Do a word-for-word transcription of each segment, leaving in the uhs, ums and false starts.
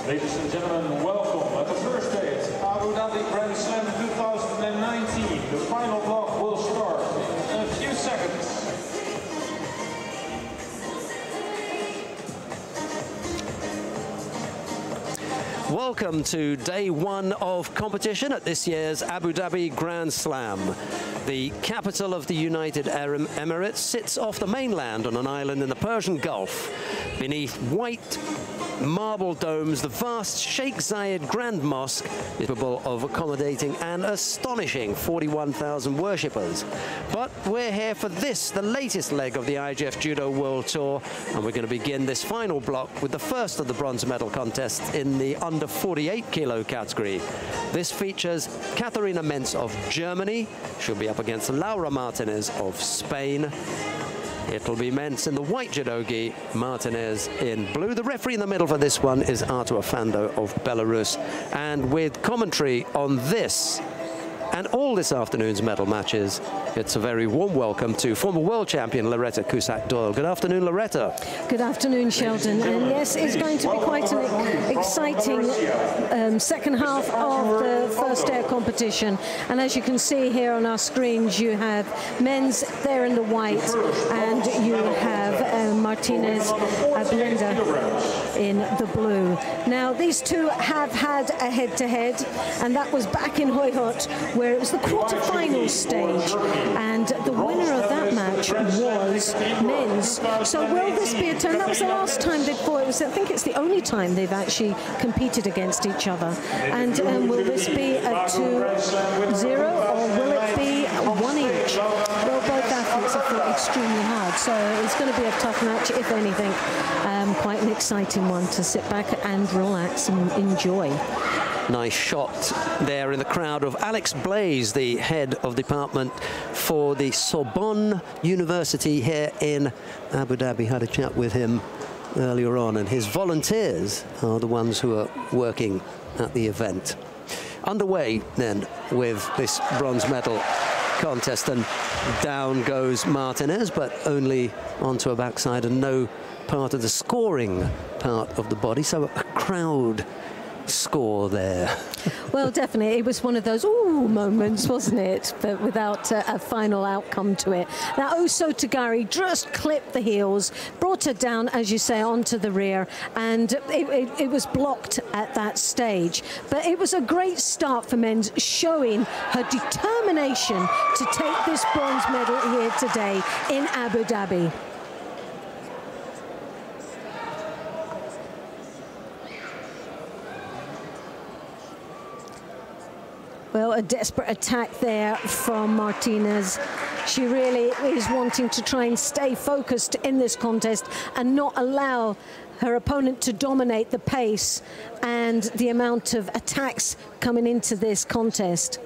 Ladies and gentlemen, welcome at the first stage, Abu Dhabi Grand Slam two thousand nineteen. The final block will start in a few seconds. Welcome to day one of competition at this year's Abu Dhabi Grand Slam. The capital of the United Arab Emirates sits off the mainland on an island in the Persian Gulf. Beneath white marble domes, the vast Sheikh Zayed Grand Mosque is capable of accommodating an astonishing forty-one thousand worshippers. But we're here for this, the latest leg of the I G F Judo World Tour, and we're going to begin this final block with the first of the bronze medal contests in the under forty-eight kilo category. This features Katharina Mentz of Germany. She'll be up against Laura Martinez of Spain. It'll be Mentz in the white judogi, Martinez in blue. The referee in the middle for this one is Artur Fando of Belarus. And with commentary on this and all this afternoon's medal matches, it's a very warm welcome to former world champion Loretta Cusack-Doyle. Good afternoon, Loretta. Good afternoon, Sheldon. And yes, it's going to be quite an exciting um, second half of the first air competition. And as you can see here on our screens, you have Mentz there in the white, and you have uh, Martinez Abelenda in the blue. Now, these two have had a head-to-head, and that was back in Hoi Hot, where it was the quarter-final stage, and the winner of that match was Mentz. So will this be a turn? That was the last time they fought. It was, I think it's the only time they've actually competed against each other. And um, will this be a two zero, or will it be one each? Well, both athletes have fought extremely hard, so it's going to be a tough match, if anything. Um, quite an exciting one to sit back and relax and enjoy. Nice shot there in the crowd of Alex Blaise, the head of department for the Sorbonne University here in Abu Dhabi. Had a chat with him earlier on, and his volunteers are the ones who are working at the event. Underway then with this bronze medal contest, and down goes Martinez, but only onto her backside and no part of the scoring part of the body, so a crowd score there. Well, definitely, it was one of those ooh moments, wasn't it? But without uh, a final outcome to it. Now, Oso Tagari just clipped the heels, brought her down, as you say, onto the rear, and it, it, it was blocked at that stage. But it was a great start for Mentz, showing her determination to take this bronze medal here today in Abu Dhabi. Well, a desperate attack there from Martinez. She really is wanting to try and stay focused in this contest and not allow her opponent to dominate the pace and the amount of attacks coming into this contest.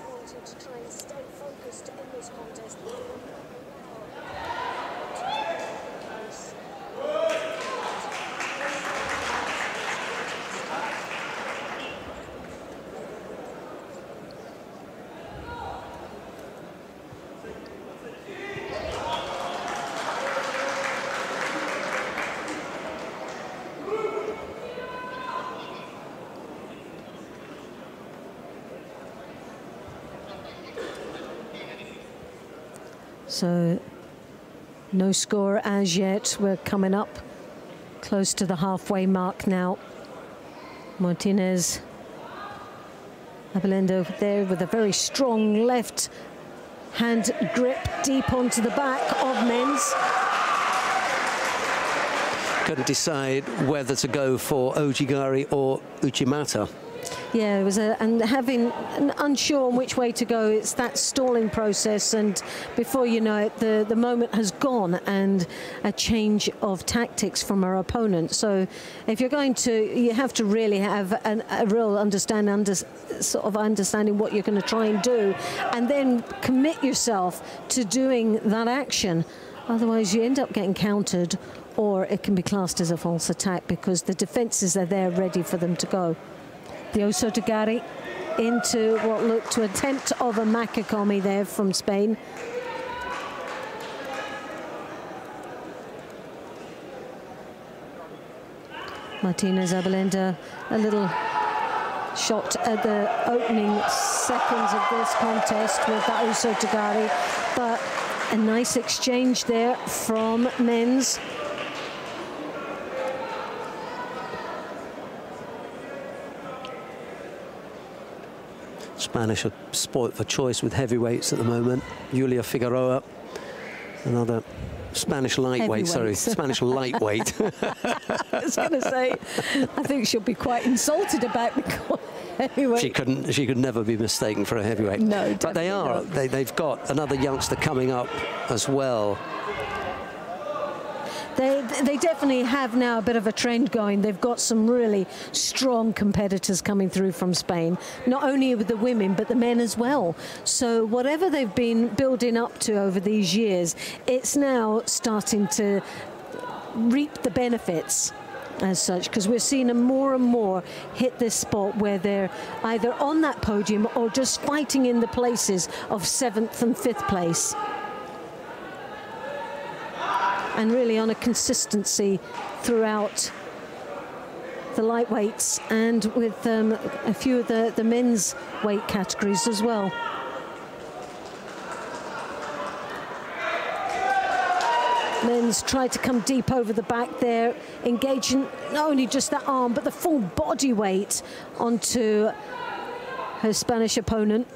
So, no score as yet. We're coming up close to the halfway mark now. Martinez Abelenda there with a very strong left hand grip deep onto the back of Mentz. Couldn't decide whether to go for Ojigari or Uchimata. Yeah, it was a, and having an unsure on which way to go, it's that stalling process, and before you know it, the, the moment has gone, and a change of tactics from our opponent. So if you're going to, you have to really have an, a real understand, under, sort of understanding what you're going to try and do, and then commit yourself to doing that action. Otherwise, you end up getting countered, or it can be classed as a false attack because the defenses are there ready for them to go. The Oso Tagari into what looked to attempt of a Makikomi there from Spain. Martina Zabalenka, a little shot at the opening seconds of this contest with that Uso Tagari, but a nice exchange there from men's. Spanish are spoilt for choice with heavyweights at the moment. Julia Figueroa, another Spanish lightweight, sorry, Spanish lightweight. I was going to say, I think she'll be quite insulted about the heavyweight. She couldn't, she could never be mistaken for a heavyweight. No, but they are. They, they've got another youngster coming up as well. They, they definitely have now a bit of a trend going. They've got some really strong competitors coming through from Spain, not only with the women, but the men as well. So whatever they've been building up to over these years, it's now starting to reap the benefits as such, because we're seeing them more and more hit this spot where they're either on that podium or just fighting in the places of seventh and fifth place. And really on a consistency throughout the lightweights and with um, a few of the, the men's weight categories as well. Men's tried to come deep over the back there, engaging not only just that arm, but the full body weight onto her Spanish opponent.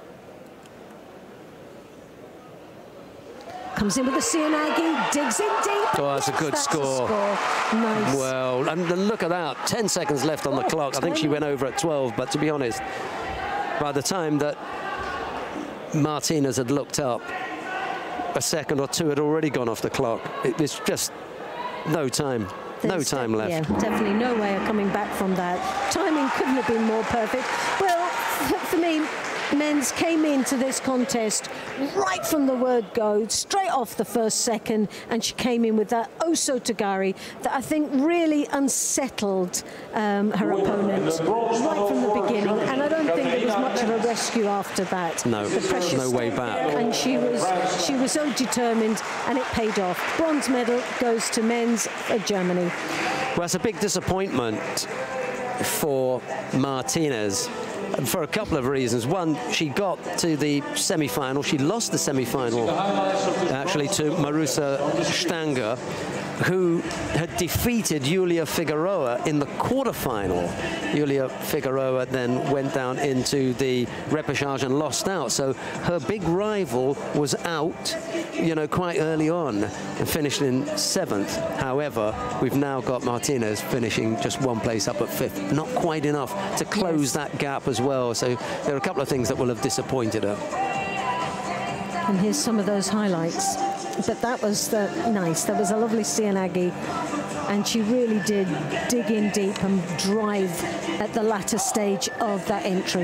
Comes in with the Cianagi, digs in deep. Oh, that's a good that's score. A score. Nice. Well, and look at that, ten seconds left on the oh, clock. I think she went over at twelve, but to be honest, by the time that Martinez had looked up, a second or two had already gone off the clock. It was just no time. There's no time left. Yeah, definitely no way of coming back from that. Timing couldn't have been more perfect. Well, for me, men's came into this contest right from the word go, straight off the first second, and she came in with that Uso Tagari that I think really unsettled um, her opponent right from the beginning, and I don't think there was much of a rescue after that. No, the no way back. And she was she was so determined, and it paid off. Bronze medal goes to men's for Germany. Well, it's a big disappointment for Martinez, for a couple of reasons. One, she got to the semi-final. She lost the semi-final, actually, to Marusa Stanger, who had defeated Julia Figueroa in the quarterfinal. Julia Figueroa then went down into the repechage and lost out. So her big rival was out, you know, quite early on and finished in seventh. However, we've now got Martinez finishing just one place up at fifth. Not quite enough to close yes. that gap as well. So there are a couple of things that will have disappointed her. And here's some of those highlights. But that was the, nice. That was a lovely Cianagi. And she really did dig in deep and drive at the latter stage of that entry.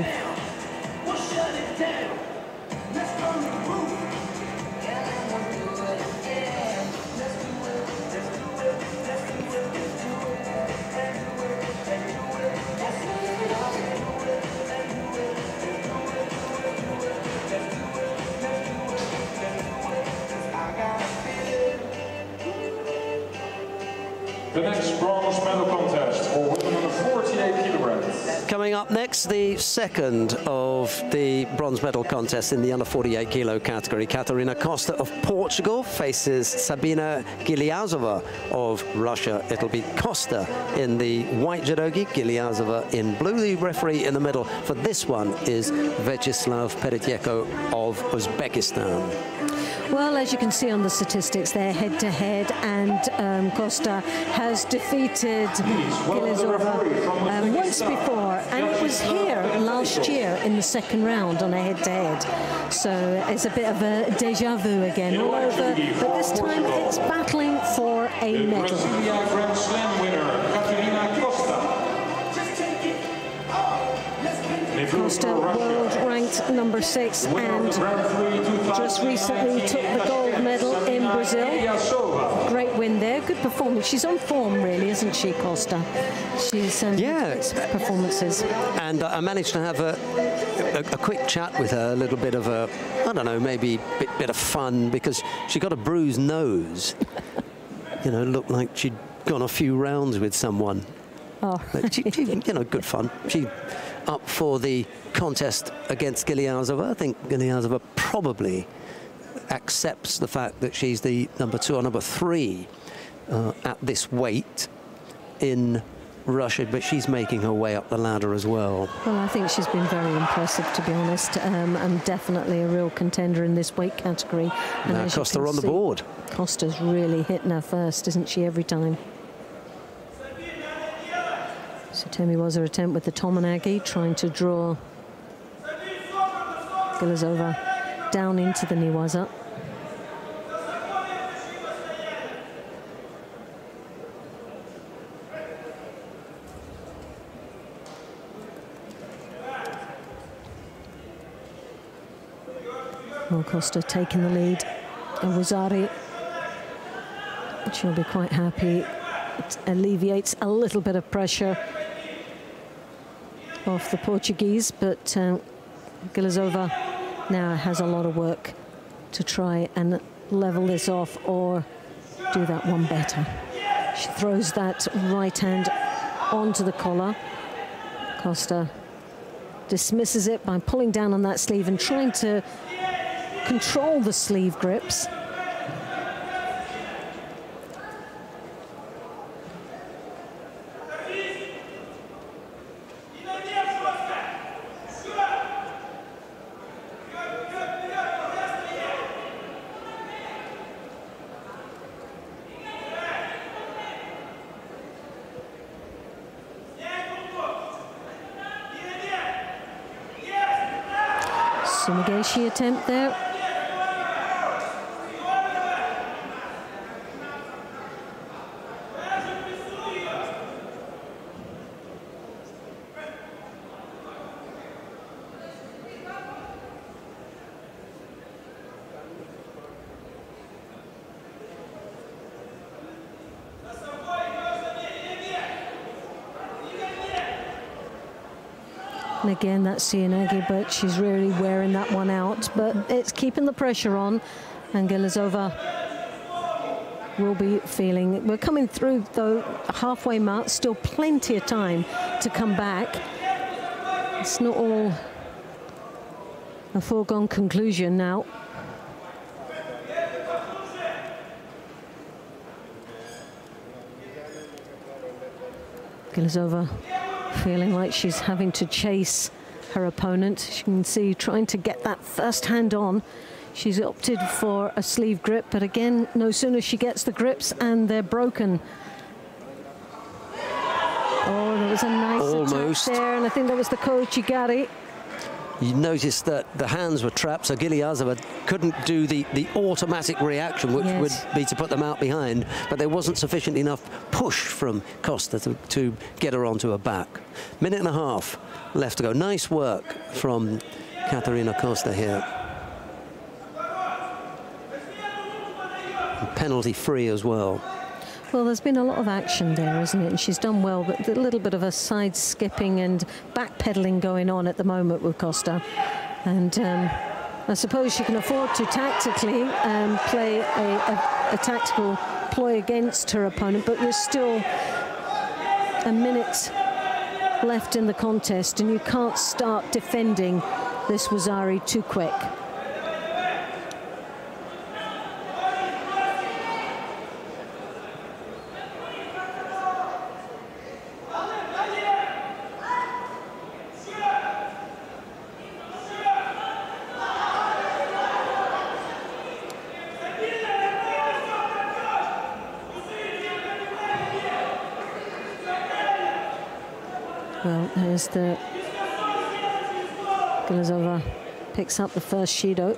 The next bronze medal contest for women under forty-eight kilograms. Coming up next, the second of the bronze medal contest in the under forty-eight kilo category. Katarina Costa of Portugal faces Sabina Giliazova of Russia. It'll be Costa in the white judogi, Giliazova in blue. The referee in the middle for this one is Vyacheslav Peretyeko of Uzbekistan. Well, as you can see on the statistics there, head-to-head, and um, Costa has defeated Giliazova um, once before, and it was here last year in the second round on a head-to-head. So it's a bit of a deja vu again all over, but this time it's battling for a medal. Grand Slam winner, Katarina Costa. Costa, world ranked number six, and just recently took the gold medal in Brazil. Great win there, good performance. She's on form, really, isn't she, Costa? She's um, yeah, performances. And uh, I managed to have a, a, a quick chat with her, a little bit of a, I don't know, maybe a bit, bit of fun, because she got a bruised nose. You know, looked like she'd gone a few rounds with someone. Oh, But she, she, you know, good fun. She up for the contest against Giliazova. I think Giliazova probably accepts the fact that she's the number two or number three uh, at this weight in Russia, but she's making her way up the ladder as well. Well, I think she's been very impressive, to be honest, um, and definitely a real contender in this weight category. And Now Costa on the board. Costa's really hitting her first, isn't she, every time? So Temi was her attempt with the Tominagi, trying to draw Gilazova down into the Newaza. Well, Costa taking the lead. And Wazari, she'll be quite happy. It alleviates a little bit of pressure off the Portuguese, but uh, Gilazova now has a lot of work to try and level this off or do that one better. She throws that right hand onto the collar. Costa dismisses it by pulling down on that sleeve and trying to control the sleeve grips. Sumigashi attempt there. And again, that's Siyanagi, but she's really wearing that one out. But it's keeping the pressure on, and Gilazova will be feeling. We're coming through, though, halfway mark, still plenty of time to come back. It's not all a foregone conclusion now. Gilazova feeling like she's having to chase her opponent. You can see trying to get that first hand on. She's opted for a sleeve grip, but again, no sooner she gets the grips and they're broken. Oh, there was a nice Almost. attack there, and I think that was the Kochigari. You noticed that the hands were trapped, so Giliazova couldn't do the, the automatic reaction, which Yes. would be to put them out behind, but there wasn't sufficient enough push from Costa to, to get her onto her back. Minute and a half left to go. Nice work from Katerina Costa here. And penalty free as well. Well, there's been a lot of action there, isn't it? And she's done well, but a little bit of a side skipping and backpedaling going on at the moment with Costa. And um, I suppose she can afford to tactically um, play a, a, a tactical ploy against her opponent, but there's still a minute left in the contest, and you can't start defending this Wazari too quick. Well, here's the Gilazova picks up the first Shido.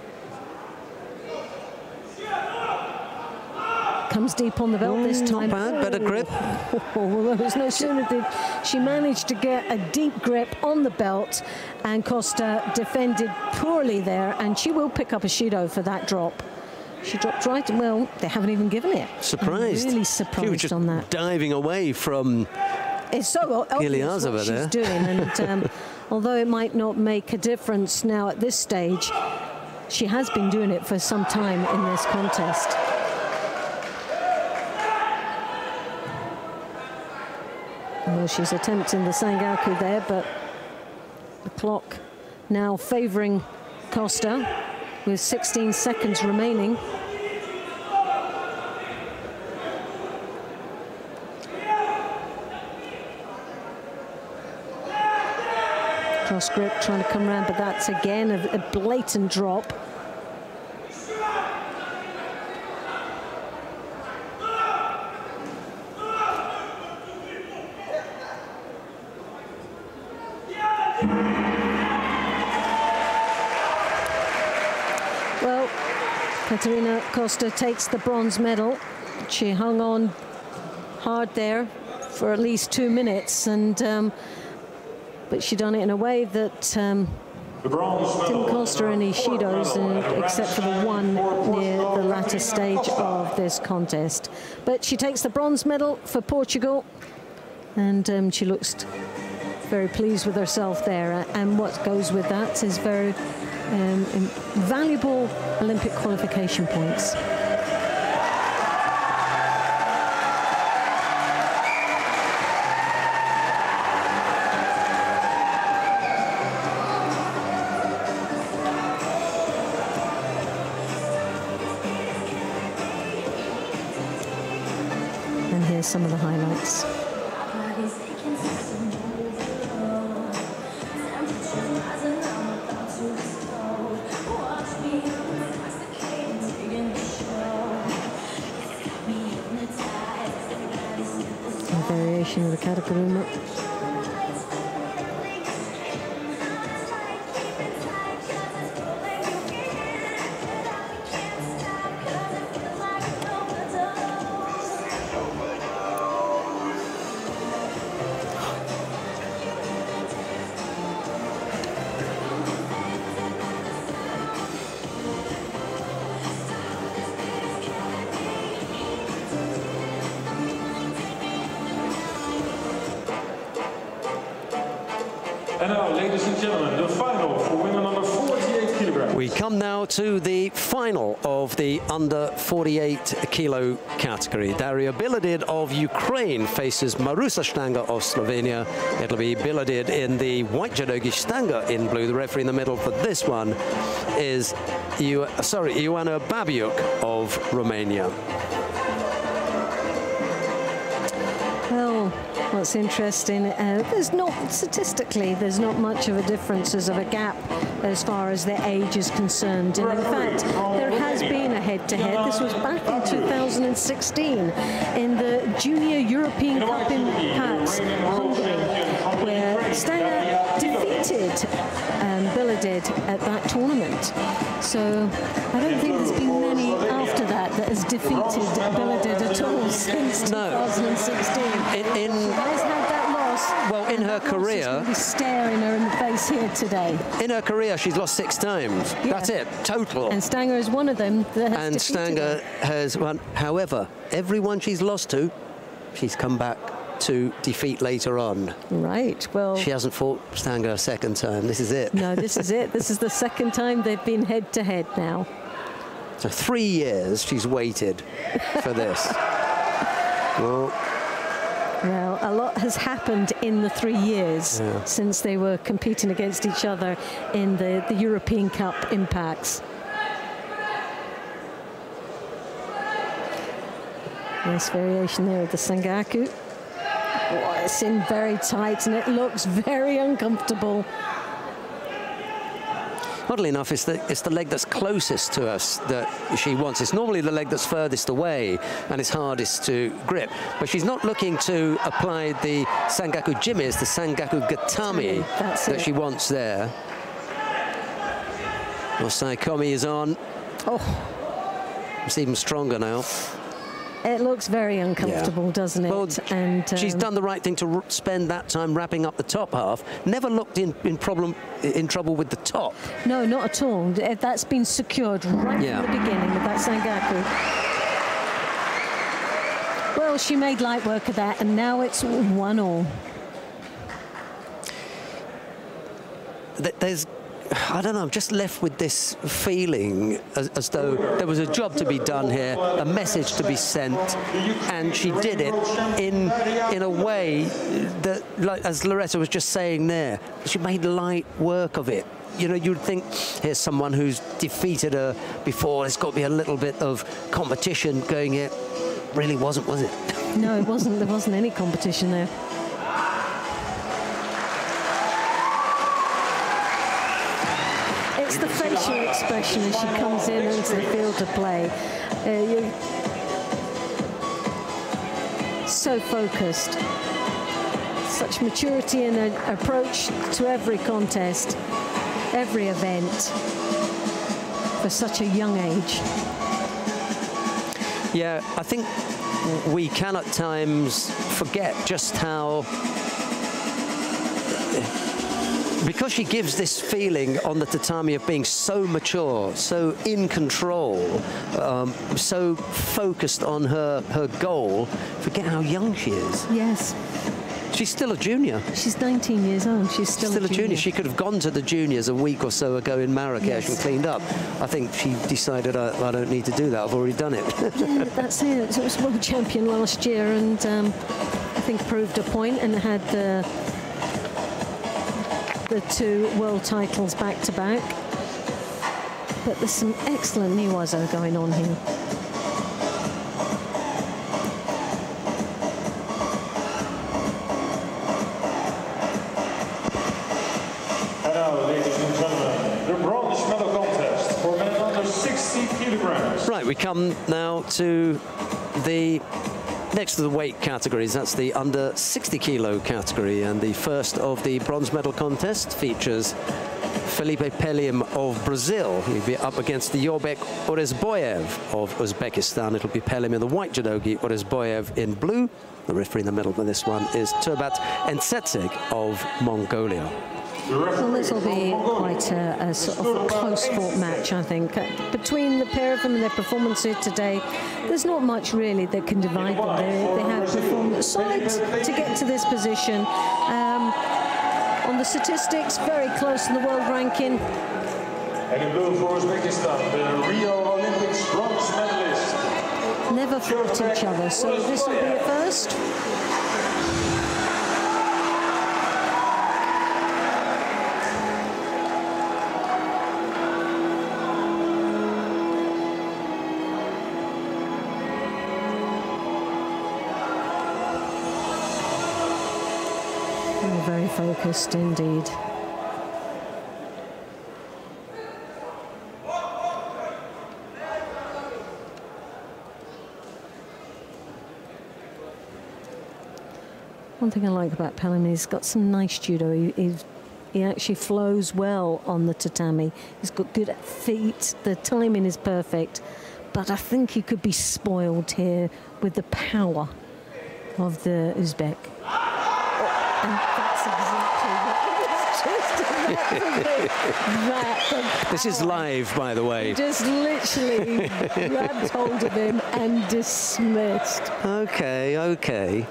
Comes deep on the belt mm, this time. Not bad, better grip. Oh, well, there was no sooner did she managed to get a deep grip on the belt, and Costa defended poorly there, and she will pick up a Shido for that drop. She dropped right, well, they haven't even given it. Surprised. I'm really surprised she was just on that. Diving away from It's so obvious what she's doing, and um, although it might not make a difference now at this stage, she has been doing it for some time in this contest. Well, she's attempting the Sangaku there, but the clock now favouring Costa with sixteen seconds remaining. Cross grip trying to come around, but that's again a, a blatant drop. Well, Katerina Costa takes the bronze medal. She hung on hard there for at least two minutes, and um, but she done it in a way that um, didn't cost her any shidos, and, except for the one near the latter stage of this contest. But she takes the bronze medal for Portugal, and um, she looks very pleased with herself there. And what goes with that is very um, valuable Olympic qualification points. And here's some of the highlights. A variation of the Karakuruma. And now, ladies and gentlemen, the final for women under forty-eight kilograms. We come now to the final of the under forty-eight kilo category. Daria Biladid of Ukraine faces Marusa Stanger of Slovenia. It'll be Biladid in the white judogi, Stanger in blue. The referee in the middle for this one is you, sorry, Ioana Babiuk of Romania. Well, what's interesting, uh, there's not, statistically, there's not much of a difference as of a gap as far as their age is concerned. And in fact, there has been a head-to-head. This was back in two thousand sixteen in the Junior European Cup in Pax, Hungary, where Stanger defeated um, Biladid at that tournament. So I don't think there's been many after that that has defeated Biladid at all since two thousand sixteen. In, in She has had that loss. Well, in her that career, loss is going to be staring her in the face here today. In her career, she's lost six times. Yeah. That's it, total. And Stanger is one of them that has And defeated Stanger her. has won. However, everyone she's lost to, she's come back to defeat later on. Right. Well, She hasn't fought Stanger a second time. This is it. no, this is it. This is the second time they've been head-to-head now. So three years she's waited for this. Well, Well, a lot has happened in the three years Yeah. since they were competing against each other in the, the European Cup impacts. Nice variation there of the Sangaku. Oh, it's in very tight and it looks very uncomfortable. oddly enough, it's the, it's the leg that's closest to us that she wants. It's normally the leg that's furthest away and it's hardest to grip. But she's not looking to apply the Sangaku Jimmy, it's the Sangaku Gatami That's that it. she wants there. Osai Komi is on. Oh, It's even stronger now. it looks very uncomfortable, Yeah. doesn't it? Well, and she's um, done the right thing to r spend that time wrapping up the top half. Never looked in, in problem in trouble with the top. No, not at all. That's been secured right Yeah. from the beginning with that Sangaku. Well, she made light work of that, and now it's one all. Th- There's I don't know, I'm just left with this feeling as, as though there was a job to be done here, a message to be sent, and she did it in in a way that, like as Loretta was just saying there, she made light work of it. You know, you'd think, here's someone who's defeated her before, there's got to be a little bit of competition going here. Really wasn't, was it? No, it wasn't. There wasn't any competition there. It's the facial expression as she comes in into the field of play. Uh, you're so focused. Such maturity in an approach to every contest, every event, for such a young age. Yeah, I think we can at times forget just how, because she gives this feeling on the tatami of being so mature, so in control, um, so focused on her, her goal, forget how young she is. Yes. She's still a junior. She's nineteen years old. She's still, She's still a, a junior. junior. She could have gone to the juniors a week or so ago in Marrakesh Yes. and cleaned up. I think she decided, I, I don't need to do that. I've already done it. Yeah, that's it. It was world champion last year, and um, I think proved a point and had the the two world titles back to back. But there's some excellent Newazo going on here. And now, ladies and gentlemen, the bronze medal contest for men under sixty kilograms. Right, we come now to the next to the weight categories. That's the under sixty kilo category, and the first of the bronze medal contest features Felipe Pelim of Brazil. He'll be up against the Jorbek Oresboyev of Uzbekistan. It'll be Pelim in the white judogi, Oresboyev in blue. The referee in the middle for this one is Turbat Ensetseg of Mongolia. Well, this will be quite a, a sort of close-fought match, I think. Uh, between the pair of them and their performance here today, there's not much really that can divide them. They, they have performed solid to get to this position. Um, on the statistics, very close in the world ranking. And in blue for Uzbekistan, the Rio Olympics bronze medalist. Never fought each other, so this will be a first. Very focused indeed. One thing I like about Pelim, he's got some nice judo. He, he's, he actually flows well on the tatami. He's got good feet. The timing is perfect. But I think he could be spoiled here with the power of the Uzbek. And that's exactly what it was just that. This is live, by the way. Just literally grabbed hold of him and dismissed. Okay, okay.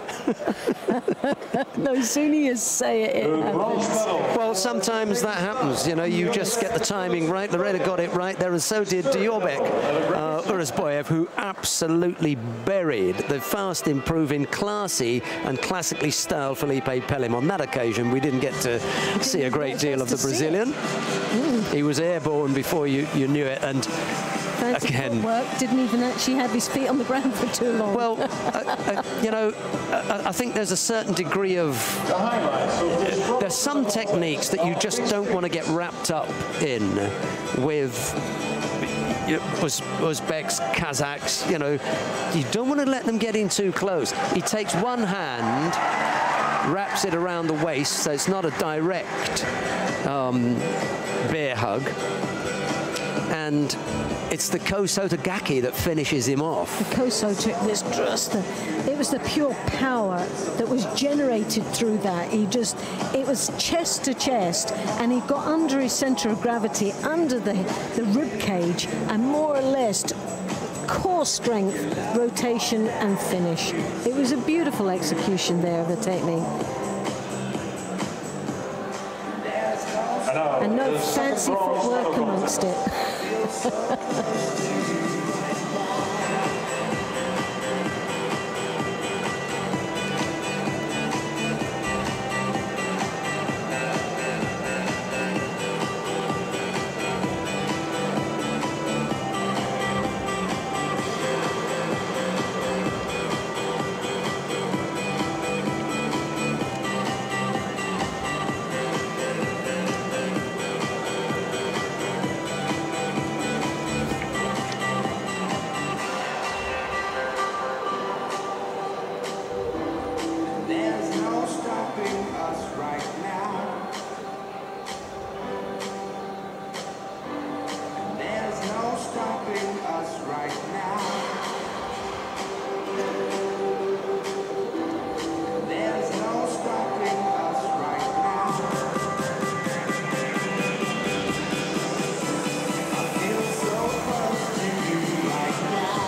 No sooner you say it, it happens. Well, sometimes that happens. You know, you just get the timing right. Loretta got it right there, and so did Jorbek uh, Oresboyev, who absolutely buried the fast improving, classy and classically styled Felipe Pelim. On that occasion, we didn't get to see a great deal of the Brazilian. Mm. He was airborne before you, you knew it, and Fancy again, footwork, didn't even actually have his feet on the ground for too long. Well, uh, uh, you know, uh, I think there's a certain degree of, uh, there's some techniques that you just don't want to get wrapped up in with Uz Uzbeks, Kazakhs. You know, you don't want to let them get in too close. He takes one hand, wraps it around the waist, so it's not a direct um, bear hug, and it's the Koso Tagaki that finishes him off. The Koso trick was just the, it was the pure power that was generated through that. He just, it was chest to chest, and he got under his center of gravity, under the, the rib cage, and more or less core strength, rotation, and finish. It was a beautiful execution there of the technique. And now, and no the second fancy bronze footwork medal amongst it. There's no stopping us right now. There's no stopping us right now. There's no stopping us right now. I feel so close to you right now.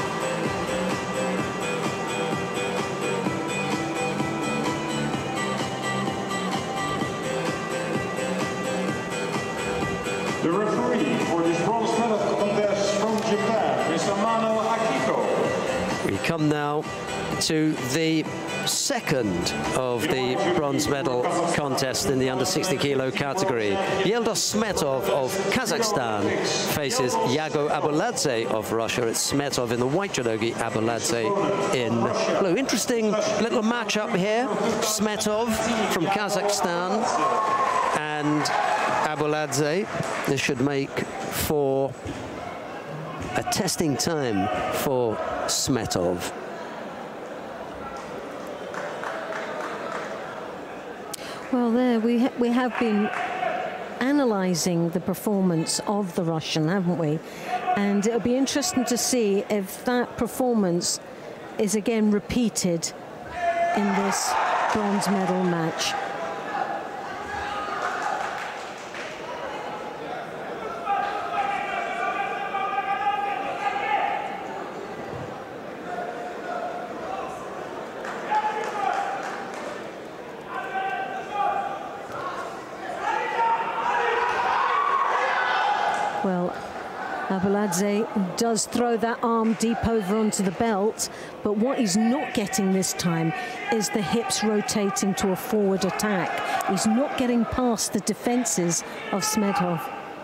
The referee for this bronze medal contest from Japan is Amano Akiko. We come now to the second of the bronze medal contest in the under sixty kilo category. Yildiz Smetov of Kazakhstan faces Yago Abuladze of Russia. It's Smetov in the white judogi, Abuladze in blue. Interesting little matchup here. Smetov from Kazakhstan and Abuladze. This should make for a testing time for Smetov. Well, there we ha we have been analysing the performance of the Russian, haven't we? And it'll be interesting to see if that performance is again repeated in this bronze medal match. Well, Abuladze does throw that arm deep over onto the belt, but what he's not getting this time is the hips rotating to a forward attack. He's not getting past the defenses of Smetov.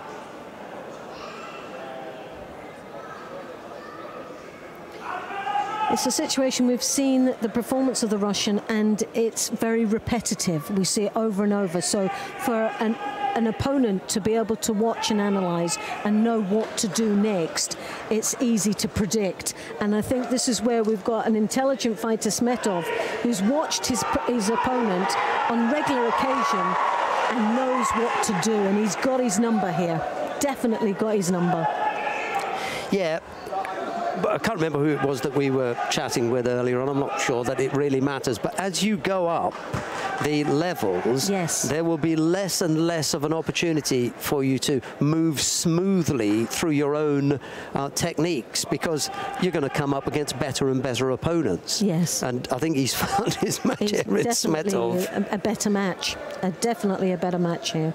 It's a situation we've seen the performance of the Russian, and it's very repetitive. We see it over and over. So for an an opponent to be able to watch and analyze and know what to do next, it's easy to predict. And I think this is where we've got an intelligent fighter, Smetov, who's watched his, his opponent on regular occasion and knows what to do. And he's got his number here. Definitely got his number. Yeah. But I can't remember who it was that we were chatting with earlier on. I'm not sure that it really matters. But as you go up the levels, yes, there will be less and less of an opportunity for you to move smoothly through your own uh, techniques, because you're going to come up against better and better opponents. Yes. And I think he's found his match It's here with definitely Smetov. a, a better match. A, definitely a better match here.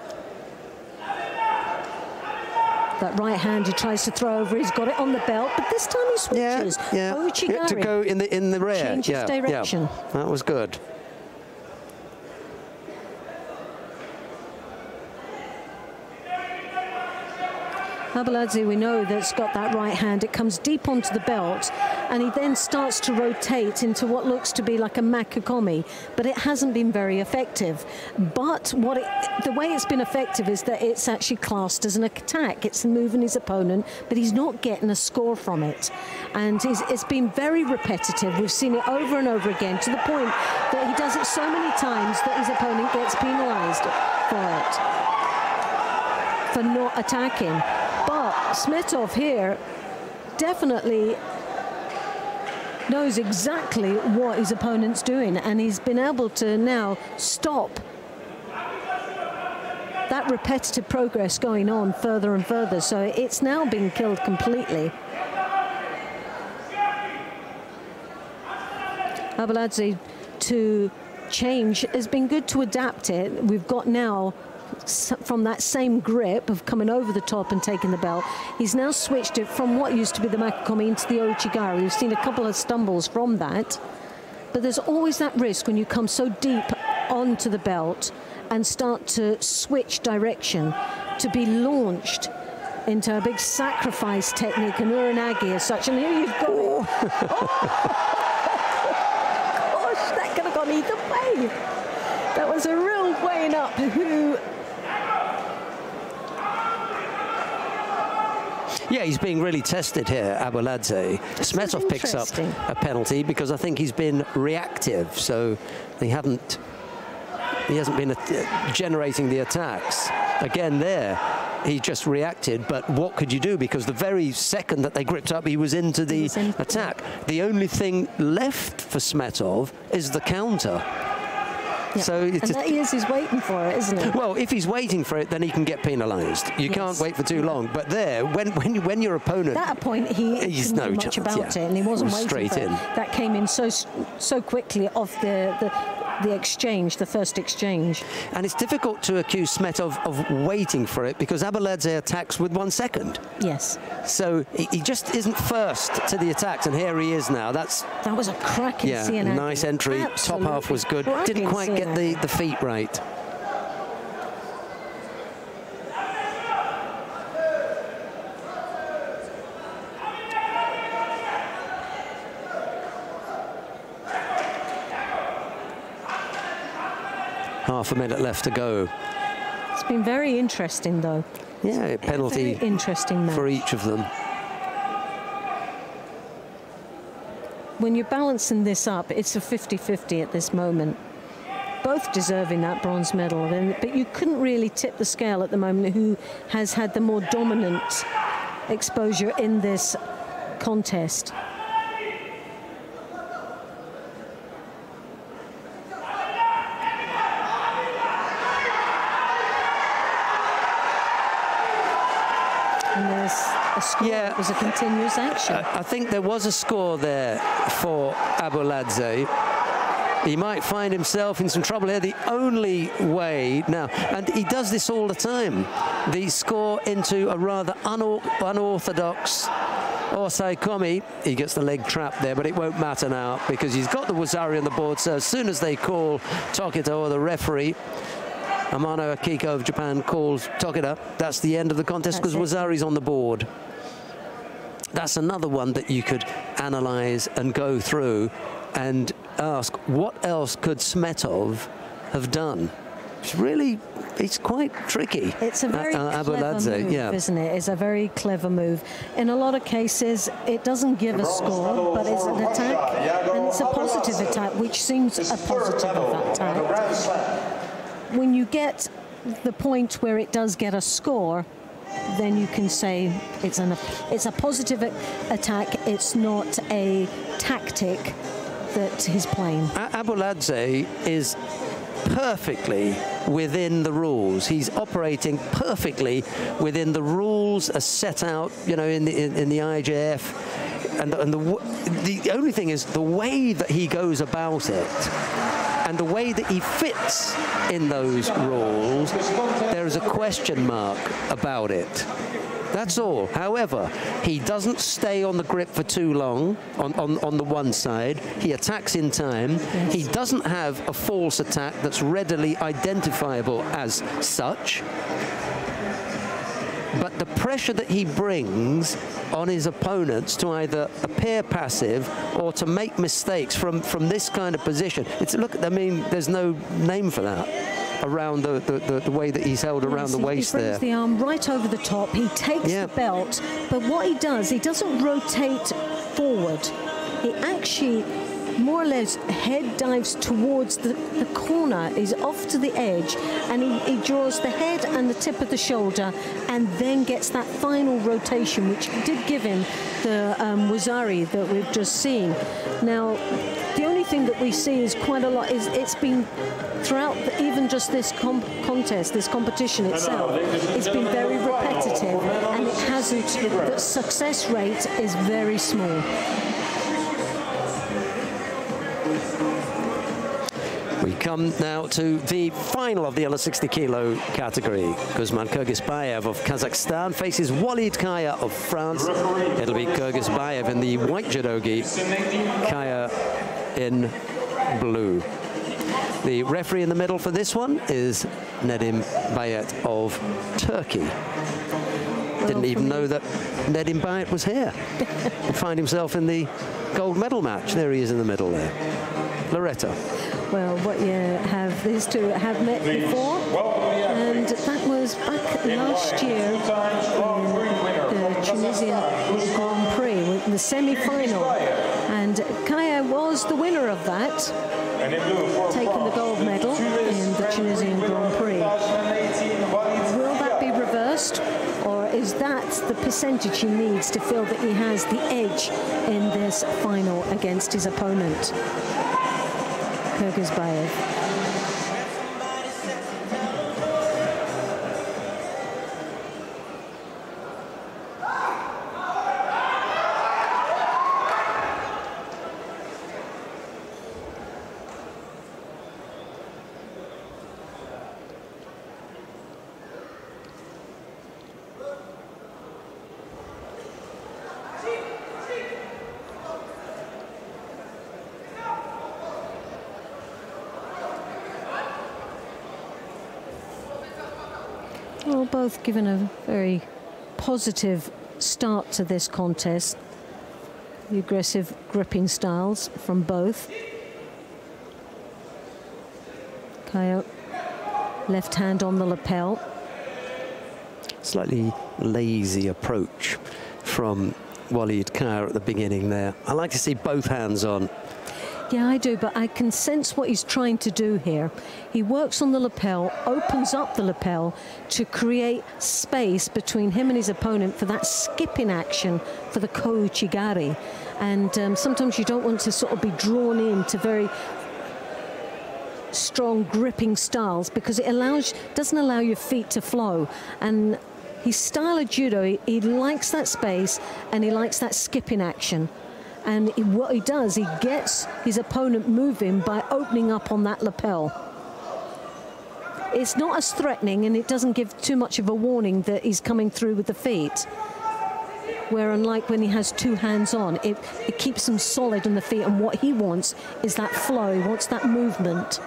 That right hand he tries to throw over, he's got it on the belt, but this time he switches. Yeah, yeah. Ouchigari. To go in the in the rear. Changes yeah, direction. Yeah. That was good. Abuladze, we know that's got that right hand. It comes deep onto the belt, and he then starts to rotate into what looks to be like a makekomi, but it hasn't been very effective. But what it, the way it's been effective is that it's actually classed as an attack. It's moving his opponent, but he's not getting a score from it. And he's, it's been very repetitive. We've seen it over and over again, to the point that he does it so many times that his opponent gets penalized for it, for not attacking. But Smetov here definitely knows exactly what his opponent's doing, and he's been able to now stop that repetitive progress going on further and further. So it's now been killed completely. Abuladze to change has been good to adapt it. We've got now from that same grip of coming over the top and taking the belt. He's now switched it from what used to be the Makakomi into the Ouchigari. We've seen a couple of stumbles from that. But there's always that risk when you come so deep onto the belt and start to switch direction, to be launched into a big sacrifice technique, and Uranagi as such. And here you've got oh. it. Oh. Gosh, that could have gone either way. That was a real weighing up who... Yeah, he's being really tested here, Abuladze. Smetov picks up a penalty because I think he's been reactive, so they haven't, he hasn't been uh, generating the attacks. Again there, he just reacted, but what could you do? Because the very second that they gripped up, he was into the was in attack. The only thing left for Smetov is the counter. Yeah. So it's and that he is, he's waiting for it, isn't it? Well, if he's waiting for it, then he can get penalised. You yes. can't wait for too long. But there, when when when your opponent, at that point, he he's didn't no do much chance, about yeah. it, and he wasn't was waiting straight for in. it. That came in so so quickly off the the. the exchange, the first exchange. And it's difficult to accuse Smetov of waiting for it because Abuladze attacks with one second. Yes. So he, he just isn't first to the attacks, and here he is now. That's That was a cracking yeah, Sienna. nice entry. Absolutely. Top half was good. Cracking Didn't quite Sienna. get the, the feet right. Half a minute left to go. It's been very interesting, though. Yeah, a penalty very interesting match. for each of them. When you're balancing this up, it's a fifty fifty at this moment. Both deserving that bronze medal, but you couldn't really tip the scale at the moment who has had the more dominant exposure in this contest. And there's a score. Yeah. It was a continuous action. I, I think there was a score there for Abuladze. He might find himself in some trouble here. The only way now, and he does this all the time, the score into a rather unor unorthodox Osaikomi. He gets the leg trap there, but it won't matter now because he's got the Wazari on the board. So as soon as they call Tokita, or the referee, Amano Akiko of Japan, calls Tokita, that's the end of the contest because Wazari's on the board. That's another one that you could analyse and go through and ask, what else could Smetov have done? It's really, it's quite tricky. It's a very uh, clever move, yeah. isn't it? It's a very clever move. In a lot of cases, it doesn't give a score, but it's an attack, and it's a positive attack, which seems a positive attack. When you get the point where it does get a score, then you can say it's an it's a positive attack. It's not a tactic that he's playing. Abuladze is perfectly within the rules. He's operating perfectly within the rules as set out, you know, in the in, in the I J F. And, and the the only thing is the way that he goes about it. And the way that he fits in those rules, there is a question mark about it. That's all. However, he doesn't stay on the grip for too long on, on, on the one side. He attacks in time. Yes. He doesn't have a false attack that's readily identifiable as such. But the pressure that he brings on his opponents to either appear passive or to make mistakes from, from this kind of position. It's look, I mean, there's no name for that around the, the, the, the way that he's held around yes, the waist he there. He brings the arm right over the top. He takes yeah. the belt, but what he does, he doesn't rotate forward. He actually more or less head dives towards the, the corner, is off to the edge, and he, he draws the head and the tip of the shoulder and then gets that final rotation, which did give him the um, Wazari that we've just seen. Now, the only thing that we see is quite a lot, is it's been throughout the, even just this com contest, this competition itself, it's been very repetitive, and it hasn't, the success rate is very small. We come now to the final of the under sixty kilo category. Kuzman Kyrgyzbayev of Kazakhstan faces Walid Kaya of France. It'll be Kyrgyzbayev in the white judogi, Kaya in blue. The referee in the middle for this one is Nedim Bayat of Turkey. Didn't even know that Nedim Bayat was here. And find himself in the gold medal match. There he is in the middle there. Loretta. Well, what you have, these two have met before, and that was back last year in the Tunisian Grand Prix, with the semi-final. And Kaya was the winner of that, taking the gold medal in the Tunisian Grand Prix. Will that be reversed, or is that the percentage he needs to feel that he has the edge in this final against his opponent, Kyrgyzbayev? Well, both given a very positive start to this contest. The aggressive gripping styles from both. Kaya, left hand on the lapel. Slightly lazy approach from Walid Kaya at the beginning there. I like to see both hands on. Yeah, I do, but I can sense what he's trying to do here. He works on the lapel, opens up the lapel to create space between him and his opponent for that skipping action for the Kouchigari. And um, sometimes you don't want to sort of be drawn into very strong gripping styles, because it allows doesn't allow your feet to flow. And his style of judo, he, he likes that space and he likes that skipping action. And he, what he does, he gets his opponent moving by opening up on that lapel. It's not as threatening, and it doesn't give too much of a warning that he's coming through with the feet. Where unlike when he has two hands on, it, it keeps him solid on the feet, and what he wants is that flow, he wants that movement.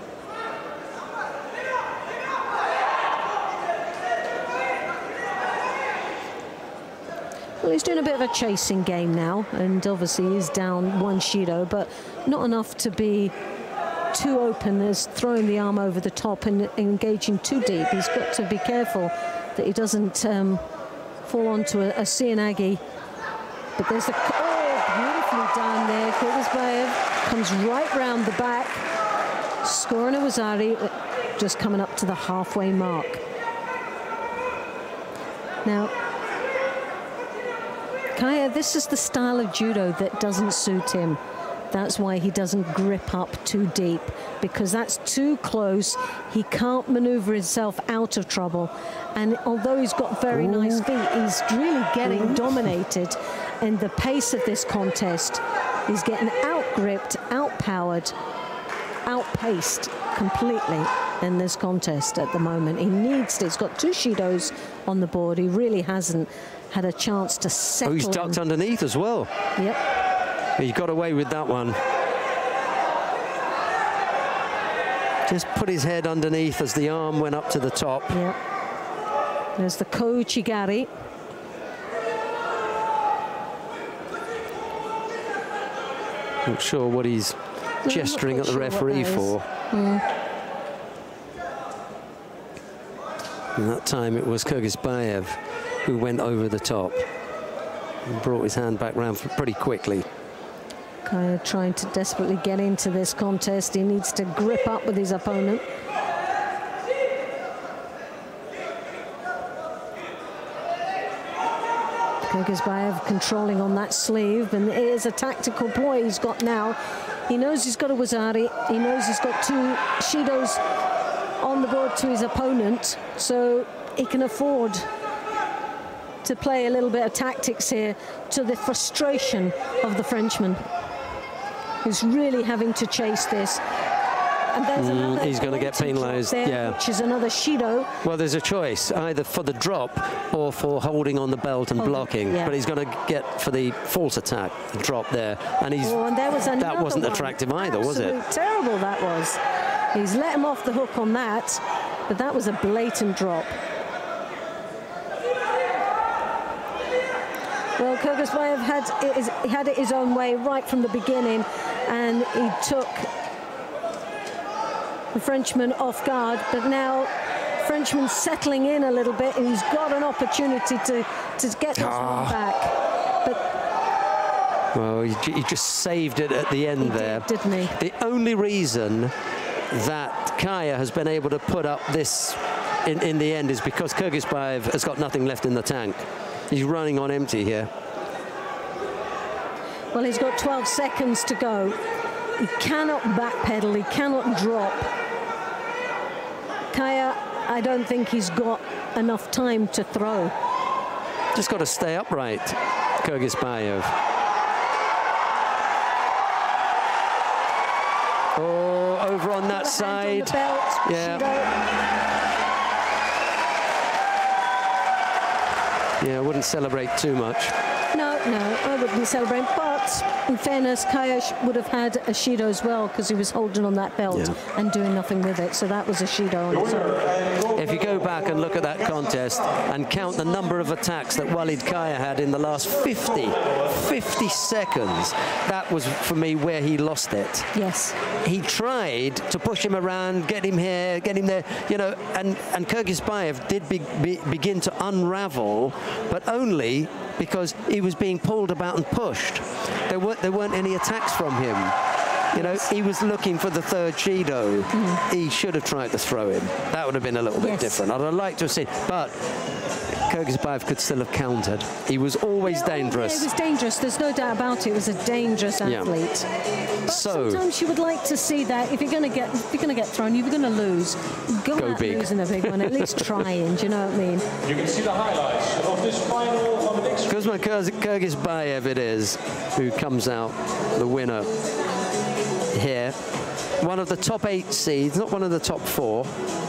Well, he's doing a bit of a chasing game now, and obviously he's down one Shido, but not enough to be too open as throwing the arm over the top and engaging too deep. He's got to be careful that he doesn't um, fall onto a, a Sianagi. But there's the, oh, beautifully done there. Kyrgyzbayev comes right round the back, scoring a Wazari, just coming up to the halfway mark. Now, Kaya, this is the style of judo that doesn't suit him. That's why he doesn't grip up too deep, because that's too close. He can't maneuver himself out of trouble. And although he's got very Ooh. nice feet, he's really getting Ooh. dominated. And the pace of this contest, he's getting out-gripped, out-powered, out-paced completely in this contest at the moment. He needs to. He's got two Shidos on the board. He really hasn't had a chance to settle. Oh, he's ducked in. underneath as well. Yep. He got away with that one. Just put his head underneath as the arm went up to the top. Yep. There's the Kouchigari. Not sure what he's no, gesturing at the sure referee for. Mm. And that time it was Kyrgyzbayev who went over the top and brought his hand back round pretty quickly. Kaya trying to desperately get into this contest. He needs to grip up with his opponent. Kyrgyzbayev controlling on that sleeve, and it is a tactical ploy he's got now. He knows he's got a Wazari. He knows he's got two Shidos on the board to his opponent, so he can afford to play a little bit of tactics here to the frustration of the Frenchman, who's really having to chase this and there's Mm, another he's gonna get blatant drop penalised, there, yeah. which is another Shido. Well, there's a choice, either for the drop or for holding on the belt and Hold- blocking. yeah. But he's going to get for the false attack, the drop there. And he's Oh, and there was another that wasn't one. attractive either, was it? Absolute terrible that was. He's let him off the hook on that, but that was a blatant drop. Well, Kyrgyzbayev had it, his, he had it his own way right from the beginning, and he took the Frenchman off guard, but now Frenchman's settling in a little bit, and he's got an opportunity to, to get this Ah. one back. But Well, he, j- he just saved it at the end he there. did, didn't he? The only reason that Kaya has been able to put up this in, in the end is because Kyrgyzbayev has got nothing left in the tank. He's running on empty here. Well, he's got twelve seconds to go. He cannot backpedal, he cannot drop. Kaya, I don't think he's got enough time to throw. Just got to stay upright, Kyrgyzbayev. Oh, over on that Put a hand on side. the belt, Yeah. Shido. Yeah, I wouldn't celebrate too much. No, no, I wouldn't celebrate. But in fairness, Kaya sh- would have had a Shido as well because he was holding on that belt Yeah. and doing nothing with it. So that was a Shido on its own. If you go back and look at that contest and count the number of attacks that Walid Kaya had in the last fifty, fifty seconds, that was, for me, where he lost it. Yes. He tried to push him around, get him here, get him there, you know, and, and Kyrgyzbayev did be, be, begin to unravel, but only because he was being pulled about and pushed. There weren't, there weren't any attacks from him. You know, he was looking for the third Shido. Mm. He should have tried to throw him. That would have been a little bit Yes. different. I'd have liked to have seen, but Kyrgyzbayev could still have countered. He was always Yeah, dangerous. Yeah, it was dangerous. There's no doubt about it. It was a dangerous Yeah. athlete. But So- sometimes you would like to see that if you're going to get if you're going to get thrown, you're going to lose. Go, Go out big. losing a big one. At least trying. Do you know what I mean? You can see the highlights of this final on the big screen. Kuzma Kyrgy- Kyrgyzbayev it is who comes out the winner here. One of the top eight seeds, not one of the top four.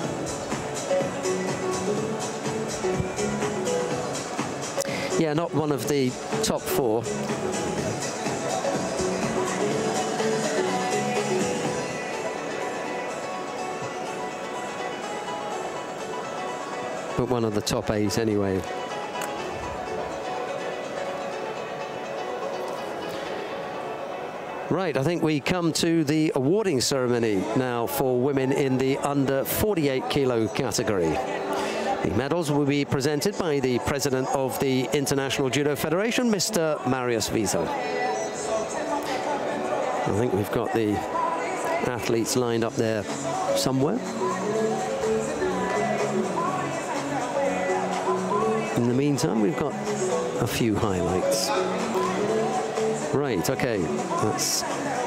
Yeah, not one of the top four. But one of the top eight anyway. Right, I think we come to the awarding ceremony now for women in the under forty-eight kilo category. The medals will be presented by the president of the International Judo Federation, Mister Marius Wiesel. I think we've got the athletes lined up there somewhere. In the meantime, we've got a few highlights. Right, okay, that's...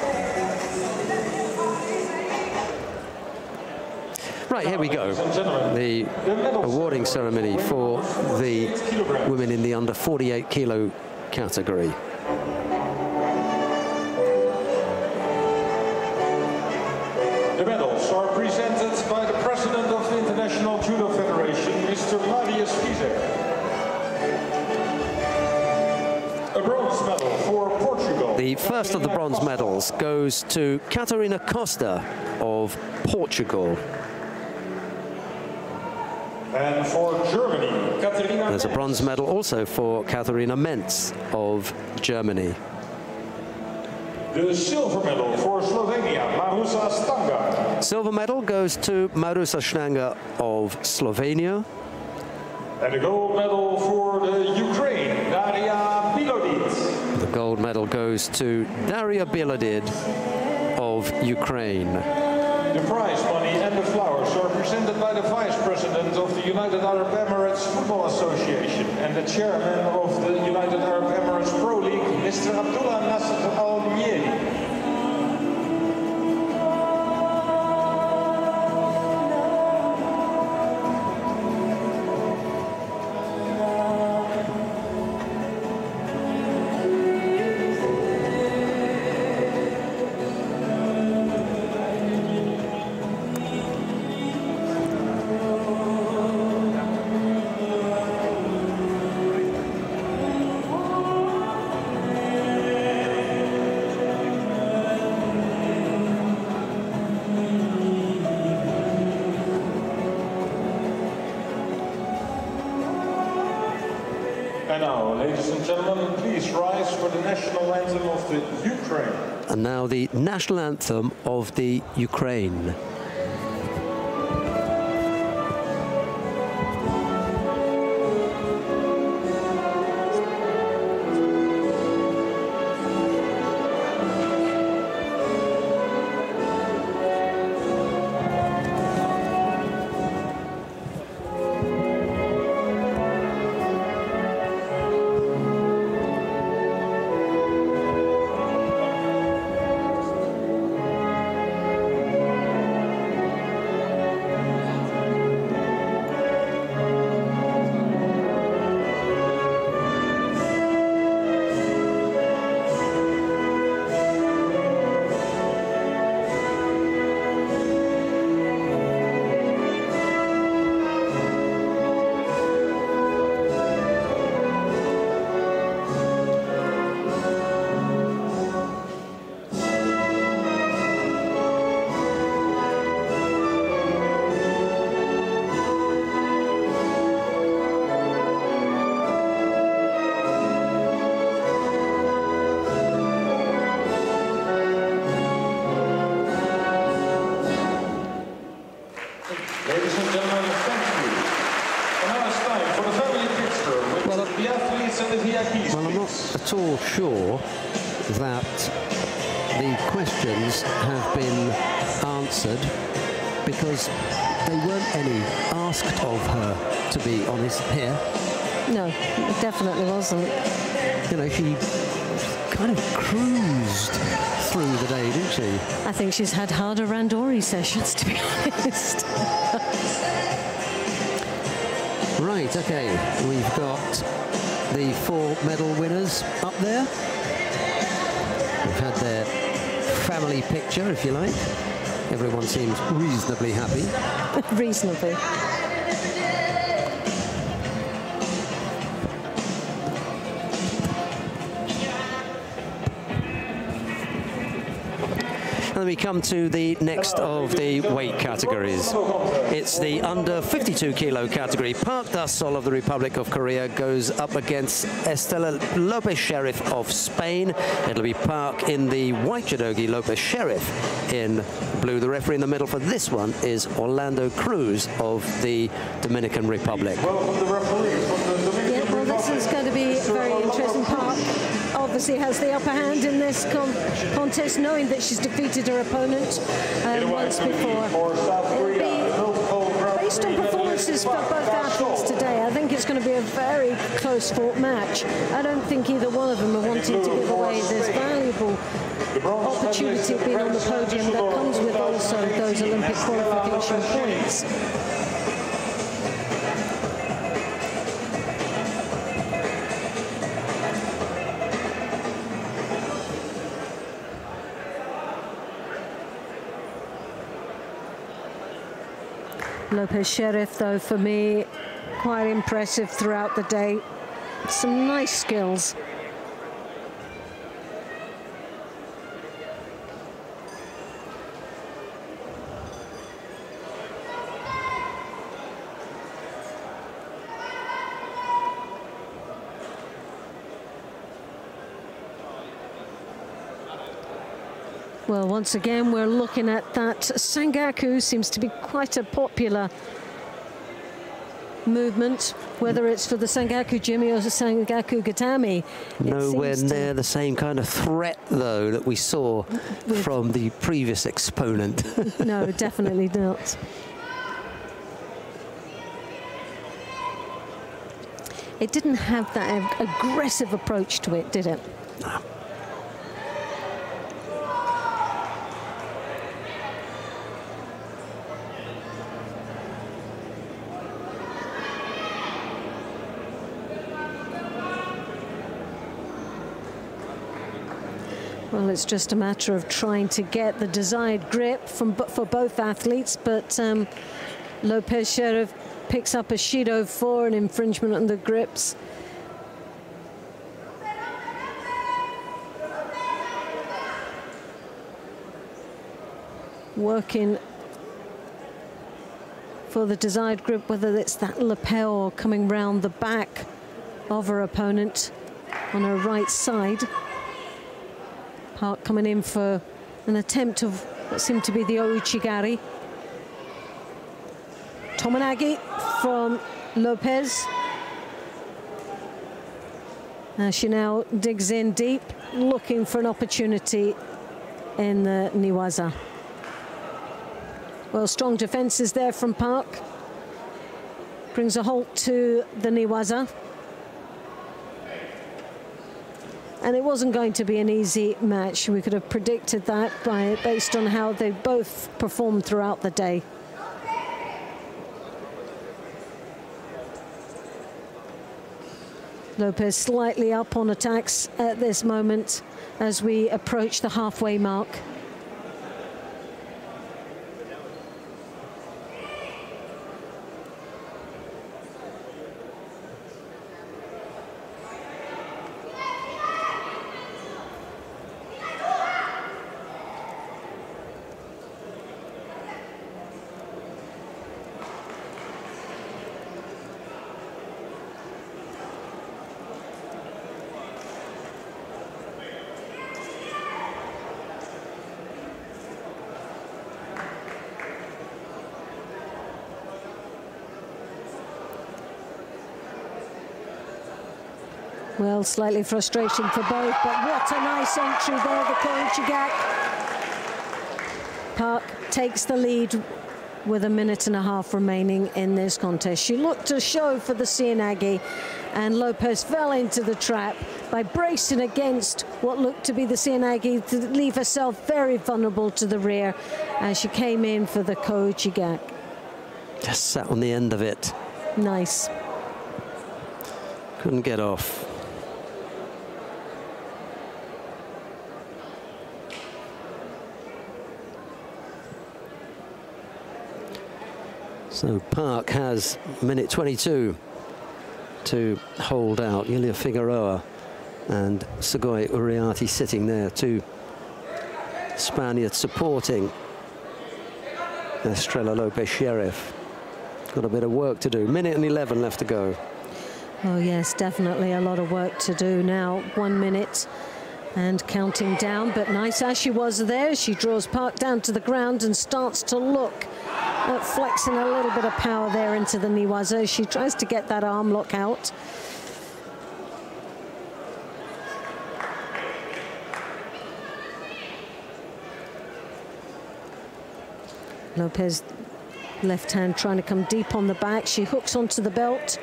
Right, here we go. The awarding ceremony for the women in the under forty-eight kilo category. The medals are presented by the president of the International Judo Federation, Mister Marius Wiesel. A bronze medal for Portugal. The first of the bronze medals goes to Catarina Costa of Portugal. And for Germany, Katarina There's a Mentz. bronze medal also for Katharina Mentz of Germany. The silver medal for Slovenia, Marusa Stanga. Silver medal goes to Marusa Stanga of Slovenia. And the gold medal for the Ukraine, Daria Bilodid. The gold medal goes to Daria Bilodid of Ukraine. The prize money and the flowers are presented by the Vice President of the United Arab Emirates Football Association and the Chairman of the United Arab Emirates Pro League, Mister Abdullah Nasser Al Nieri. And now, ladies and gentlemen, please rise for the national anthem of the Ukraine. And now the national anthem of the Ukraine. Ladies and gentlemen, thank you. And now it's time for the family picture with Well, the athletes and the V I Ps. Well, I'm not at all sure that the questions have been answered because there weren't any asked of her, to be honest, here. No, it definitely wasn't. You know, she kind of cruised through the day, didn't she? I think she's had harder randori sessions, to be honest. Right, okay, we've got the four medal winners up there. We've had their family picture, if you like. Everyone seems reasonably happy. Reasonably. And then we come to the next of the weight categories. It's the under fifty-two kilo category. Park Das-Sol of the Republic of Korea goes up against Estela Lopez Sheriff of Spain. It'll be Park in the white judogi, Lopez Sheriff in blue. The referee in the middle for this one is Orlando Cruz of the Dominican Republic. Welcome the referee from the Dominican Yeah, well, this is going to be very interesting. Park obviously has the upper hand in this con contest, knowing that she's defeated her opponent um, once before. It'll be, based on performances for both athletes today, I think it's going to be a very close fought match. I don't think either one of them are wanting to give away this valuable opportunity of being on the podium that comes with also those Olympic qualification points. Lopez Sheriff, though, for me, quite impressive throughout the day. Some nice skills. Well, once again, we're looking at that. Sangaku seems to be quite a popular movement, whether it's for the Sangaku Jimmy or the Sangaku Gatami. Nowhere near the same kind of threat, though, that we saw With from the previous exponent. No, definitely not. It didn't have that aggressive approach to it, did it? No. Well, it's just a matter of trying to get the desired grip from for both athletes, but um, Lopez Sheriff picks up a Shido for an infringement on the grips. Working for the desired grip, whether it's that lapel coming round the back of her opponent on her right side. Park coming in for an attempt of what seemed to be the Ouchigari. Tominagi from Lopez. As she now digs in deep, looking for an opportunity in the Newaza. Well, strong defences there from Park. Brings a halt to the Newaza. And it wasn't going to be an easy match. We could have predicted that by, based on how they both performed throughout the day. Lopez slightly up on attacks at this moment as we approach the halfway mark. Well, slightly frustrating for both, but what a nice entry there, the Koichigak. Park takes the lead with a minute and a half remaining in this contest. She looked to show for the Seoinage, and Lopez fell into the trap by bracing against what looked to be the Seoinage to leave herself very vulnerable to the rear as she came in for the Koichigak. Just sat on the end of it. Nice. Couldn't get off. So Park has minute twenty-two to hold out. Yulia Figueroa and Sugoi Uriarte sitting there, two Spaniards supporting Estrella Lopez Sheriff. Got a bit of work to do. Minute and eleven left to go. Oh yes, definitely a lot of work to do now. One minute and counting down, but nice as she was there, she draws Park down to the ground and starts to look at flexing a little bit of power there into the Newaza. She tries to get that arm lock out. Lopez, left hand trying to come deep on the back. She hooks onto the belt.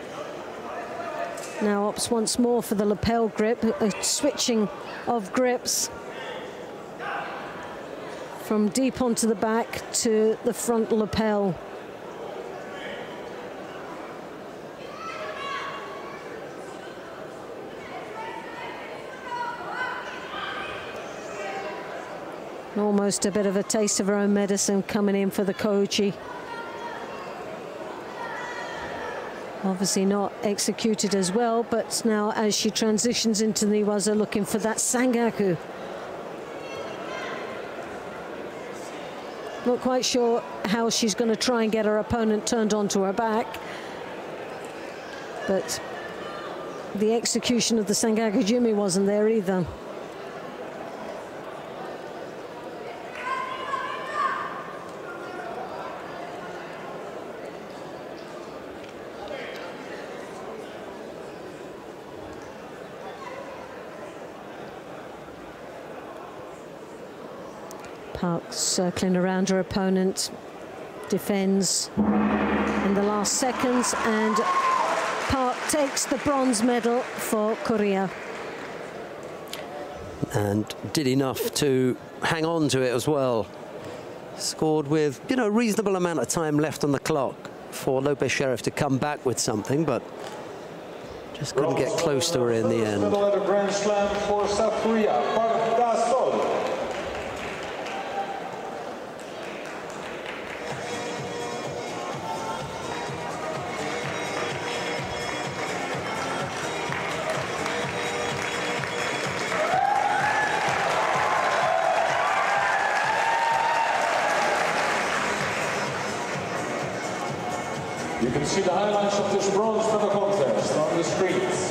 Now opts once more for the lapel grip, a switching of grips from deep onto the back to the front lapel. Almost a bit of a taste of her own medicine coming in for the Koichi. Obviously not executed as well, but now as she transitions into the Newaza, looking for that Sangaku. Not quite sure how she's going to try and get her opponent turned onto her back, but the execution of the Sangaku Jimi wasn't there either. Park circling around her opponent, defends in the last seconds, and Park takes the bronze medal for Korea. And did enough to hang on to it as well. Scored with, you know, a reasonable amount of time left on the clock for Lopez Sheriff to come back with something, but just couldn't get close to her in the end. Medal at a Grand Slam for South Korea, Park Da-seol. You can see the highlights of this bronze medal contest on the screens.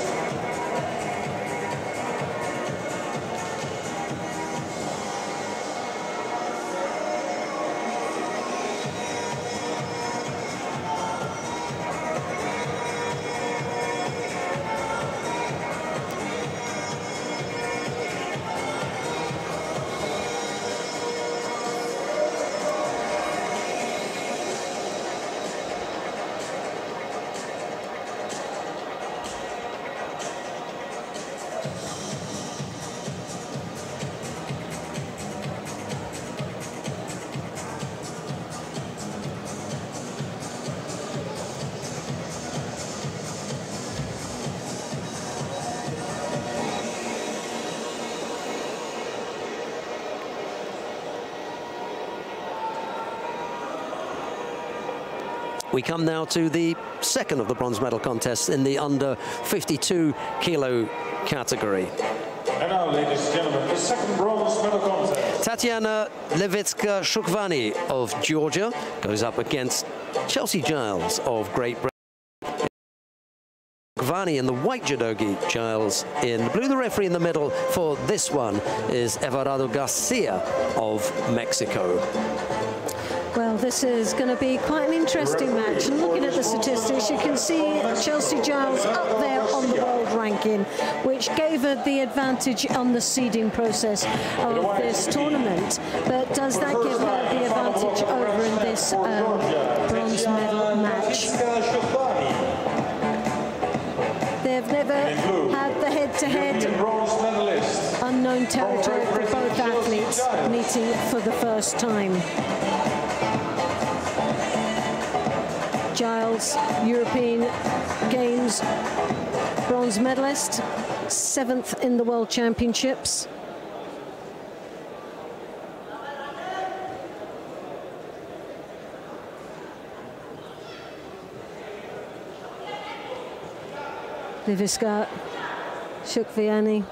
We come now to the second of the bronze medal contests in the under fifty-two kilo category. And now, ladies and gentlemen, the second bronze medal contest. Tatiana Levitska-Shukvani of Georgia goes up against Chelsea Giles of Great Britain. Shukvani in the white judogi, Giles in the blue. The referee in the middle for this one is Everardo Garcia of Mexico. Well, this is going to be quite an interesting match. And looking at the statistics, you can see Chelsea Giles up there on the world ranking, which gave her the advantage on the seeding process of this tournament. But does that give her the advantage over in this um, bronze medal match? They've never had the head-to-head unknown territory for both athletes meeting for the first time. Giles, European Games bronze medalist, seventh in the World Championships. Levitska-Shukvani.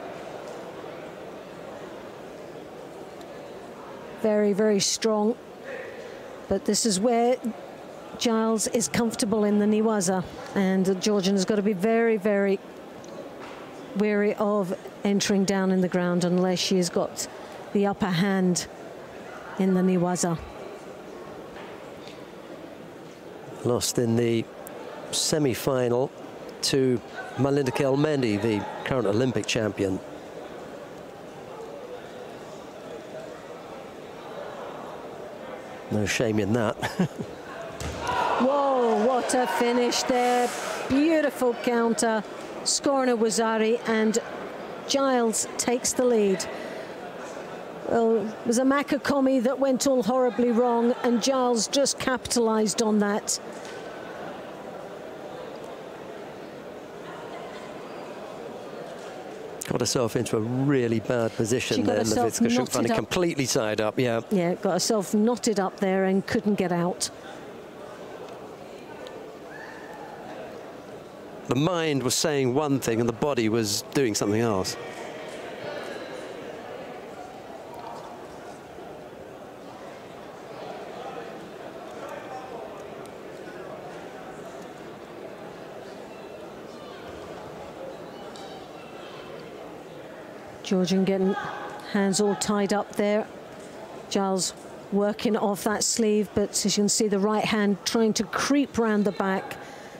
Very, very strong. But this is where Giles is comfortable in the Newaza, and the Georgian has got to be very, very wary of entering down in the ground unless she's got the upper hand in the Newaza. Lost in the semi-final to Melinda Kelmendi, the current Olympic champion. No shame in that. Whoa, what a finish there. Beautiful counter. Skorna Wazari, and Giles takes the lead. Well, it was a Makakomi that went all horribly wrong, and Giles just capitalized on that. Got herself into a really bad position there. Levitska-Shukvani completely tied up, yeah. Yeah, got herself knotted up there and couldn't get out. The mind was saying one thing and the body was doing something else. Georgian getting hands all tied up there. Giles working off that sleeve, but as you can see, the right hand trying to creep round the back.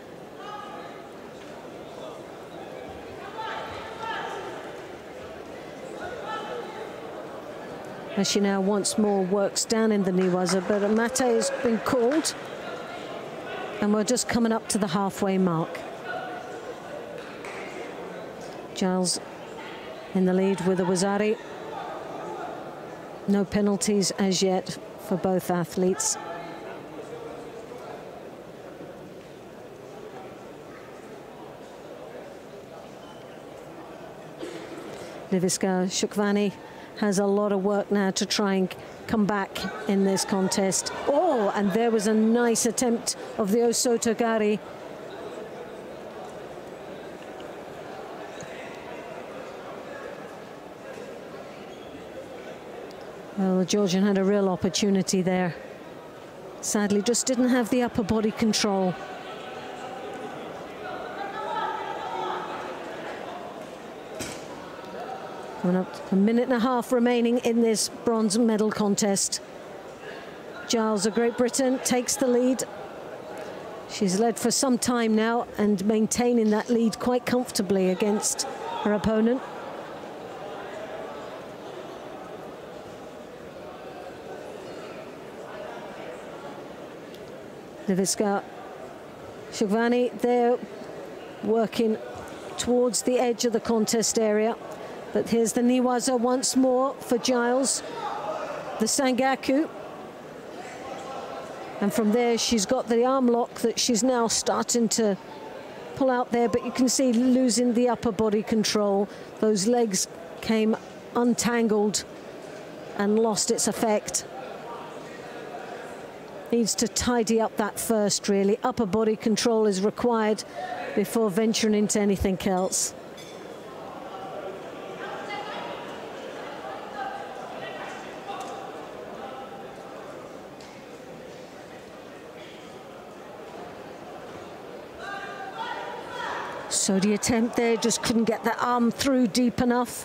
As she now once more works down in the Newaza, but a mate has been called, and we're just coming up to the halfway mark. Giles in the lead with the Wazari. No penalties as yet for both athletes. Levitska-Shukvani has a lot of work now to try and come back in this contest. Oh, and there was a nice attempt of the Osotogari. Well, the Georgian had a real opportunity there. Sadly, just didn't have the upper body control. A minute and a half remaining in this bronze medal contest. Giles of Great Britain takes the lead. She's led for some time now and maintaining that lead quite comfortably against her opponent. Liviska Shogbani, they're working towards the edge of the contest area. But here's the Newaza once more for Giles, the Sangaku. And from there, she's got the arm lock that she's now starting to pull out there, but you can see losing the upper body control. Those legs came untangled and lost its effect. Needs to tidy up that first, really. Upper body control is required before venturing into anything else. So the attempt there, just couldn't get that arm through deep enough.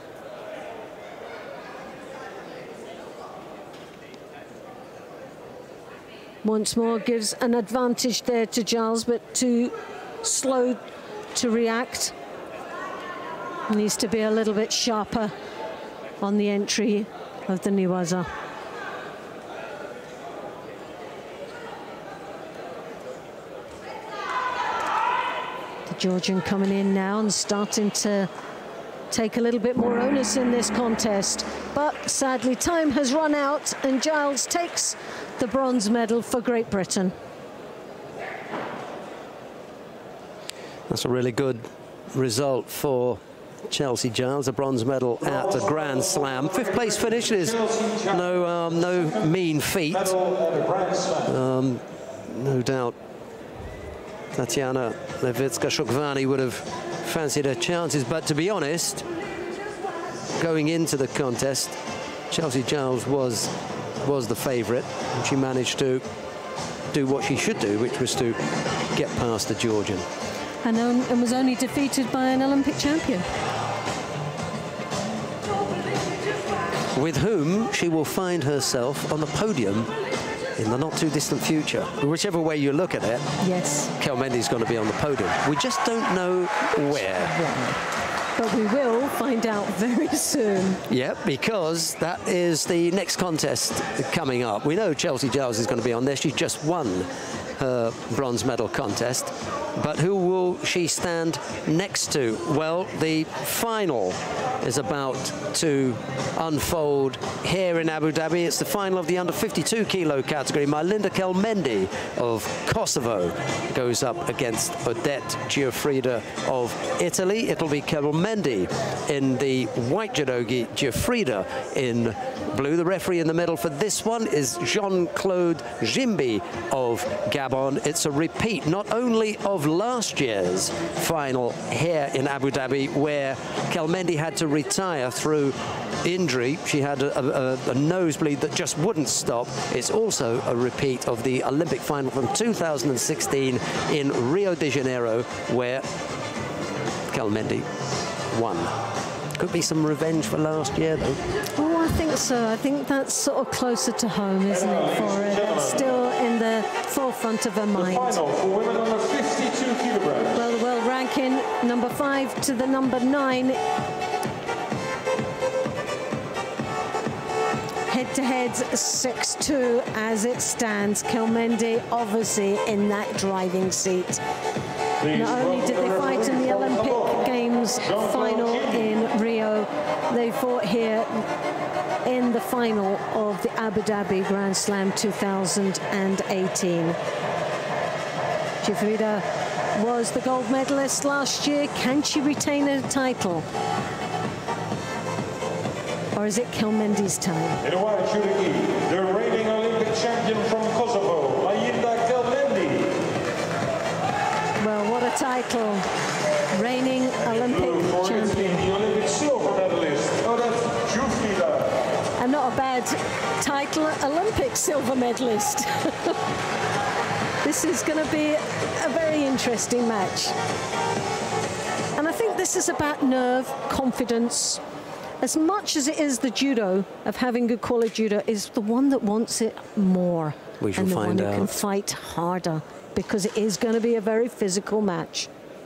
Once more gives an advantage there to Giles, but too slow to react. Needs to be a little bit sharper on the entry of the Newaza. Georgian coming in now and starting to take a little bit more onus in this contest. But sadly, time has run out and Giles takes the bronze medal for Great Britain. That's a really good result for Chelsea Giles, a bronze medal at the Grand Slam. Fifth place finish is no, um, no mean feat. Um, no doubt Tatiana Levitska-Shogbani would have fancied her chances, but to be honest, going into the contest, Chelsea Giles was was the favourite, and she managed to do what she should do, which was to get past the Georgian. And, um, and was only defeated by an Olympic champion. With whom she will find herself on the podium in the not too distant future. Whichever way you look at it, yes, Kelmendi's going to be on the podium. We just don't know where. But we will find out very soon. Yeah, because that is the next contest coming up. We know Chelsea Giles is going to be on there. She's just won her bronze medal contest. But who will she stand next to? Well, the final is about to unfold here in Abu Dhabi. It's the final of the under fifty-two kilo category. Marlinda Kelmendi of Kosovo goes up against Odette Giuffrida of Italy. It'll be Kelmendi in the white judogi, Giuffrida in blue. The referee in the middle for this one is Jean-Claude Jimbi of Gabon. It's a repeat not only of last year's final here in Abu Dhabi, where Kelmendi had to retire through injury. She had a, a, a nosebleed that just wouldn't stop. It's also a repeat of the Olympic final from two thousand sixteen in Rio de Janeiro, where Kelmendi won. Could be some revenge for last year, though. Oh, I think so. I think that's sort of closer to home, isn't it, for her? That's still in the forefront of her mind. The final for women under fifty-two kilograms. Well, the world ranking, number five to the number nine. Head-to-head, six two as it stands. Kelmendi obviously in that driving seat. Not only did they fight in the Olympic Games final in Rio, they fought here in the final of the Abu Dhabi Grand Slam two thousand eighteen. Giuffrida was the gold medalist last year. Can she retain her title? Or is it Kelmendi's time? In a white judogi, the reigning Olympic champion from Kosovo, Marlinda Kelmendi. Well, what a title. Reigning Olympic champion. The Olympic silver medalist, Odette Giuffrida. And not a bad title, Olympic silver medalist. This is going to be a very interesting match. And I think this is about nerve, confidence, as much as it is the judo of having good quality judo, is the one that wants it more. We shall and the find one who out. can fight harder, because it is going to be a very physical match.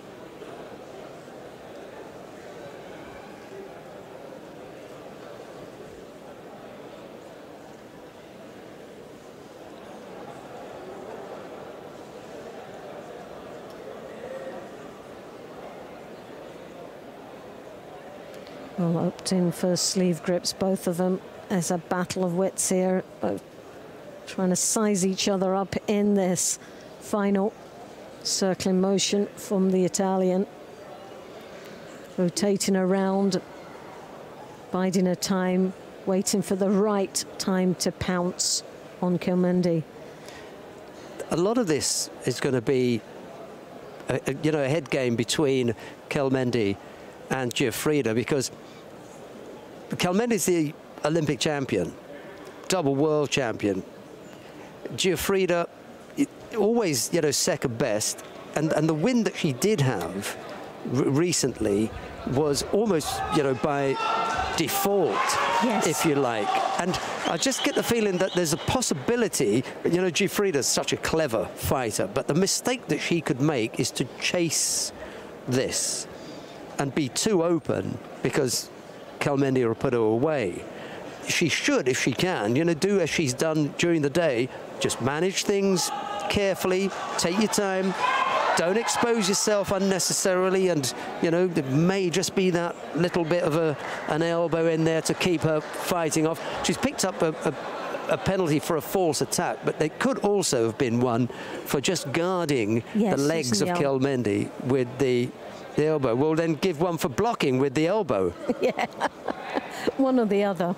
Well, opting for sleeve grips, both of them. There's a battle of wits here, both trying to size each other up in this final circling motion from the Italian. Rotating around, biding her time, waiting for the right time to pounce on Kelmendi. A lot of this is going to be, a, a, you know, a head game between Kelmendi and Giuffrida, because Kelmendi's the Olympic champion, double world champion. Giuffrida, always, you know, second best, and and the win that she did have recently was almost, you know, by default, yes, if you like. And I just get the feeling that there's a possibility, you know, Giuffrida's such a clever fighter, but the mistake that she could make is to chase this and be too open, because Kelmendi will put her away. She should, if she can, you know, do as she's done during the day. Just manage things carefully, take your time, don't expose yourself unnecessarily, and, you know, there may just be that little bit of a, an elbow in there to keep her fighting off. She's picked up a, a, a penalty for a false attack, but they could also have been one for just guarding yes, the legs of Kelmendi with the The elbow. We'll then give one for blocking with the elbow. Yeah, one or the other.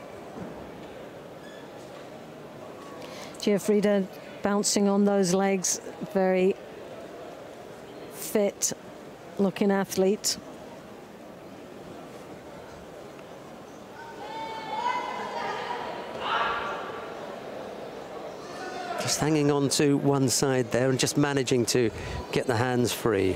Giuffrida bouncing on those legs, very fit looking athlete. Just hanging on to one side there and just managing to get the hands free.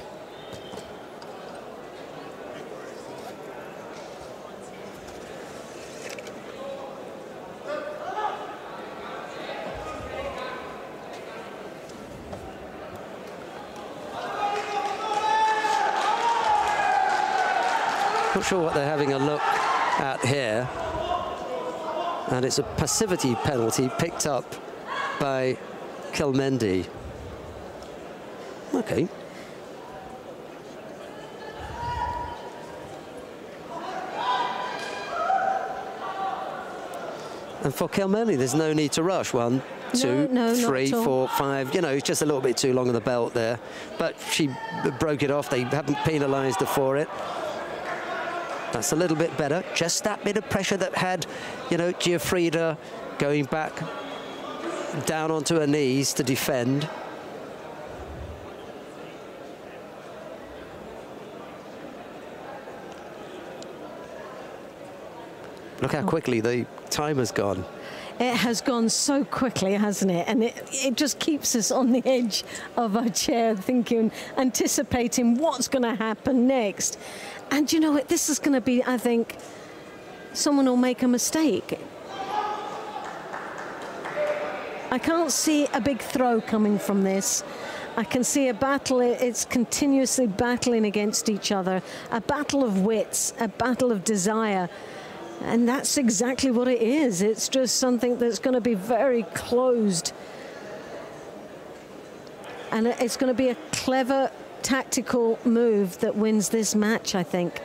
Not sure what they're having a look at here, and it's a passivity penalty picked up by Kelmendi. Okay. And for Kelmendi, there's no need to rush. One, two, no, no, three, four, five. You know, it's just a little bit too long on the belt there. But she broke it off. They haven't penalised her for it. That's a little bit better. Just that bit of pressure that had, you know, Giuffrida going back down onto her knees to defend. Look how quickly the time has gone. It has gone so quickly, hasn't it? And it, it just keeps us on the edge of our chair, thinking, anticipating what's going to happen next. And you know what? This is going to be, I think, someone will make a mistake. I can't see a big throw coming from this. I can see a battle. It's continuously battling against each other. A battle of wits, a battle of desire. And that's exactly what it is. It's just something that's going to be very closed. And it's going to be a clever tactical move that wins this match, I think.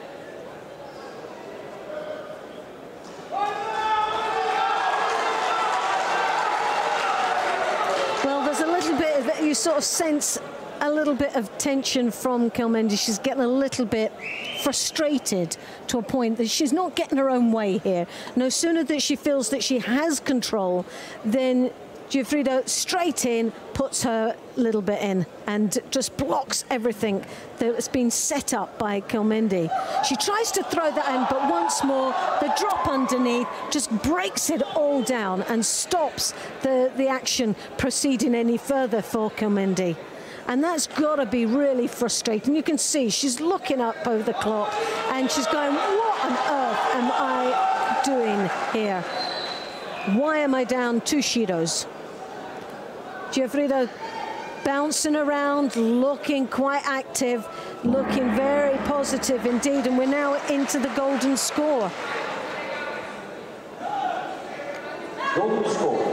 Well, there's a little bit of, you sort of sense a little bit of tension from Kelmendi. She's getting a little bit frustrated to a point that she's not getting her own way here. No sooner that she feels that she has control, then Giuffrida straight in, puts her little bit in and just blocks everything that's been set up by Kelmendi. She tries to throw that in, but once more, the drop underneath just breaks it all down and stops the, the action proceeding any further for Kelmendi. And that's got to be really frustrating. You can see she's looking up over the clock and she's going, what on earth am I here. Why am I down two Shidos? Giuffrida bouncing around, looking quite active, looking very positive indeed, and we're now into the golden score. Golden score.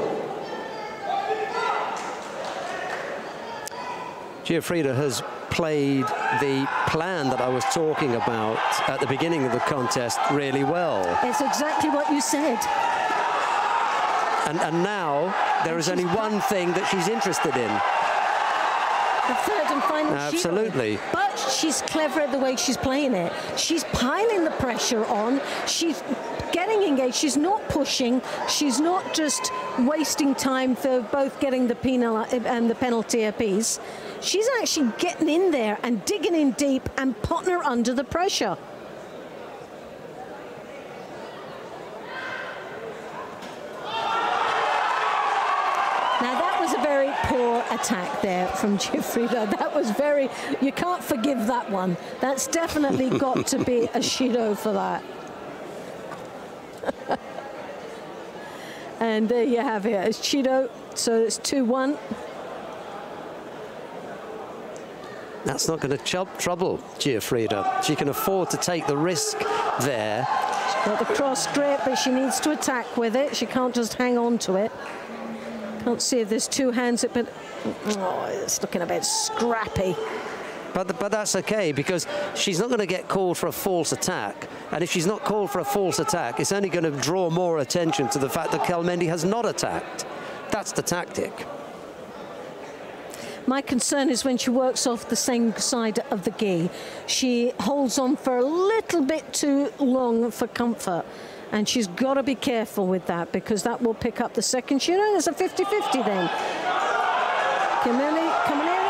Giuffrida has played the plan that I was talking about at the beginning of the contest really well. It's exactly what you said. And, and now there And is only she's one thing that she's interested in. The third and final Absolutely. Shido. But she's clever at the way she's playing it. She's piling the pressure on. She's getting engaged. She's not pushing. She's not just wasting time for both getting the penal and the penalty apiece. She's actually getting in there and digging in deep and putting her under the pressure. Now that was a very poor attack there from Giuffrida. That was very, you can't forgive that one. That's definitely got to be a Shido for that. And there you have it, it's Shido, so it's two one. That's not going to ch trouble Giuffrida. She can afford to take the risk there. She's got the cross grip, but she needs to attack with it. She can't just hang on to it. Can't see if there's two hands, but oh, it's looking a bit scrappy. But, but that's okay, because she's not going to get called for a false attack. And if she's not called for a false attack, it's only going to draw more attention to the fact that Kelmendi has not attacked. That's the tactic. My concern is when she works off the same side of the gi, she holds on for a little bit too long for comfort. And she's got to be careful with that, because that will pick up the second shooter. It's a fifty fifty then. Kelmendi coming in.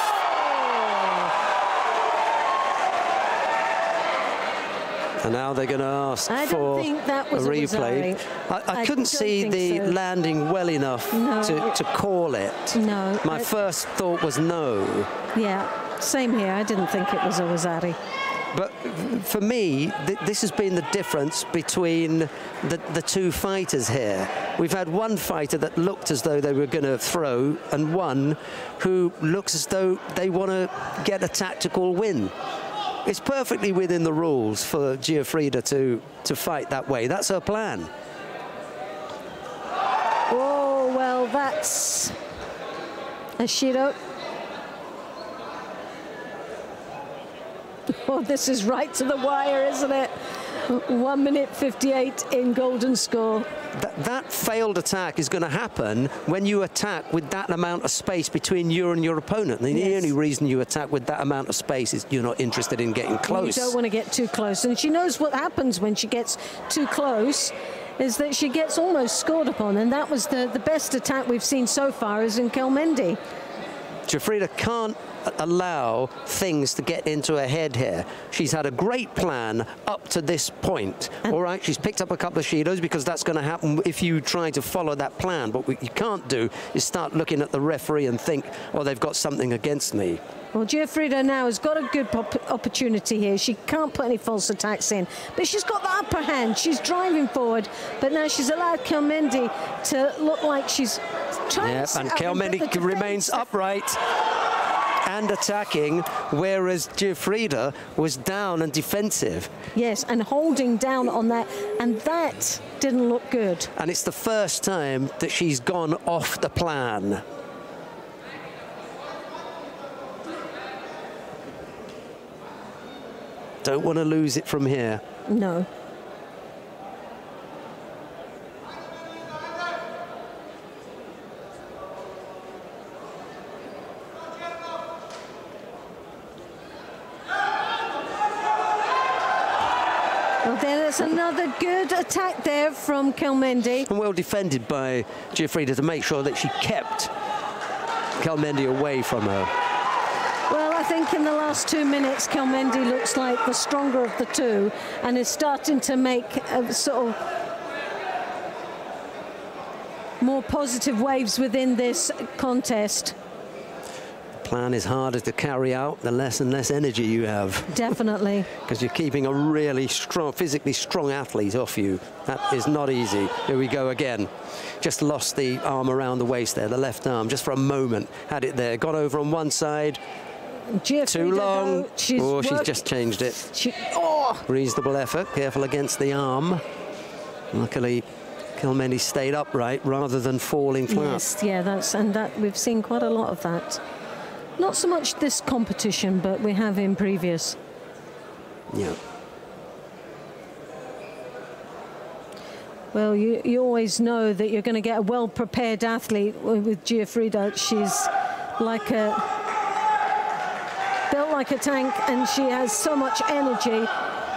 And now they're going to ask I for don't think that was a a replay. Wazzari. I, I I couldn't don't see think the so. landing well enough No. to, to call it. No. My I- first thought was no. Yeah, same here. I didn't think it was a Wazzari. But for me, th this has been the difference between the, the two fighters here. We've had one fighter that looked as though they were going to throw, and one who looks as though they want to get a tactical win. It's perfectly within the rules for Giuffrida to, to fight that way. That's her plan. Oh, well, that's a Shido. Oh, this is right to the wire, isn't it? one minute fifty-eight in golden score. That, that failed attack is going to happen when you attack with that amount of space between you and your opponent. And Yes. the only reason you attack with that amount of space is you're not interested in getting close. You don't want to get too close. And she knows what happens when she gets too close, is that she gets almost scored upon. And that was the, the best attack we've seen so far is in Kelmendi. Giuffrida can't allow things to get into her head here. She's had a great plan up to this point. All right, she's picked up a couple of Shidos because that's going to happen if you try to follow that plan. But what you can't do is start looking at the referee and think, oh, they've got something against me. Well, Giuffrida now has got a good op opportunity here. She can't put any false attacks in, but she's got the upper hand. She's driving forward, but now she's allowed Kelmendi to look like she's trying Yep, to... and I mean, Kelmendi the defense- remains upright and attacking, whereas Giuffrida was down and defensive. Yes, and holding down on that, and that didn't look good. And it's the first time that she's gone off the plan. Don't want to lose it from here. No. Well, there's another good attack there from Kelmendi. And well defended by Giuffrida to make sure that she kept Kelmendi away from her. Well, I think in the last two minutes, Kelmendi looks like the stronger of the two and is starting to make a sort of more positive waves within this contest. plan is harder to carry out, the less and less energy you have. Definitely. Because you're keeping a really strong, physically strong athlete off you. That is not easy. Here we go again. Just lost the arm around the waist there, the left arm, just for a moment. Had it there, got over on one side. Giuffrida, Too long. though, she's oh, she's worked. just changed it. She, oh! Reasonable effort, careful against the arm. Luckily, Kelmendi stayed upright rather than falling flat. Yes, yeah, that's, and that we've seen quite a lot of that. Not so much this competition, but we have in previous. Yeah. Well, you, you always know that you're going to get a well-prepared athlete with Giuffrida. She's like a, built like a tank, and she has so much energy.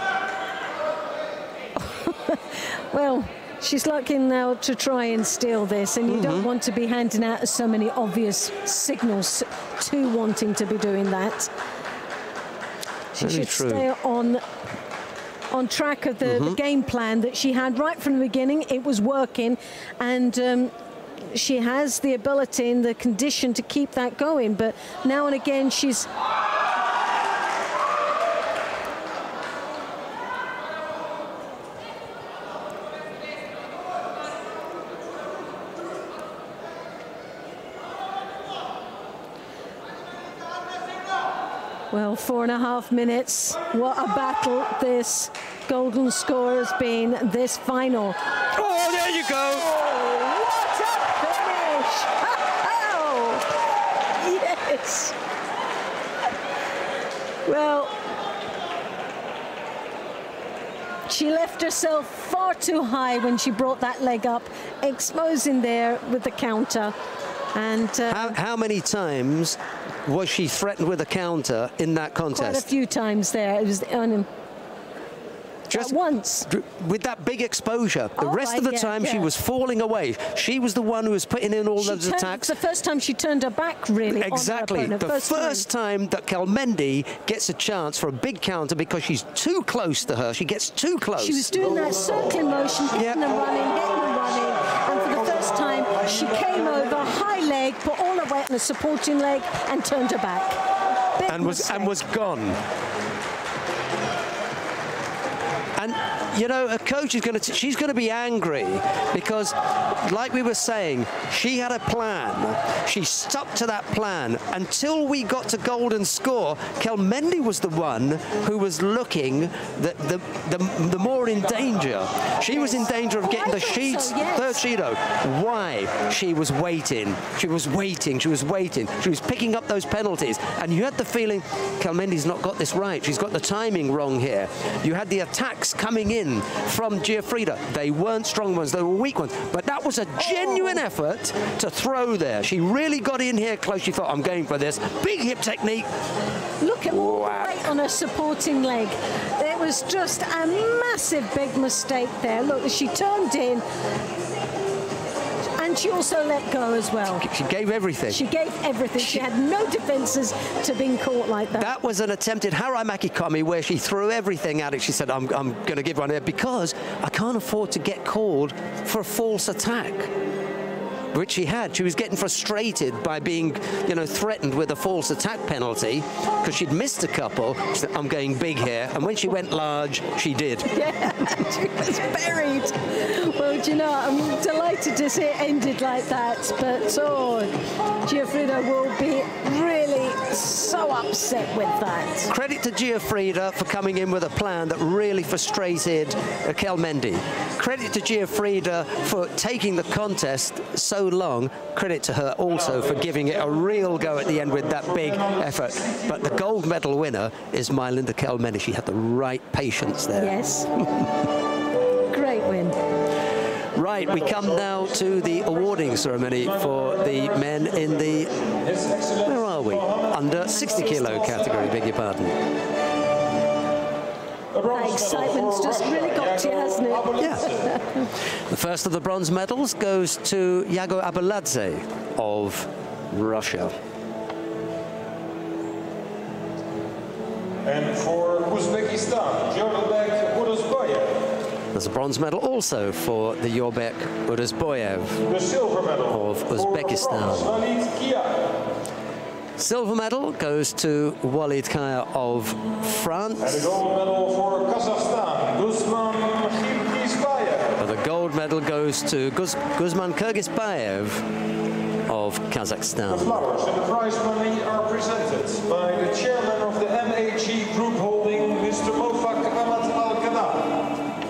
Well, she's looking now to try and steal this, and you mm-hmm. don't want to be handing out so many obvious signals to wanting to be doing that. She Very should true. stay on on track of the, mm-hmm. the game plan that she had right from the beginning. It was working, and um, she has the ability and the condition to keep that going. But now and again, she's well, four and a half minutes. What a battle this golden score has been, this final. Oh, there you go. Oh, what a finish. Oh, yes. Well, she left herself far too high when she brought that leg up, exposing there with the counter. And uh, how, how many times was she threatened with a counter in that contest? quite a few times there. It was um, just once. With that big exposure. The oh, rest of the yeah, time yeah. she was falling away. She was the one who was putting in all she those turned, attacks. The first time she turned her back, really. Exactly. On her the first, first time. time that Kelmendi gets a chance for a big counter because she's too close to her. She gets too close. She was doing that circling motion, hitting Yep. and running, hitting and running. And for the first time, she came over, high leg, put all her weight on a supporting leg, and turned her back. Big and was mistake. and was gone. And you know, a coach is going to she's going to be angry because, like we were saying, she had a plan. She stuck to that plan until we got to golden score. Kelmendi was the one who was looking the the the, the more in danger. She was in danger of getting Oh, I the thought sheets so, yes. third Shido. Why? She was waiting. She was waiting. She was waiting. She was picking up those penalties, and you had the feeling Kelmendi's not got this right. She's got the timing wrong here. You had the attacks coming in from Giuffrida. They weren't strong ones, they were weak ones. But that was a genuine effort to throw there. She really got in here close. She thought, I'm going for this. Big hip technique. Look at all the Wow. weight on her supporting leg. It was just a massive big mistake there. Look, she turned in, and she also let go as well. She gave everything. She gave everything. She had no defences to being caught like that. That was an attempted Haramaki Komi where she threw everything at it. She said, I'm, I'm going to give one here because I can't afford to get called for a false attack. Which she had. She was getting frustrated by being, you know, threatened with a false attack penalty because she'd missed a couple. She said, I'm going big here. And when she went large, she did. Yeah, she was buried. Well, do you know, I'm delighted to see it ended like that. But, oh, Giuffrida will be really so upset with that. Credit to Giuffrida for coming in with a plan that really frustrated uh, Kelmendi. Credit to Giuffrida for taking the contest so long. Credit to her also for giving it a real go at the end with that big effort. But the gold medal winner is Majlinda Kelmendi. She had the right patience there. Yes. Great win. Right, we come now to the awarding ceremony for the men in the, where are we? Under sixty kilo category, beg your pardon. That excitement's just really got to you, hasn't it? Yeah. The first of the bronze medals goes to Yago Abeladze of Russia. And for Uzbekistan, Jorbek Udusboyev. There's a bronze medal also for the Jorbek Udusboyev The silver medal of for Uzbekistan. Valid Kia. Silver medal goes to Walid Kaya of France. And the gold medal for Kazakhstan, Guzman Kyrgyzbayev. The gold medal goes to Guz Guzman Kyrgyzbayev of Kazakhstan. The flowers and the prize money are presented by the chairman of the M A G Group Holding, Mister Mofak Ahmad Al-Qadar.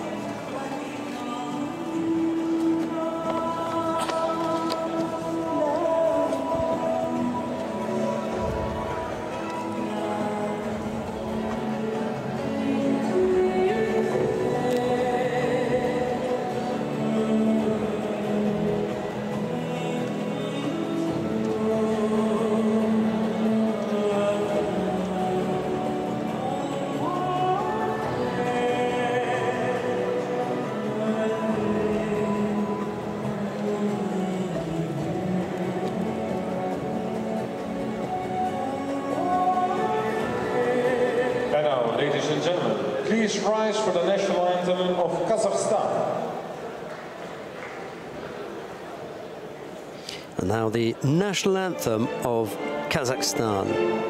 Ladies and gentlemen, please rise for the national anthem of Kazakhstan. And now the national anthem of Kazakhstan.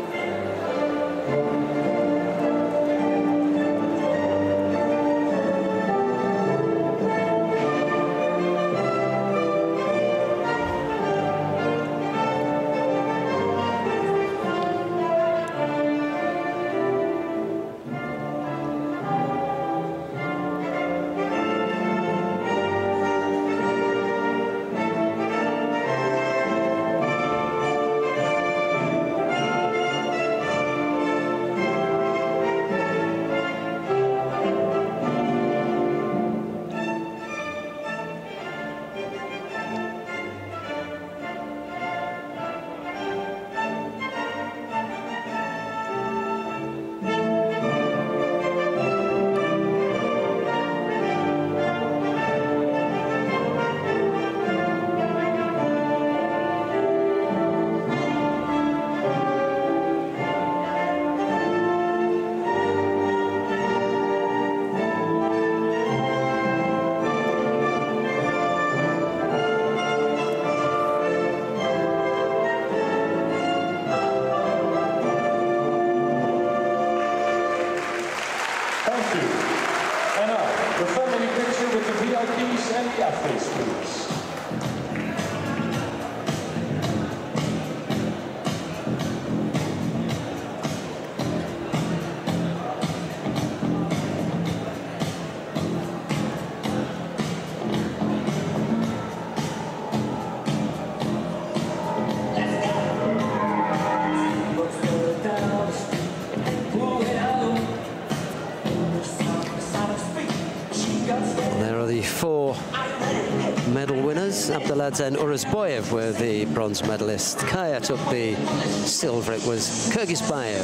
And Uruzboyev were the bronze medalists. Kaya took the silver. It was Kyrgyzbayev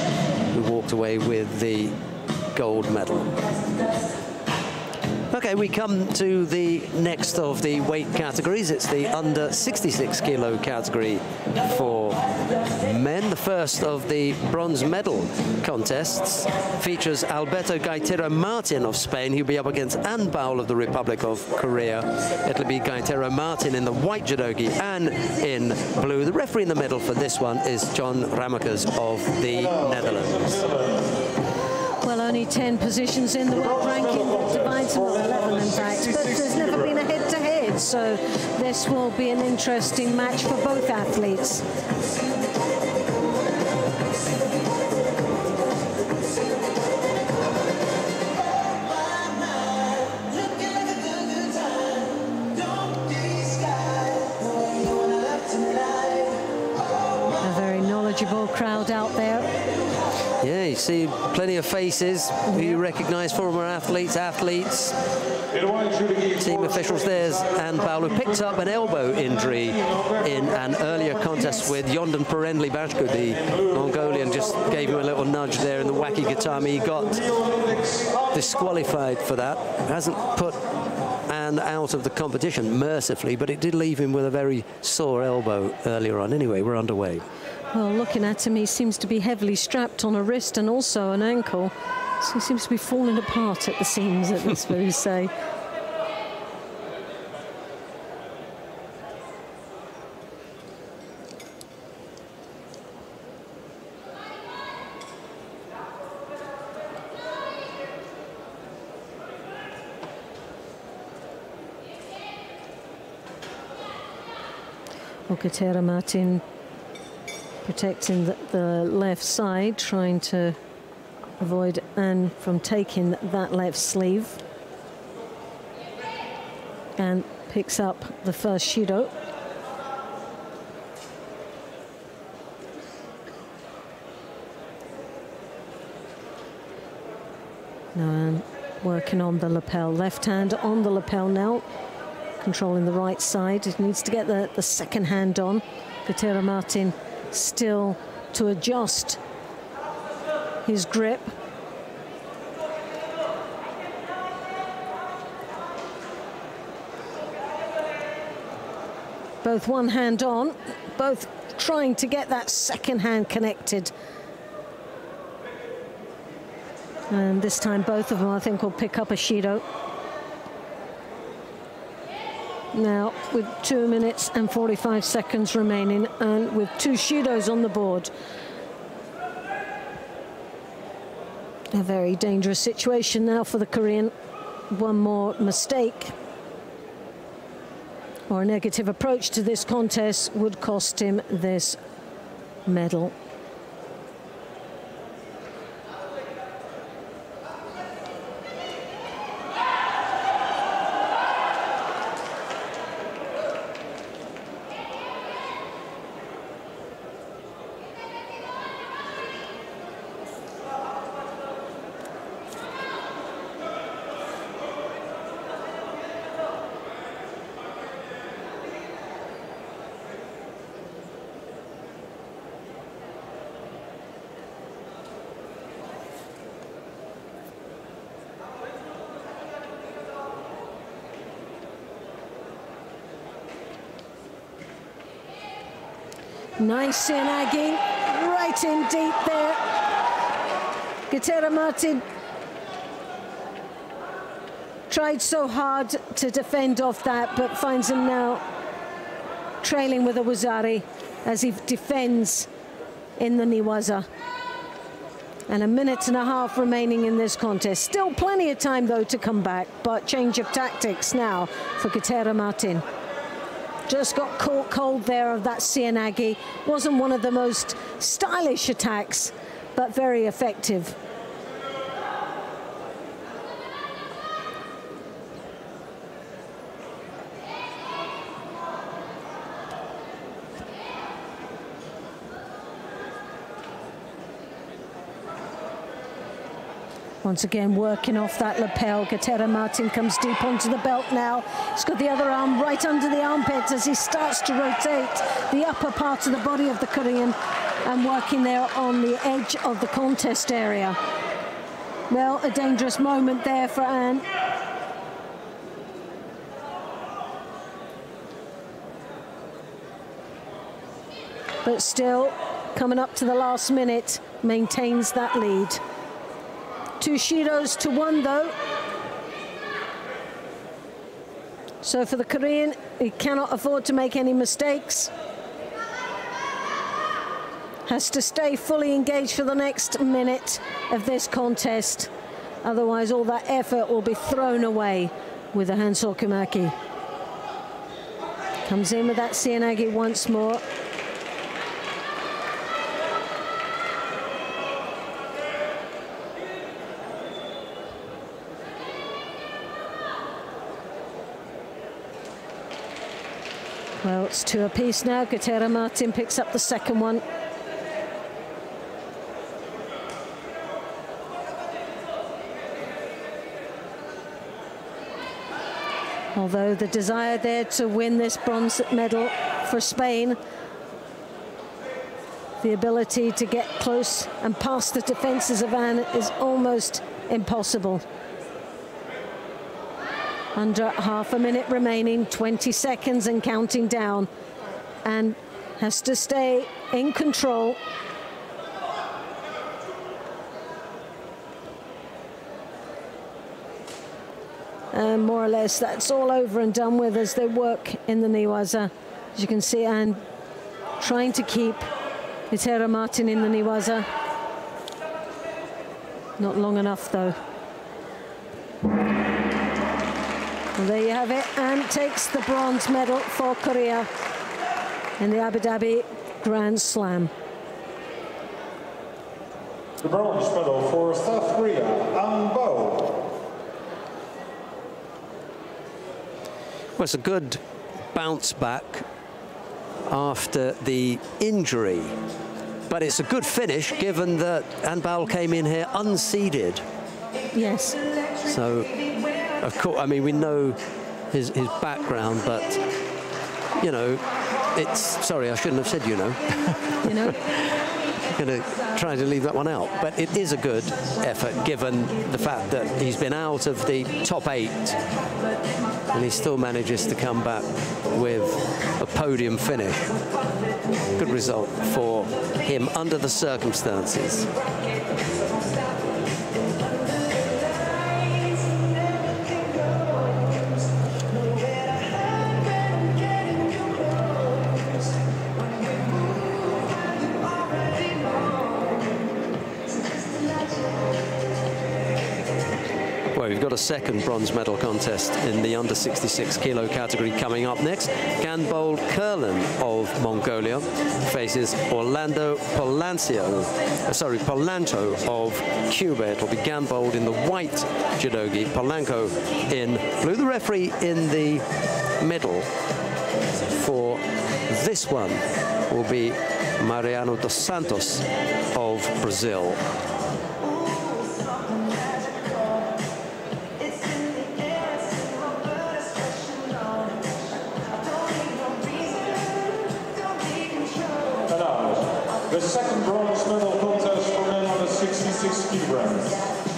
who walked away with the gold medal. Okay, we come to the next of the weight categories. It's the under sixty-six kilo category for men. The first of the bronze medal contests features Alberto Gaitero Martin of Spain. He'll be up against An Baul of the Republic of Korea. It'll be Gaitero Martin in the white judogi and in blue. The referee in the middle for this one is John Ramakers of the Netherlands. Well, only ten positions in the world ranking that divides them, eleven in fact, but there's never been a head-to-head, so this will be an interesting match for both athletes. A very knowledgeable crowd out there. Yeah, you see plenty of faces who you recognise, former athletes, athletes, team officials. There's An Baul, who picked up an elbow injury in an earlier contest with Yondan Perenli Bashku, the Mongolian. Just gave him a little nudge there in the wacky gatami. He got disqualified for that. Hasn't put An out of the competition, mercifully, but it did leave him with a very sore elbow earlier on. Anyway, we're underway. Well, looking at him, he seems to be heavily strapped on a wrist and also an ankle. So he seems to be falling apart at the seams, at least what you say. Gutierrez Martin protecting the, the left side, trying to avoid Anne from taking that left sleeve. And picks up the first Shido. Now Anne working on the lapel, left hand on the lapel now, controlling the right side. It needs to get the, the second hand on. Gutierrez Martin still to adjust his grip. Both one hand on, both trying to get that second hand connected. And this time both of them, I think, will pick up a Shido. Now, with two minutes and forty-five seconds remaining, and with two Shidos on the board. A very dangerous situation now for the Korean. One more mistake or a negative approach to this contest would cost him this medal. Nice Seoinage, right in deep there. Gutierrez Martin tried so hard to defend off that, but finds him now trailing with a Wazari as he defends in the Newaza. And a minute and a half remaining in this contest. Still plenty of time, though, to come back, but change of tactics now for Gutierrez Martin. Just got caught cold there of that Seoinage. Wasn't one of the most stylish attacks, but very effective. Once again, working off that lapel. Gutierrez Martin comes deep onto the belt now. He's got the other arm right under the armpit as he starts to rotate the upper part of the body of the Korean and working there on the edge of the contest area. Well, a dangerous moment there for Anne. But still, coming up to the last minute, maintains that lead. Two Shidos to one, though. So for the Korean, he cannot afford to make any mistakes. Has to stay fully engaged for the next minute of this contest. Otherwise, all that effort will be thrown away with the Hansokumaki. Comes in with that Seoinage once more. Well, it's two apiece now. Gutierrez Martin picks up the second one. Although the desire there to win this bronze medal for Spain, the ability to get close and past the defences of Anne is almost impossible. Under half a minute remaining, twenty seconds and counting down, and has to stay in control. And more or less that's all over and done with as they work in the Newaza. As you can see, Anne trying to keep Gutierrez Martin in the Newaza. Not long enough, though. Well, there you have it. Anne takes the bronze medal for Korea. in the Abu Dhabi Grand Slam. The bronze medal for South Korea, An Bo. Well, it's a good bounce back after the injury, but it's a good finish given that An Bo came in here unseeded. Yes. So, of course, I mean, we know his, his background, but, you know, it's, sorry, I shouldn't have said, you know. You know. I'm going to try to leave that one out, but it is a good effort given the fact that he's been out of the top eight and he still manages to come back with a podium finish. Good result for him under the circumstances. We've got a second bronze medal contest in the under sixty-six kilo category coming up next. Ganbold Kurlan of Mongolia faces Orlando Polancio, uh, sorry, Polanco of Cuba. It'll be Ganbold in the white judogi, Polanco in blue. The referee in the middle for this one will be Mariano dos Santos of Brazil. The second bronze medal contest for men under sixty-six kilograms.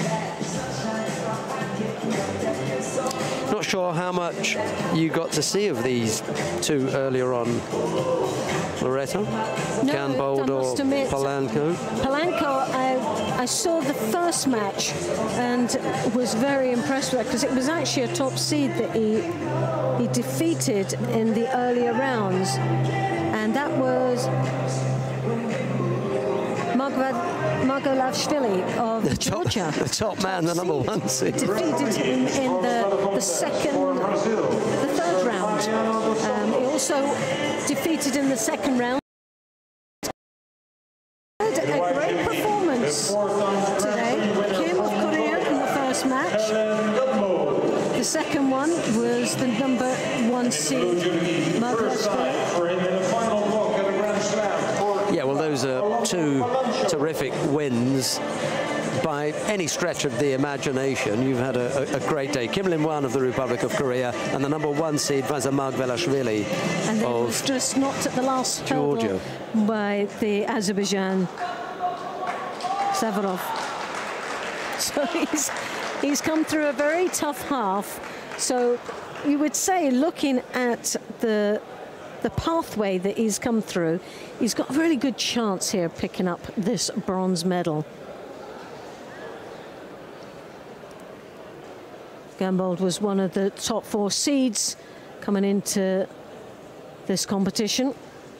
Not sure how much you got to see of these two earlier on, Loretta? No, Ganbold or Polanco? Polanco, I, I saw the first match and was very impressed with that because it was actually a top seed that he he defeated in the earlier rounds, and that was Margolavishvili of the top, Georgia. The top man, the number one seed. Defeated him in the, the second, the third round. Um, he also defeated in the second round. A great performance today. Kim of Korea in the first match. The second one was the number one seed, Margolavishvili. Yeah, well, those are two terrific wins by any stretch of the imagination. You've had a, a, a great day. Kim Lin-wan of the Republic of Korea and the number one seed, Vaza Margvelashvili and then of was just knocked at the last Georgia by the Azerbaijan Savarov. So he's he's come through a very tough half. So you would say, looking at the the pathway that he's come through, he's got a really good chance here of picking up this bronze medal. Ganbold was one of the top four seeds coming into this competition.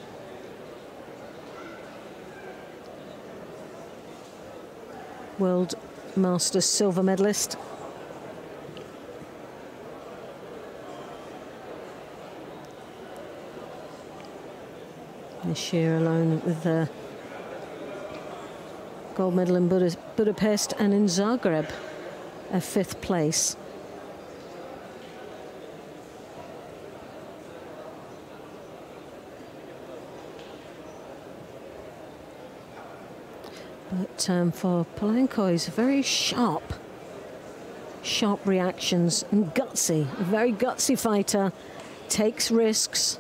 World Masters silver medalist. This year alone with the gold medal in Buda Budapest and in Zagreb, a fifth place. But um, for Polanco, he's very sharp, sharp reactions and gutsy, a very gutsy fighter, takes risks.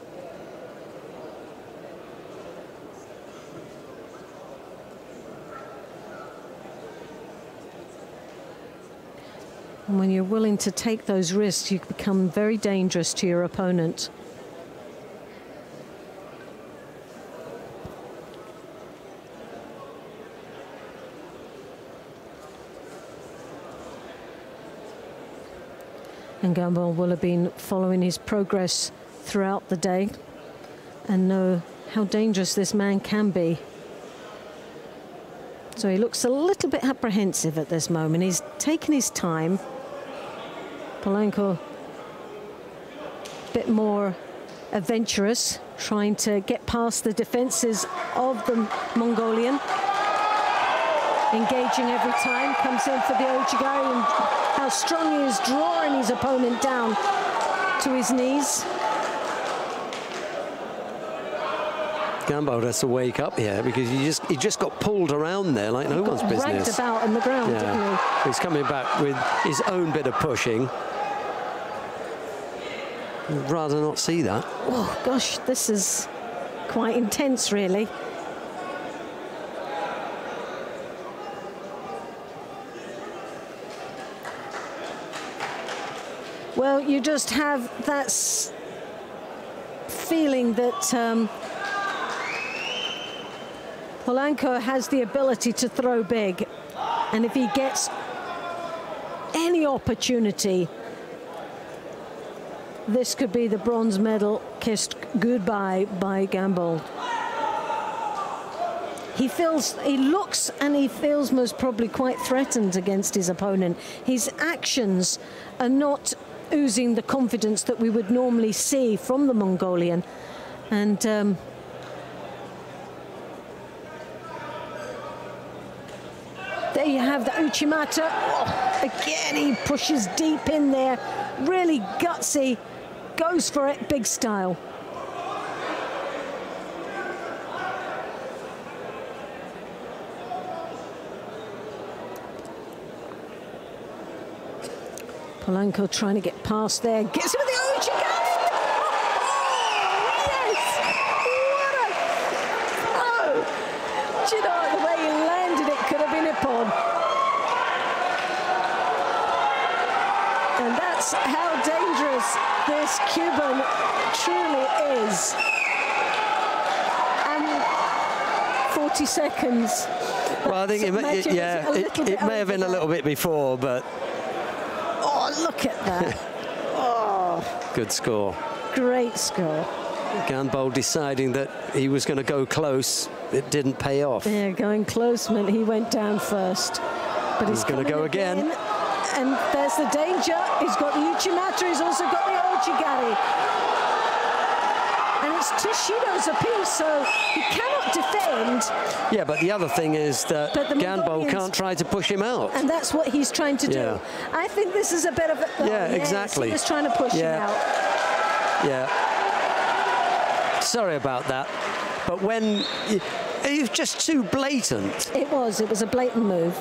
And when you're willing to take those risks, you become very dangerous to your opponent. And Ganbold will have been following his progress throughout the day and know how dangerous this man can be. So he looks a little bit apprehensive at this moment. He's taken his time. Polanco a bit more adventurous, trying to get past the defenses of the Mongolian. Engaging every time, comes in for the Ojigari, and how strong he is, drawing his opponent down to his knees. Gambold has to wake up here because he just he just got pulled around there like no one's business. Ragged about on the ground, yeah. didn't he? He's coming back with his own bit of pushing. I'd rather not see that. Oh gosh, this is quite intense, really. Well, you just have that s feeling that um, Polanco has the ability to throw big, and if he gets any opportunity, this could be the bronze medal kissed goodbye by Gambold. He feels, he looks and he feels most probably quite threatened against his opponent. His actions are not oozing the confidence that we would normally see from the Mongolian. And um, there you have the Uchimata. Oh, again, he pushes deep in there, really gutsy, goes for it, big style. Polanco trying to get past there, gets with the Ojigari. Oh, yes! What a throw! Do you know, the way he landed it could have been a pod. And that's how dangerous this Cuban truly is. And forty seconds. Well, I think it may, it, yeah, it, it may have been a little bit before, but look at that. Oh, good score. Great score. Gambold deciding that he was going to go close. It didn't pay off. Yeah, going close meant he went down first. But he's, he's going to go again. again. And there's the danger. He's got the Uchimata, he's also got the Ojigari. And it's Toshido's appeal, so he cannot defend. Yeah, but the other thing is that Gambold can't try to push him out. And that's what he's trying to do. Yeah. I think this is a bit of a... Oh, yeah, yes, exactly. He was trying to push yeah. him out. Yeah. Sorry about that. But when... It was just too blatant. It was. It was a blatant move.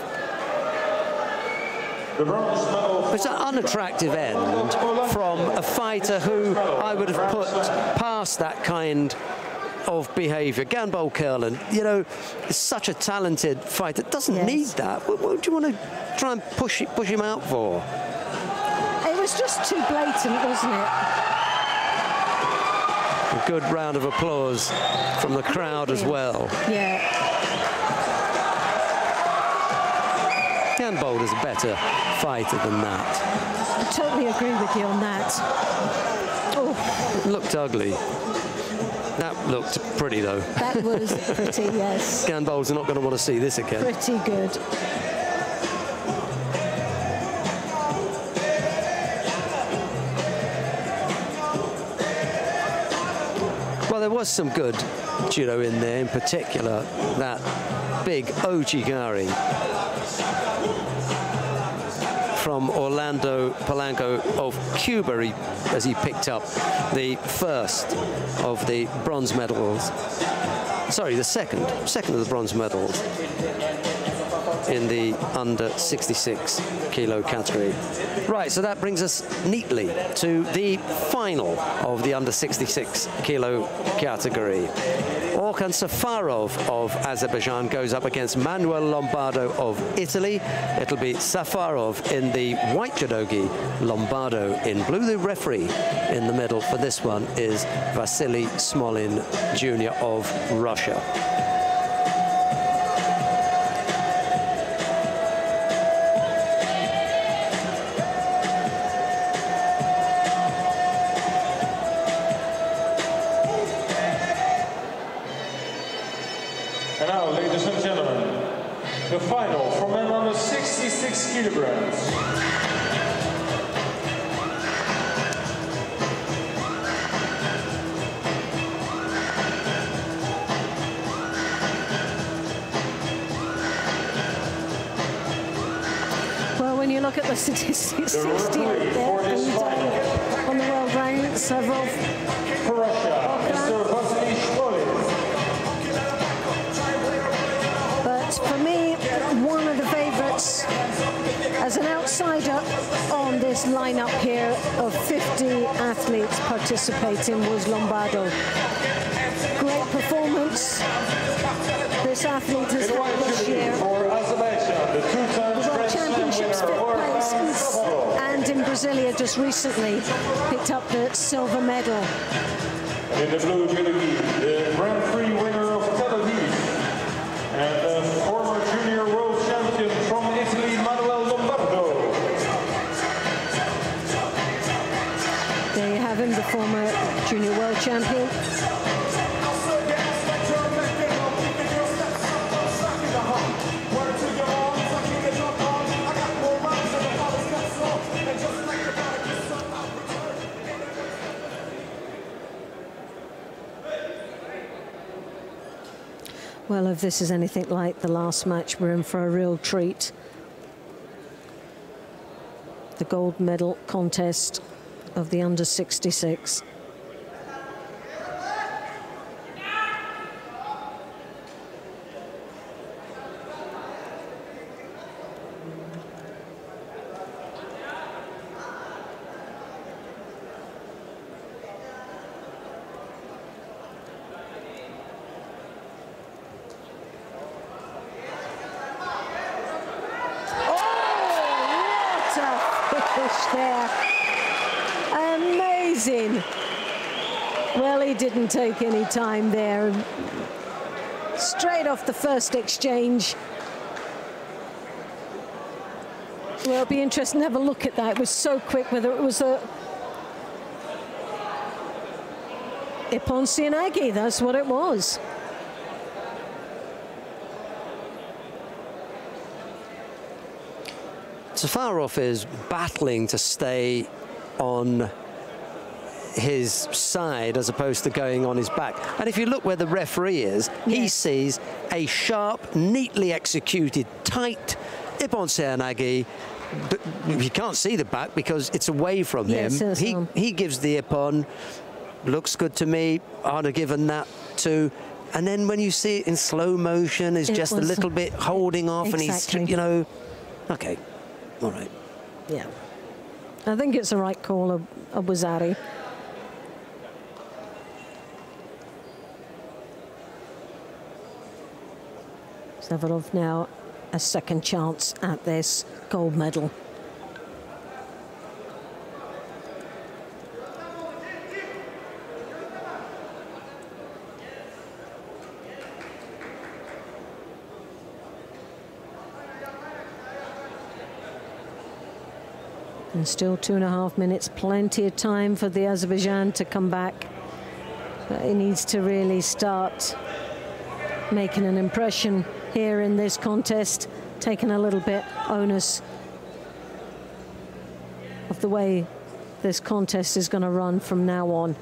It's an unattractive end from a fighter who I would have put past that kind of behaviour. Gambold Curlin, you know, is such a talented fighter. Doesn't yes. need that. What, what do you want to try and push it, push him out for? It was just too blatant, wasn't it? A good round of applause from the crowd as well. Yeah. Gambold is a better fighter than that. I totally agree with you on that. Oh. It looked ugly. That looked pretty, though. That was pretty, yes. Gambold's not going to want to see this again. Pretty good. Well, there was some good judo in there, in particular that big Ojigari from Orlando Polanco of Cuba, he, as he picked up the first of the bronze medals. Sorry, the second, second of the bronze medals in the under sixty-six kilo category. Right, so that brings us neatly to the final of the under sixty-six kilo category. Orkan Safarov of Azerbaijan goes up against Manuel Lombardo of Italy. It'll be Safarov in the white judogi, Lombardo in blue. The referee in the middle for this one is Vasily Smolin, Junior of Russia. And now, ladies and gentlemen, the final for men under sixty-six kilograms. the statistics, sixty-eight there, and uh, on the world rank, several. For Russia, Mister Vasily Shmolin. But for me, one of the favourites as an outsider on this lineup here of fifty athletes participating was Lombardo. Great performance this athlete has had this year. For Azerbaijan, the two-time The World Grand Slam Championships fifth winner, place, Orhan and, Savro. and in Brasilia just recently picked up the silver medal. And in the blue jersey, the Grand Prix winner of Tel Aviv, and the former junior world champion from Italy, Manuel Lombardo. There you have him, the former junior world champion. Well, if this is anything like the last match, we're in for a real treat. The gold medal contest of the under sixty-six. There. Amazing. Well, he didn't take any time there. Straight off the first exchange. Well, it'll be interesting to have a look at that. It was so quick, whether it was a Ippon Seoinage, that's what it was. Safarov is battling to stay on his side as opposed to going on his back. And if you look where the referee is, yes. he sees a sharp, neatly executed, tight Ippon Seoinage. But you can't see the back because it's away from yes, him. He, he gives the Ippon, looks good to me, I'd have given that to. And then when you see it in slow motion, it's it just a little bit holding off exactly. and he's, you know, okay. All right. Yeah. I think it's the right call of, of Wazzari. Safarov now a second chance at this gold medal. And still two and a half minutes, plenty of time for the Azerbaijan to come back. But he needs to really start making an impression here in this contest, taking a little bit onus of the way this contest is going to run from now on.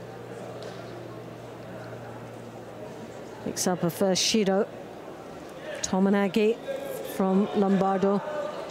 Picks up a first Shido. Tominagi from Lombardo.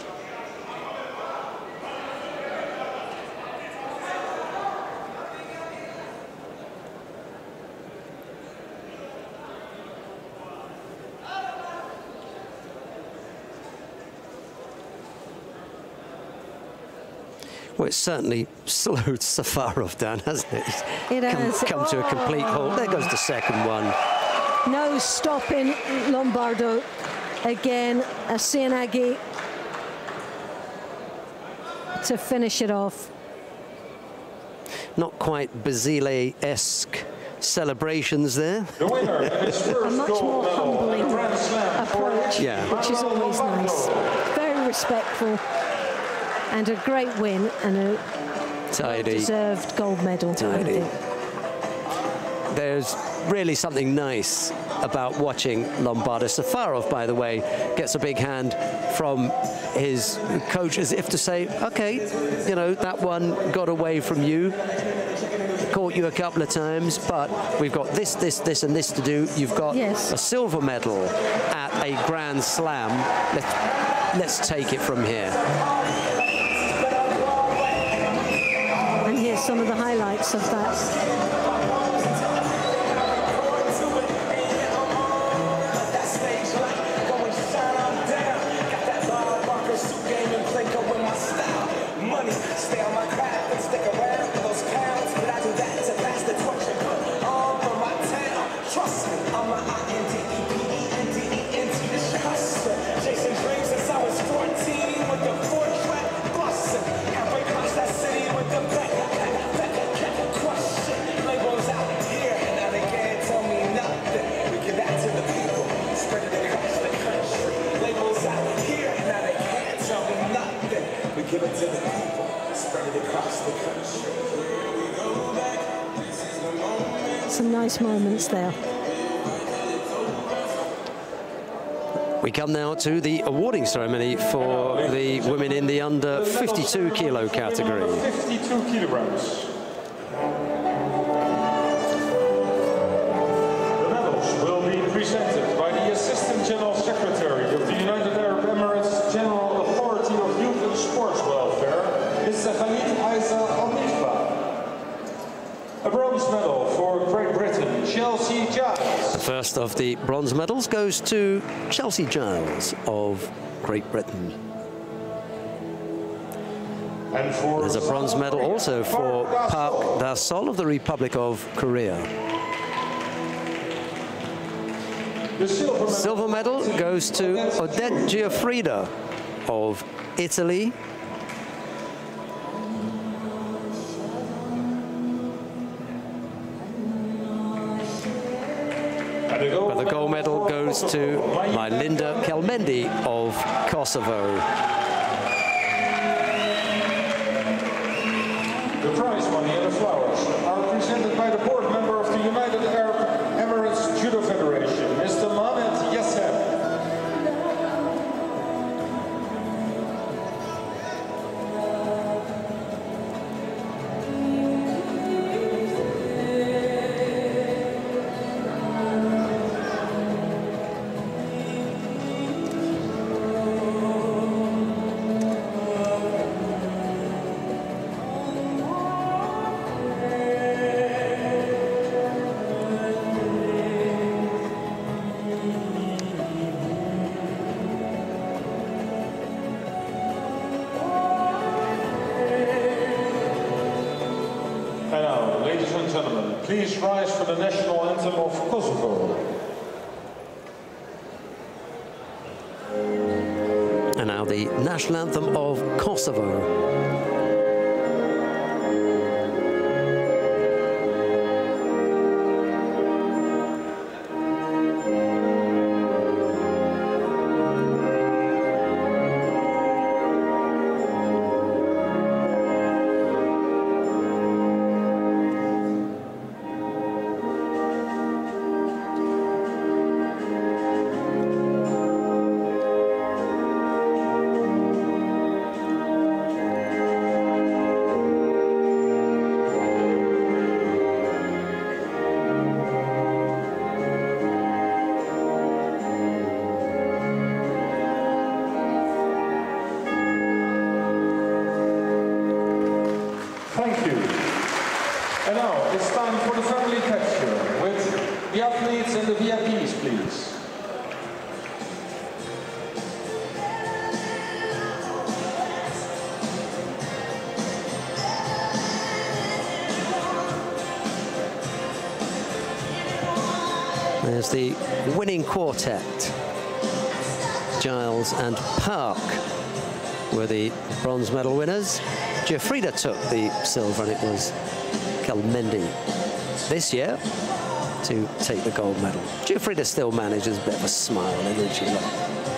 Well, it's certainly slowed Safarov down, hasn't it? It come, has. Come to a complete halt. There goes the second one. No stopping Lombardo. Again, a Seoinage to finish it off. Not quite Basile-esque celebrations there. The winner and his first A much more humbling approach, yeah. which is always nice. Very respectful. And a great win and a Tidy. deserved gold medal. Tidy. There's really something nice about watching Lombardo. Safarov, by the way, gets a big hand from his coach as if to say, okay, you know, that one got away from you, caught you a couple of times, but we've got this, this, this, and this to do. You've got yes. a silver medal at a Grand Slam. Let's, let's take it from here. highlights of that. Give it to the people, spread it across the country. Some nice moments there. We come now to the awarding ceremony for the women in the under fifty-two kilo category. fifty-two kilograms. The medals will be presented by the Assistant General Secretary of the United Arab Emirates General Authority of Youth and Sports Welfare, Mister Khalid Aiza Al Misbah. A bronze medal for Great Britain, Chelsea Giles. The first of the bronze medals goes to Chelsea Giles of Great Britain. And for There's a bronze medal also for Park Dasol of the Republic of Korea. The silver medal, Silver medal goes to Odette Giuffrida of Italy. But the gold medal goes to Mylinda Kelmendi of Kosovo. The prize money and the flowers are presented by the board member of the United Arab Emirates Judo Federation, Mister Mohamed Yasseb. And now, ladies and gentlemen, please rise for the national anthem of Kosovo. And now the national anthem of Kosovo. Thank you. And now it's time for the family picture with the athletes and the V I Ps, please. There's the winning quartet. Giles and Park were the bronze medal winners. Giuffrida took the silver, and it was Kelmendi this year to take the gold medal. Giuffrida still manages a bit of a smile, isn't she? Look.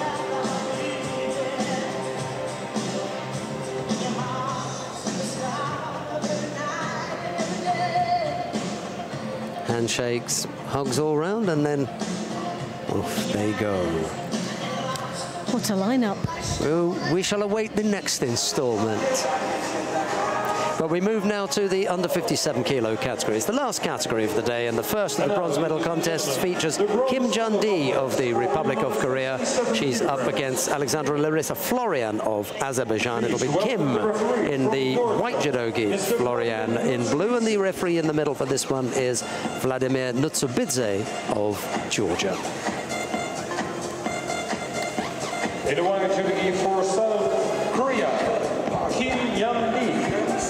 Handshakes, hugs all round, and then off they go. What a lineup. Well, we shall await the next instalment. But we move now to the under fifty-seven kilo category. It's the last category of the day, and the first of the bronze medal contests features Kim Jun-dee of the Republic of Korea. She's up against Alexandra Larissa Florian of Azerbaijan. It'll be Kim in the white judogi, Florian in blue, and the referee in the middle for this one is Vladimir Nutsubidze of Georgia. In the white judogi for South Korea, Kim Jun-dee.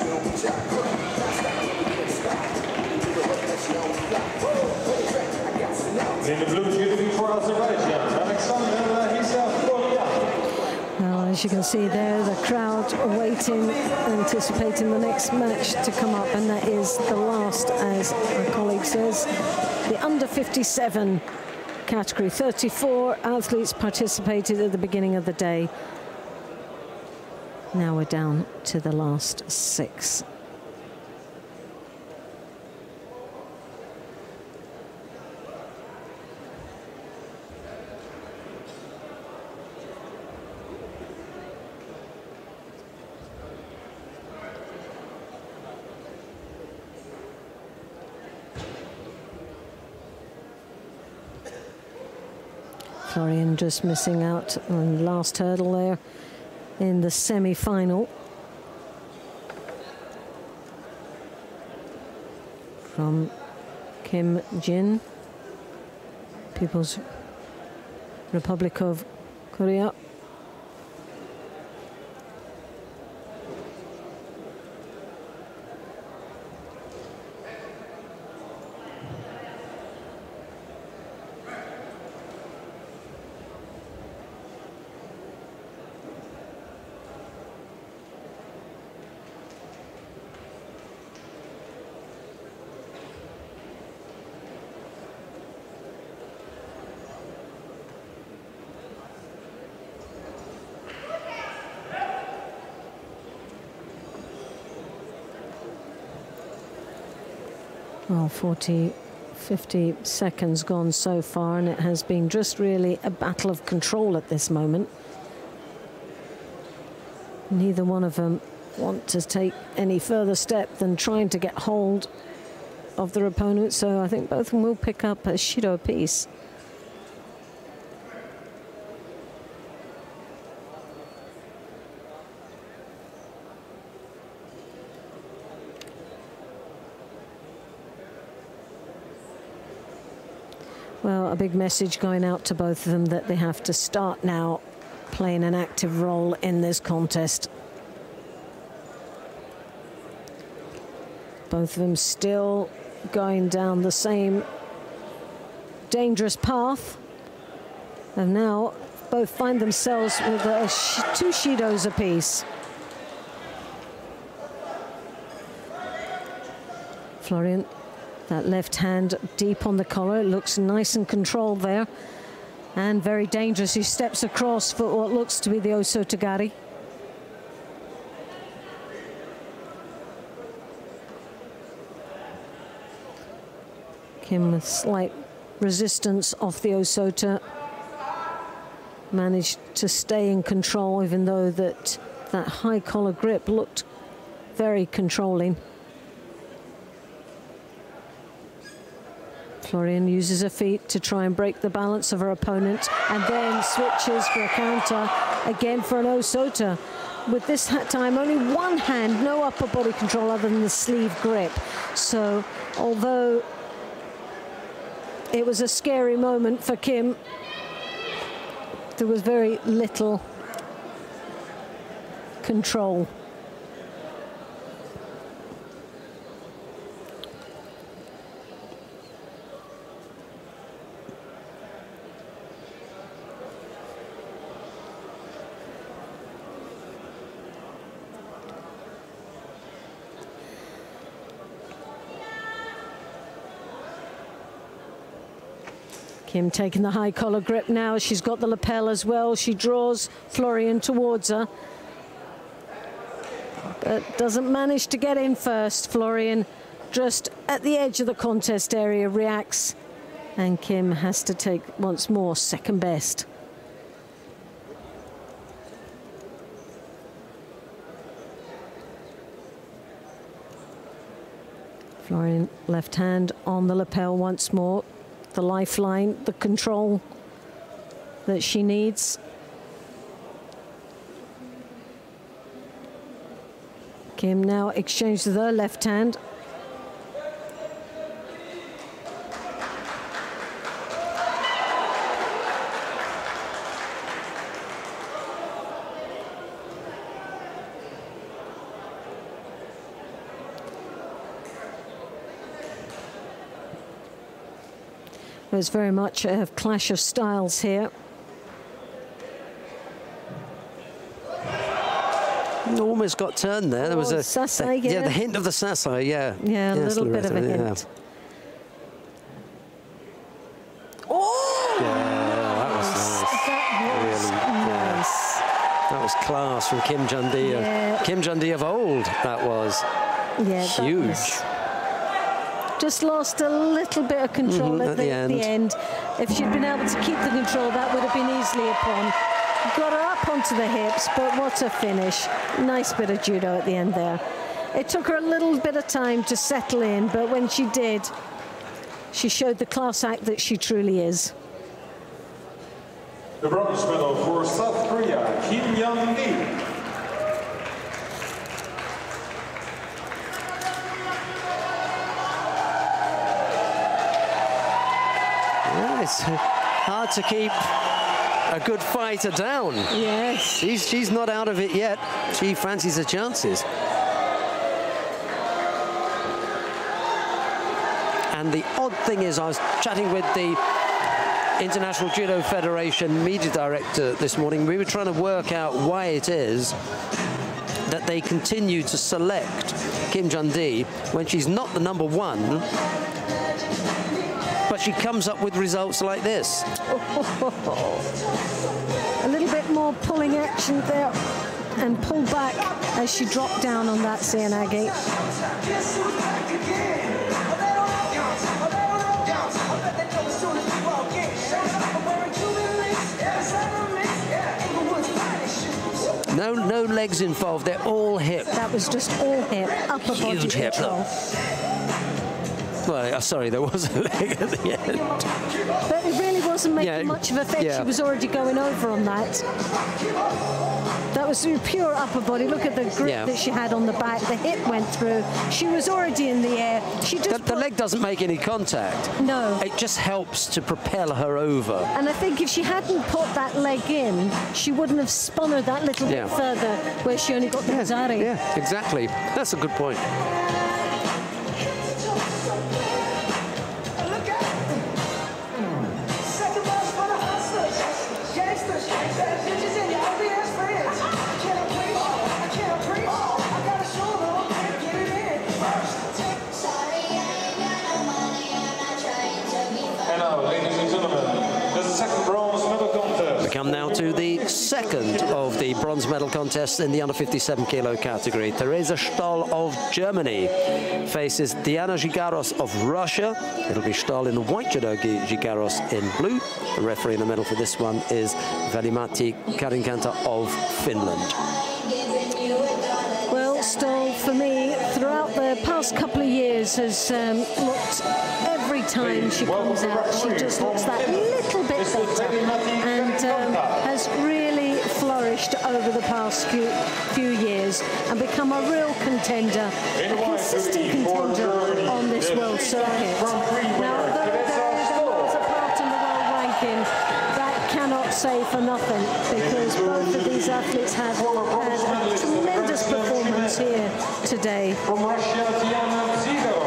In the blue judogi for Azerbaijan, Alexandra Larissa Florian. Well, as you can see there, the crowd waiting, anticipating the next match to come up, and that is the last, as my colleague says, the under fifty-seven category. thirty-four athletes participated at the beginning of the day. Now we're down to the last six. Florian just missing out on the last hurdle there in the semi-final. From Kim Jin, People's Republic of Korea. Well, forty, fifty seconds gone so far, and it has been just really a battle of control at this moment. Neither one of them want to take any further step than trying to get hold of their opponent, so I think both of them will pick up a Shido apiece. Well, a big message going out to both of them that they have to start now playing an active role in this contest. Both of them still going down the same dangerous path, and now both find themselves with uh, sh two Shidos apiece. Florian, that left hand deep on the collar, it looks nice and controlled there, and very dangerous. He steps across for what looks to be the Osotogari. Kim with slight resistance off the Osota, managed to stay in control, even though that that high collar grip looked very controlling. Florian uses her feet to try and break the balance of her opponent, and then switches for a counter, again for an Osota. With this time only one hand, no upper body control other than the sleeve grip. So although it was a scary moment for Kim, there was very little control. Kim taking the high collar grip now. She's got the lapel as well. She draws Florian towards her, but doesn't manage to get in first. Florian just at the edge of the contest area reacts, and Kim has to take once more second best. Florian, left hand on the lapel once more. The lifeline, the control that she needs. Kim now exchanged with her left hand. There's very much a clash of styles here. Almost got turned there. There was Oh, a Sasai, a- yeah. yeah. the hint of the Sasai, yeah. Yeah, a Yes, little bit of a Loretta, hint. Yeah. Oh! Yeah, that was nice. That was Really, yeah. nice. That was class from Kim Jun-dee. of- Yeah. Kim Jun-dee of old, that was. Yeah, that Huge. was- just lost a little bit of control Mhm, at, at the, the the end. If she'd been able to keep the control, that would have been easily upon. Got her up onto the hips, but what a finish. Nice bit of judo at the end there. It took her a little bit of time to settle in, but when she did, she showed the class act that she truly is. The bronze medal for South Korea, Kim Young-mi. Yeah, it's hard to keep a good fighter down. Yes. She's, she's not out of it yet. She fancies her chances. And the odd thing is, I was chatting with the International Judo Federation media director this morning. We were trying to work out why it is that they continue to select Kim Jun-dee when she's not the number one, but she comes up with results like this. A little bit more pulling action there and pull back as she dropped down on that Seoinage. No, no legs involved. They're all hip. That was just all hip, upper body Huge hip, control. look. Well, uh, sorry, there was a leg at the end. But it really wasn't making Yeah, much of a effect. yeah. She was already going over on that. That was pure upper body. Look at the grip Yeah. that she had on the back. The hip went through. She was already in the air. She just The, the put- leg doesn't make any contact. No. It just helps to propel her over. And I think if she hadn't put that leg in, she wouldn't have spun her that little Yeah. bit further, where she only got the Zari. Yeah, exactly. That's a good point. And now, ladies and gentlemen, the second bronze medal contest. We come now to the second of the bronze medal contests in the under fifty-seven kilo category. Teresa Stoll of Germany faces Diana Gigaros of Russia. It'll be Stoll in white judo, Gigaros in blue. The referee in the middle for this one is Veli-Matti Karinkanta of Finland. Well, Stoll, for me, throughout the past couple of years, has um, looked every time she comes out, she just looks that little bit better, and um, has really flourished over the past few, few years and become a real contender, a consistent contender on this world circuit. Now, although there is a miles apart in the world ranking, that cannot say for nothing, because both of these athletes have had a tremendous performance here today. From Russia, Tiana Zigo.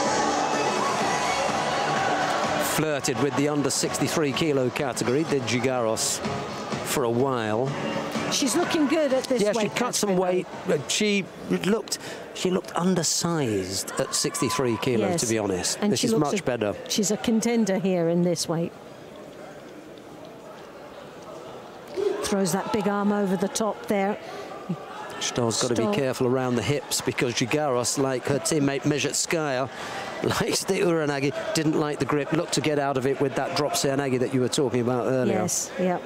Flirted with the under sixty-three kilo category, did Gigaros for a while. She's looking good at this Yeah, weight. she cut some weight. but She looked, she looked undersized at sixty-three kilo, Yes. to be honest. And This she is looks much a- better. She's a contender here in this weight. Throws that big arm over the top there. Stoll's got to be Stoll. careful around the hips, because Gigaros, like her teammate Mezhetskaya, likes the Uranagi, didn't like the grip, looked to get out of it with that drop Seoinage that you were talking about earlier. Yes, yep.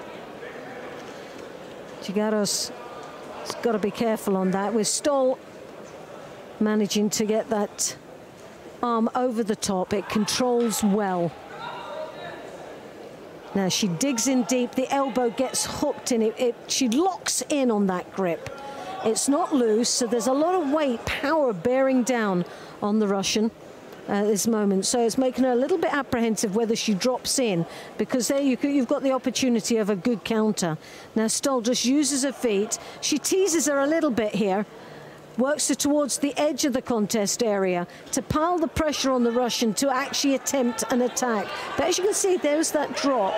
Gigaros has got to be careful on that, with Stoll managing to get that arm over the top. It controls well. Now she digs in deep, the elbow gets hooked in it, it. She locks in on that grip. It's not loose, so there's a lot of weight, power bearing down on the Russian at this moment. So it's making her a little bit apprehensive whether she drops in, because there you could, you've got the opportunity of a good counter. Now Stoll just uses her feet. She teases her a little bit here, works her towards the edge of the contest area to pile the pressure on the Russian to actually attempt an attack. But as you can see, there's that drop.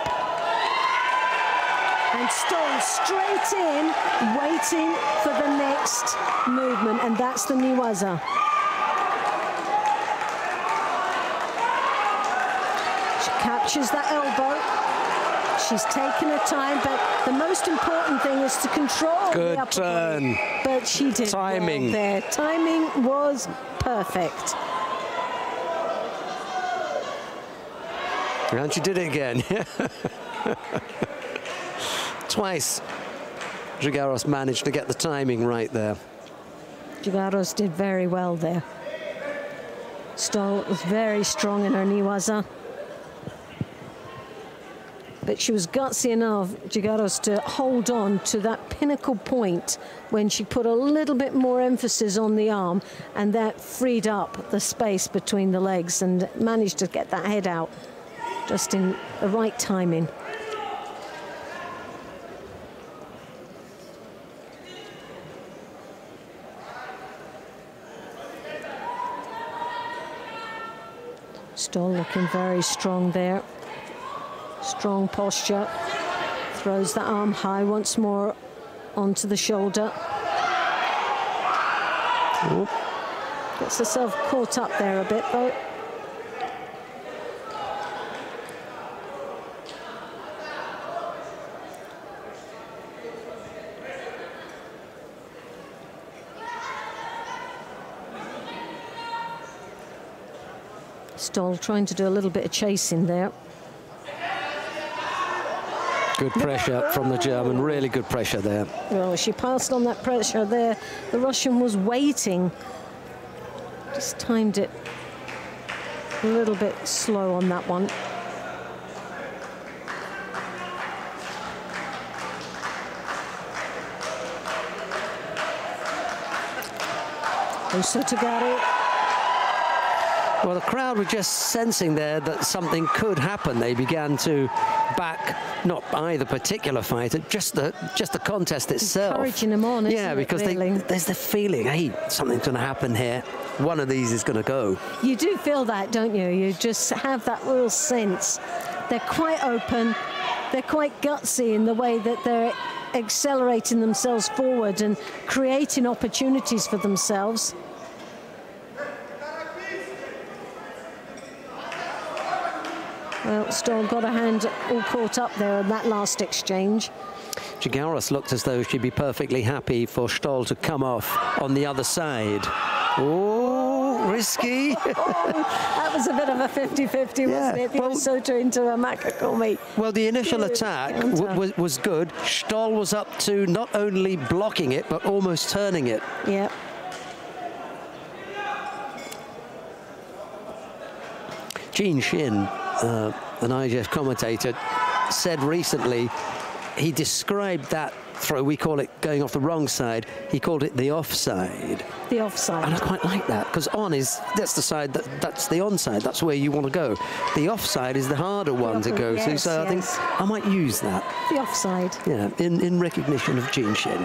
And Stoll straight in, waiting for the next movement, and that's the Newaza. She captures that elbow. She's taken her time, but the most important thing is to control Good the upper turn. body. But she did Timing. well there. Timing was perfect. And she did it again. Twice. Gigaros managed to get the timing right there. Gigaros did very well there. Stoll was very strong in her Newaza. But she was gutsy enough, Gigaros, to hold on to that pinnacle point when she put a little bit more emphasis on the arm, and that freed up the space between the legs and managed to get that head out just in the right timing. Stoll looking very strong there. Strong posture, throws the arm high once more onto the shoulder. Oop. Gets herself caught up there a bit though. Stoll trying to do a little bit of chasing there. Good pressure from the German, really good pressure there. Well, she passed on that pressure there. The Russian was waiting. Just timed it a little bit slow on that one. Osotogari. Well, the crowd were just sensing there that something could happen. They began to back not either particular fighter, just the just the contest itself. Encouraging them on, isn't yeah, it, because really? they, there's the feeling, hey, something's going to happen here. One of these is going to go. You do feel that, don't you? You just have that real sense. They're quite open. They're quite gutsy in the way that they're accelerating themselves forward and creating opportunities for themselves. Well, Stoll got a hand all caught up there in that last exchange. Gigaros looked as though she'd be perfectly happy for Stoll to come off on the other side. Oh, risky. Oh, that was a bit of a fifty fifty, wasn't Yeah, it? The well- Osoto into a Makakumi. Well, the initial Good attack counter. w was, was good. Stoll was up to not only blocking it, but almost turning it. Yeah. Gene Shin, uh, an I J F commentator, said recently, he described that throw, we call it going off the wrong side, he called it the offside. The And I offside. quite like that, because on is, that's the side, that, that's the onside, that's where you want to go. The offside is the harder one to go to, Yes, so I think yes. I might use that, The offside. yeah, in, in recognition of Gene Shin.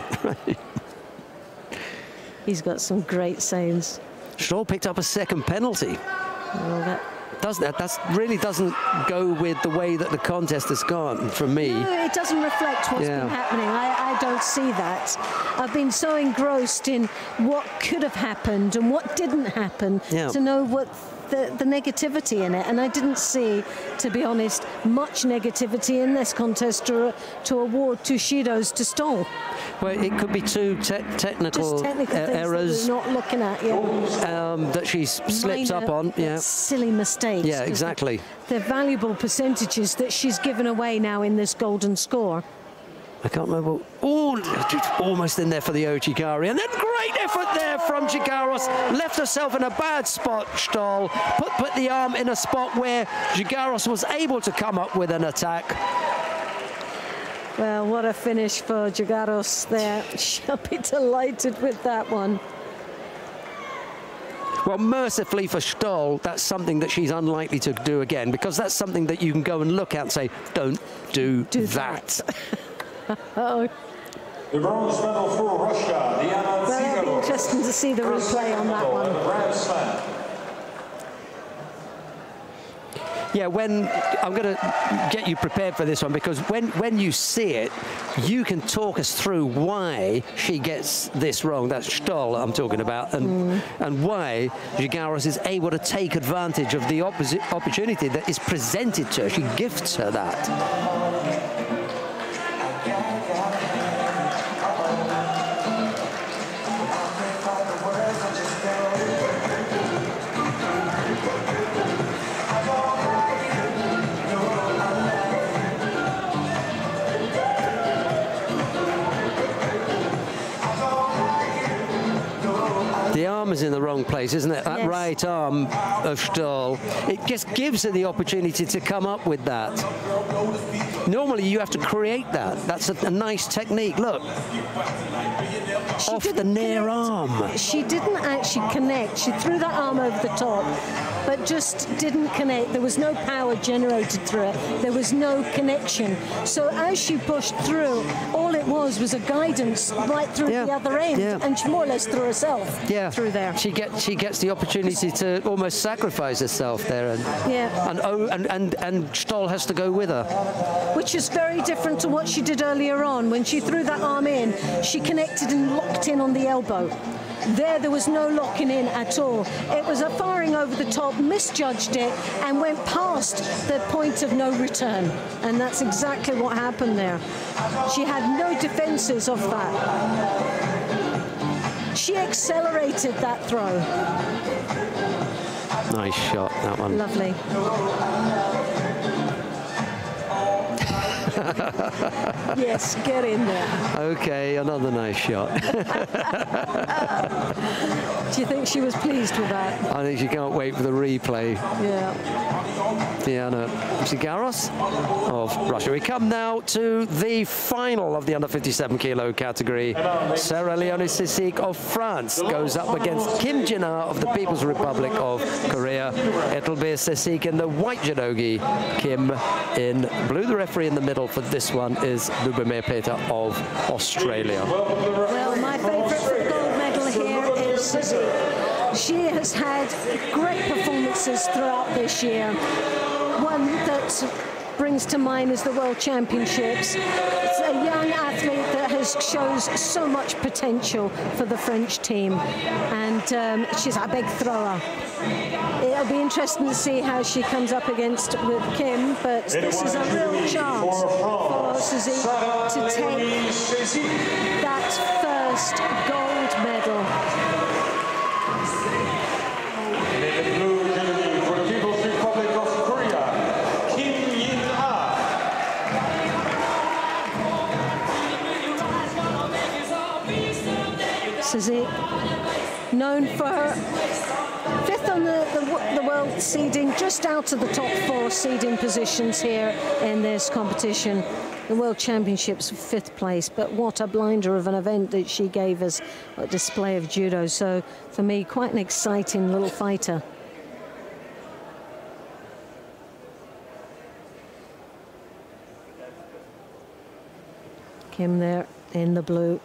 He's got some great sayings. Stoll picked up a second penalty. Well, that Does that? That really doesn't go with the way that the contest has gone for me. No, it doesn't reflect what's Yeah. been happening. I, I don't see that. I've been so engrossed in what could have happened and what didn't happen Yeah. to know what the, the negativity in it. And I didn't see, to be honest, much negativity in this contest to, to award two Shidos to Stoll. Well, it could be two te technical, Just technical uh, things errors that we're not looking at yet. um, that she's slipped Minor, up on. Yeah, silly mistakes. yeah, 'cause exactly. They're valuable percentages that she's given away now in this golden score. I can't remember. Oh, almost in there for the Ojigari. And then great effort there from Gigaros. Left herself in a bad spot, Stoll. Put, put the arm in a spot where Gigaros was able to come up with an attack. Well, what a finish for Gigaros there. She'll be delighted with that one. Well, mercifully for Stoll, that's something that she's unlikely to do again, because that's something that you can go and look at and say, don't do, do that. that. Oh. The bronze medal for Russia, Diana Well, it'll be Zigarov. interesting to see the replay on that one. Grand Slam. Yeah, when I'm going to get you prepared for this one, because when, when you see it, you can talk us through why she gets this wrong. That's Stoll I'm talking about, and, mm. and why Gigaros is able to take advantage of the opportunity that is presented to her. She gifts her that. The arm is in the wrong place, isn't it? That yes. right arm of Stoll. It just gives her the opportunity to come up with that. Normally, you have to create that. That's a, a nice technique. Look. She Off the near connect. arm. She didn't actually connect. She threw that arm over the top, but just didn't connect. There was no power generated through it. There was no connection. So as she pushed through, all it was was a guidance right through yeah. the other end, yeah. and she more or less threw herself yeah. through there. She gets she gets the opportunity to almost sacrifice herself there, and yeah. and oh, and and and Stoll has to go with her, which is very different to what she did earlier on when she threw that arm in. She connected and locked in on the elbow. There, there was no locking in at all. It was a firing over the top, misjudged it, and went past the point of no return. And that's exactly what happened there. She had no defenses of that. She accelerated that throw. Nice shot, that one. Lovely. Yes, get in there. Okay, another nice shot. Do you think she was pleased with that? I think she can't wait for the replay. Yeah. Diana Zigarros of Russia. We come now to the final of the under fifty-seven kilo category. Sarah Leonie Csic of France goes up against Kim Jin-ah of the People's Republic of Korea. It'll be Csic in the white judogi, Kim in blue. The referee in the middle for this one is Lubomir Peter of Australia. Well, my favourite gold medal here is Csic. She has had great performances throughout this year. One that brings to mind is the World Championships. It's a young athlete that has shows so much potential for the French team, and um, she's a big thrower. It'll be interesting to see how she comes up against with Kim, but this is a real chance for Csic to take that first gold medal. Csic, known for her fifth on the, the, the world seeding, just out of the top four seeding positions here in this competition. The World Championships, fifth place, but what a blinder of an event that she gave us, a display of judo. So for me, quite an exciting little fighter. Kim there in the blue.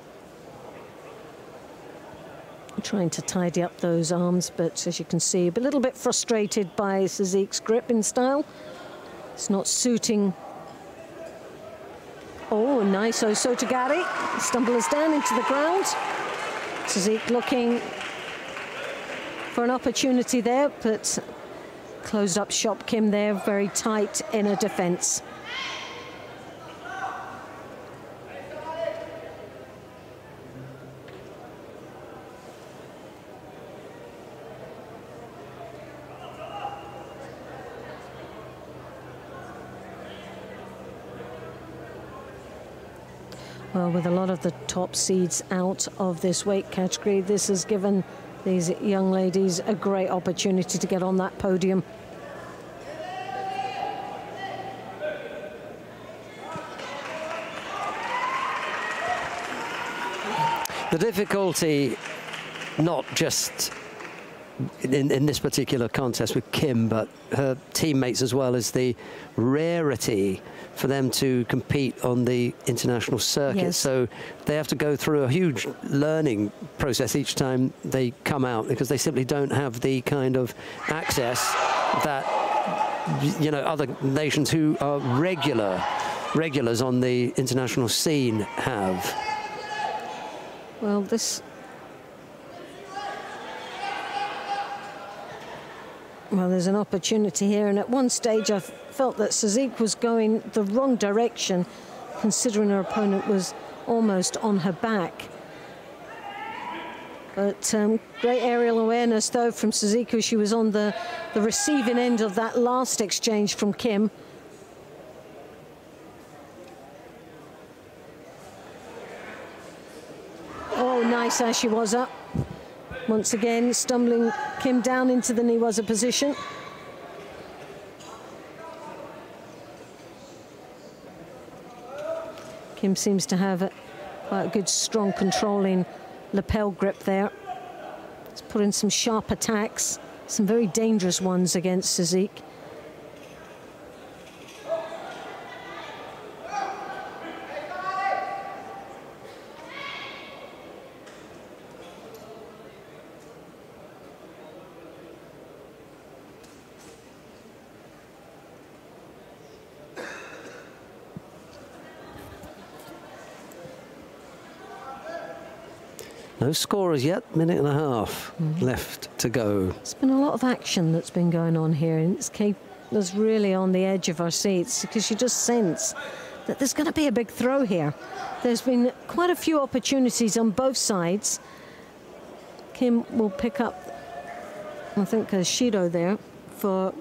Trying to tidy up those arms, but as you can see, a little bit frustrated by Csic's gripping style. It's not suiting. Oh, nice Osotogari. Stumbles down into the ground. Csic looking for an opportunity there, but closed up shop Kim there, very tight inner defense. Well, with a lot of the top seeds out of this weight category, this has given these young ladies a great opportunity to get on that podium. The difficulty, not just in, in this particular contest with Kim, but her teammates as well, is the rarity for them to compete on the international circuit. Yes. So they have to go through a huge learning process each time they come out, because they simply don't have the kind of access that, you know, other nations who are regular regulars on the international scene have. Well, this... Well, there's an opportunity here, and at one stage I felt that Sazik was going the wrong direction, considering her opponent was almost on her back. But um, great aerial awareness, though, from Saziko. She was on the, the receiving end of that last exchange from Kim. Oh, nice as she was up. Once again, stumbling Kim down into the Newaza position. Kim seems to have a, quite a good, strong, controlling lapel grip there. It's put in some sharp attacks, some very dangerous ones against Sazik. No score as yet, minute and a half mm-hmm. left to go. There's been a lot of action that's been going on here, and it's Kate was really on the edge of our seats, because you just sense that there's going to be a big throw here. There's been quite a few opportunities on both sides. Kim will pick up, I think, a Shido there for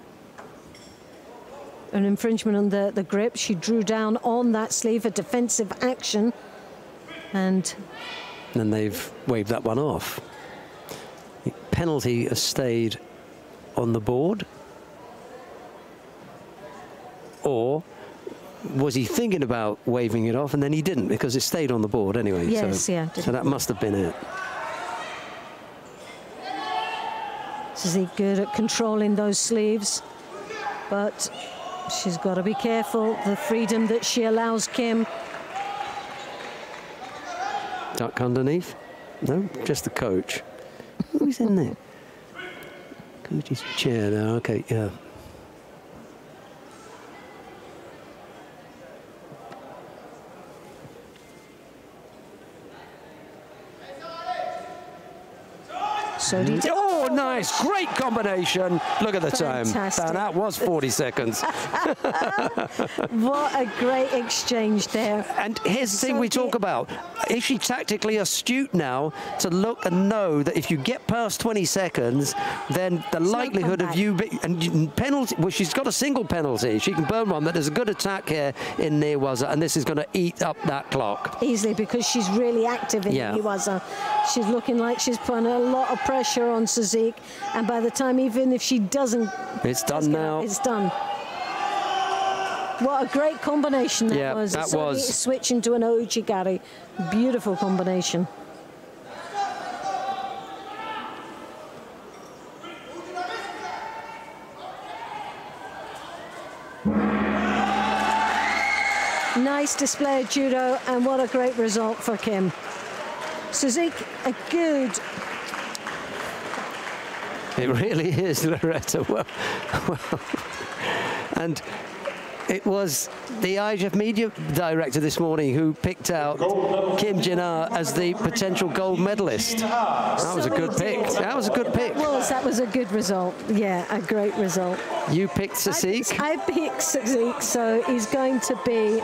an infringement on the, the grip. She drew down on that sleeve, a defensive action, and... and they've waved that one off. The penalty has stayed on the board. Or was he thinking about waving it off and then he didn't, because it stayed on the board anyway? Yes, so, yeah. So that must have been it. Sazik good at controlling those sleeves, but she's got to be careful. The freedom that she allows Kim. Duck underneath? No, just the coach. Who's in there? Coach's chair now, okay, yeah. So did he oh, nice, great combination. Look at the Fantastic. time. Now, that was forty seconds. What a great exchange there. And here's the thing So we the- talk about. Is she tactically astute now to look and know that if you get past twenty seconds, then the no likelihood of comeback. you... Be, and you- penalty... Well, she's got a single penalty. She can burn one, but there's a good attack here in Newaza, and this is going to eat up that clock. Easily, because she's really active in Yeah. Newaza. She's looking like she's putting a lot of pressure on Sazik, and by the time, even if she doesn't... It's done does get now. up, it's done. What a great combination that Yeah, was. that Suddenly was. Switch into an Ojigari. Beautiful combination. Nice display of judo, and what a great result for Kim. Sazik, a good... It really is, Loretta. Well, well. And it was the I J F media director this morning who picked out Kim Jin-ah as the potential gold medalist. That was a good pick. That was a good pick. Was, that was a good result. Yeah, a great result. You picked Sazik. I, I picked Sazik, so he's going to be...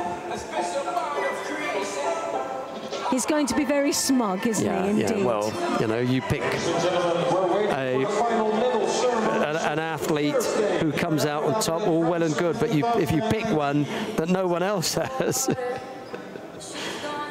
He's going to be very smug, isn't Yeah, he, indeed? yeah, well, you know, you pick a, an, an athlete who comes out on top, all well and good, but you, if you pick one that no one else has...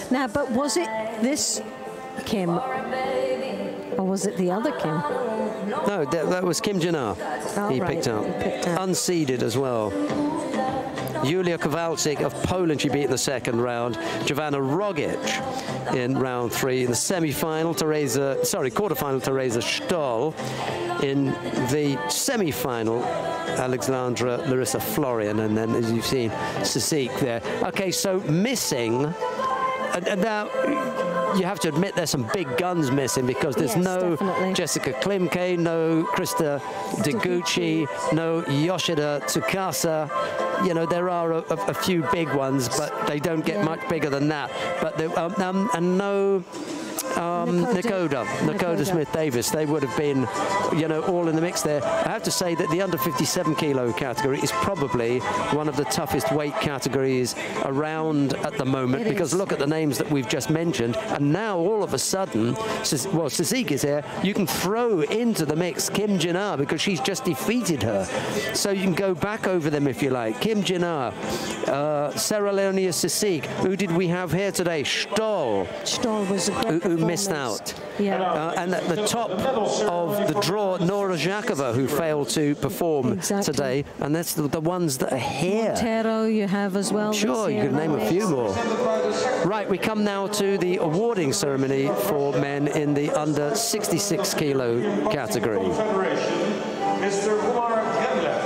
Now, but was it this Kim, or was it the other Kim? No, that, that was Kim Jin-ah. Oh, he, right. picked up. he picked up. Unseeded as well. Julia Kowalczyk of Poland, she beat in the second round. Jovana Rogic in round three. In the semi-final, Teresa, sorry, quarter-final, Teresa Stoll. In the semi-final, Alexandra Larissa Florian. And then, as you've seen, Sisik there. Okay, so missing. And, and now, you have to admit there's some big guns missing because there's Yes, no definitely. Jessica Klimke, no Krista Deguchi, no Yoshida Tsukasa. You know, there are a, a, a few big ones, but they don't get Yeah. much bigger than that. But there, um, um, and no um, Nakoda. Nakoda, Nakoda Nakoda. Smith-Davis. They would have been, you know, all in the mix there. I have to say that the under fifty-seven kilo category is probably one of the toughest weight categories around at the moment, It because is. look at the names that we've just mentioned, and now all of a sudden, Sis- well, Sisik is here. You can throw into the mix Kim Jin-ah because she's just defeated her. So you can go back over them if you like. Kim Jin-ah, uh, Sarah Leonia Sisik. Who did we have here today? Stoll, Stoll was a great who, who missed performance. out. Yeah. Uh, and at the top of the draw, Nora Zhakova, who failed to perform Exactly. today. And that's the, the ones that are here. Montero you have as well. Sure, that's you here could name in the a few mix. more. Right, we come now to the awarding ceremony for men in the under sixty-six kilo category. Confederation, Mister Kumar Gremlev.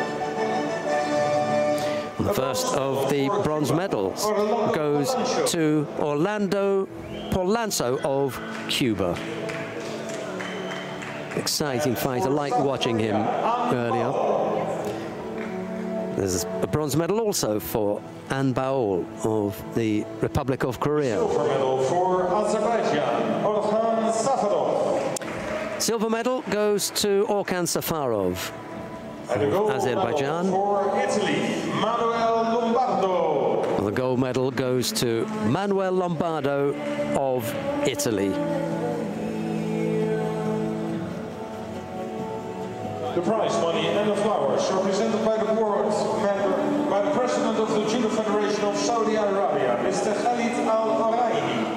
The first of the bronze medals goes to Orlando Polanco of Cuba. Exciting fight. I like watching him earlier. There's a bronze medal also for An Baol of the Republic of Korea. Silver medal for Azerbaijan, Orhan Safarov. Silver medal goes to Orkan Safarov. And the gold Azerbaijan. medal for Italy, Manuel Lombardo. The gold medal goes to Manuel Lombardo of Italy. The prize money and the flowers are presented by the board member, by the president of the Judo Federation of Saudi Arabia, Mister Khalid Al Araini.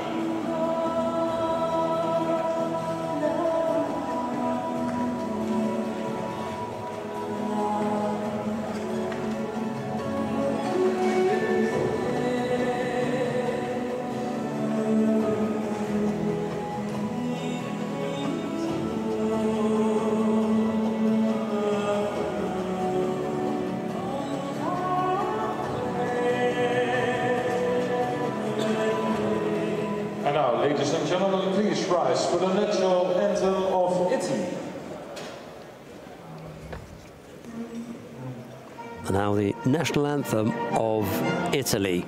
And now, ladies and gentlemen, please rise for the national anthem of Italy. And now the national anthem of Italy.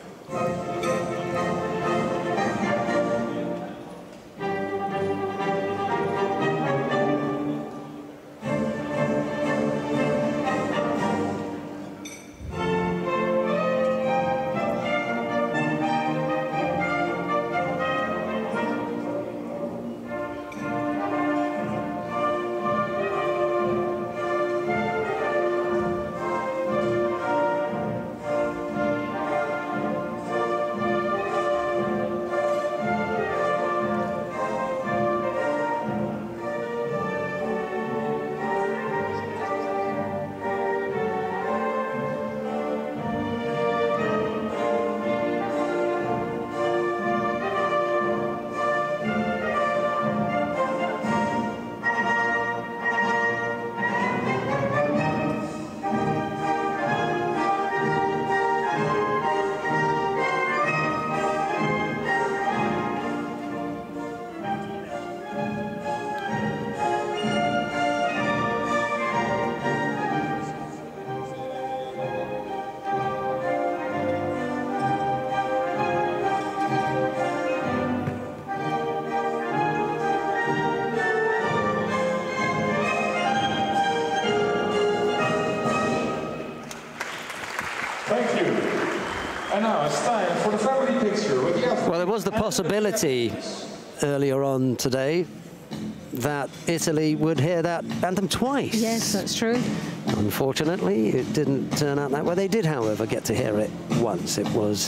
Thank you. And now it's time for the family picture with the Well, there was the possibility earlier on today that Italy would hear that anthem twice. Yes, that's true. Unfortunately, it didn't turn out that way. They did, however, get to hear it once. It was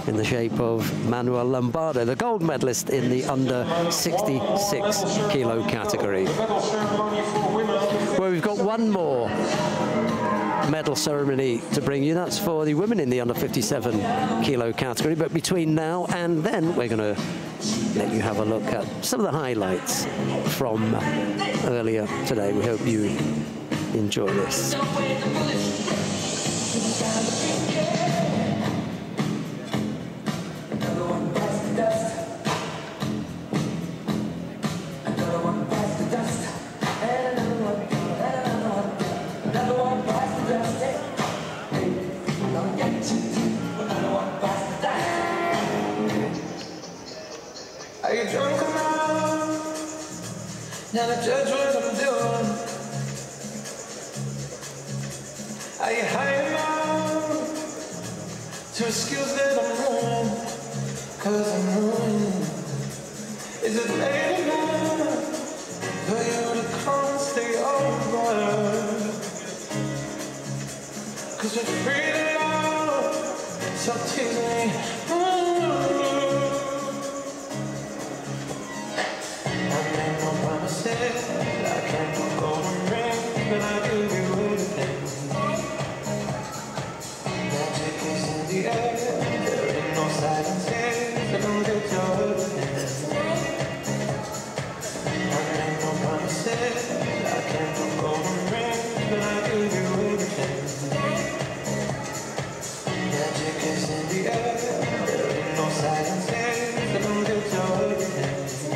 in the shape of Manuel Lombardo, the gold medalist in the under sixty-six kilo category. Well, we've got one more medal ceremony to bring you. That's for the women in the under fifty-seven kilo category. But between now and then, we're going to let you have a look at some of the highlights from earlier today. We hope you enjoy this. Are you drunk enough now to judge what I'm doing? Are you high enough to excuse that I'm ruined? Cause I'm ruined. Is it late enough for you to come and stay over? Cause you're free to love, so tease me. I can't go golden ring, but I give you everything. Magic is in the air, there ain't no silence here, so come get your everything. I make no promises, I can't go golden ring, but I give you everything. Magic is in the air, there ain't no silence here, so come get your everything.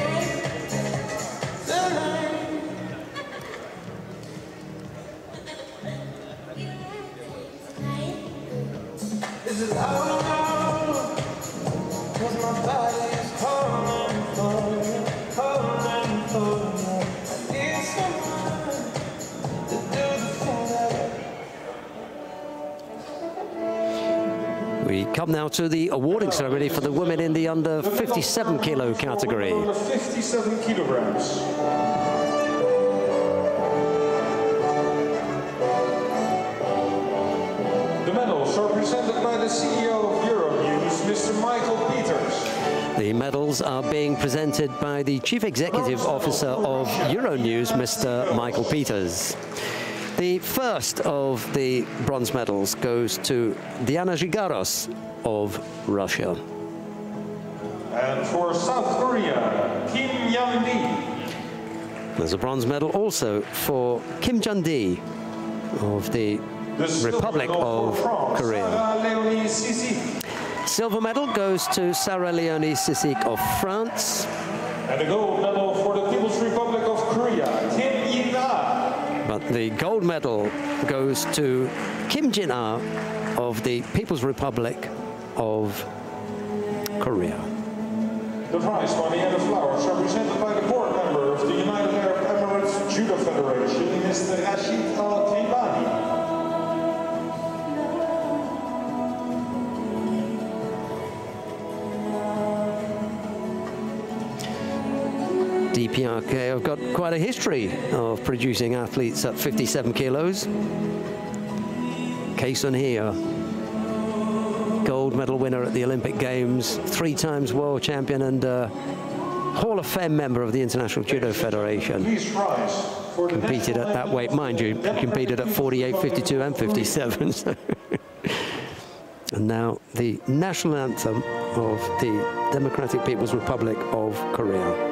Is it loud enough? Cause my body is calling for you, calling for you. I need someone to do the thing that We come now to the awarding ceremony for the women in the under fifty-seven kilo category. Under fifty-seven kilograms. The medals are presented by the C E O of Euronews, Mister Michael Peters. The medals are being presented by the Chief Executive Officer of Euronews, Mister Michael Peters. The first of the bronze medals goes to Diana Zhigaros of Russia. And for South Korea, Kim Young-dee. There's a bronze medal also for Kim Jun-dee of the Republic of Korea. Silver medal goes to Sarah Leonie Sisik of France. And the gold medal for the People's Republic of Korea, Kim Jin-ah. But the gold medal goes to Kim Jin-ah of the People's Republic of Korea. The prize money and the flowers are presented by the board member of the United Arab Emirates Judo Federation, Mister Rashid Al-Khaibani. D P R K have got quite a history of producing athletes at fifty-seven kilos. Case on here. Gold medal winner at the Olympic Games, three times world champion and uh, Hall of Fame member of the International Judo Federation. Competed at that weight, mind you, competed at forty-eight, fifty-two and fifty-seven. So and now the national anthem of the Democratic People's Republic of Korea.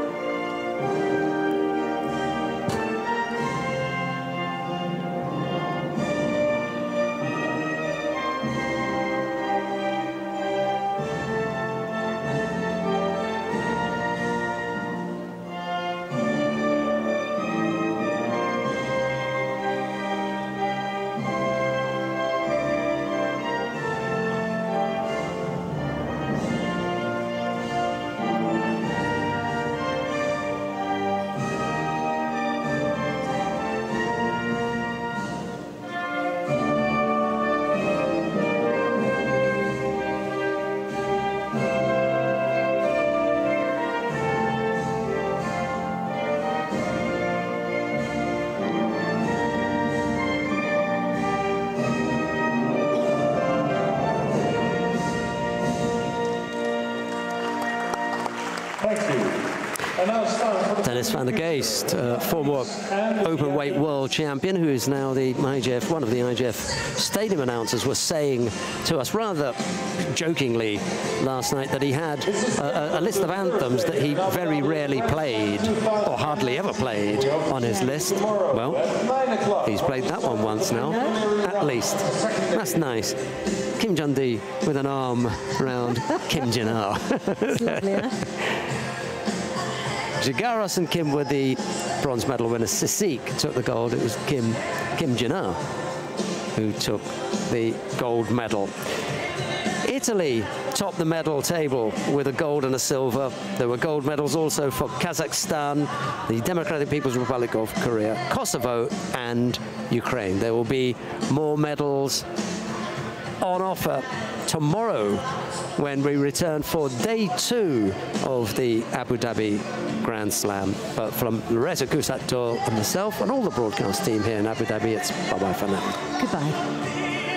And now it's time for Dennis van der Geest, uh, former open weight world champion, who is now the I J F, one of the I J F stadium announcers, was saying to us rather jokingly last night that he had a, a list of anthems that he very rarely played, or hardly ever played, on his list. Well, he's played that one once now, at least. That's nice. Kim Jun-dee with an arm around Kim Jin-ah. Lovely, huh? Jagaros and Kim were the bronze medal winners. Sisik took the gold. It was Kim, Kim Jin-ah who took the gold medal. Italy topped the medal table with a gold and a silver. There were gold medals also for Kazakhstan, the Democratic People's Republic of Korea, Kosovo and Ukraine. There will be more medals on offer tomorrow when we return for day two of the Abu Dhabi Grand Slam. But from Loretta Gusatto and myself and all the broadcast team here in Abu Dhabi, it's bye-bye for now. Goodbye.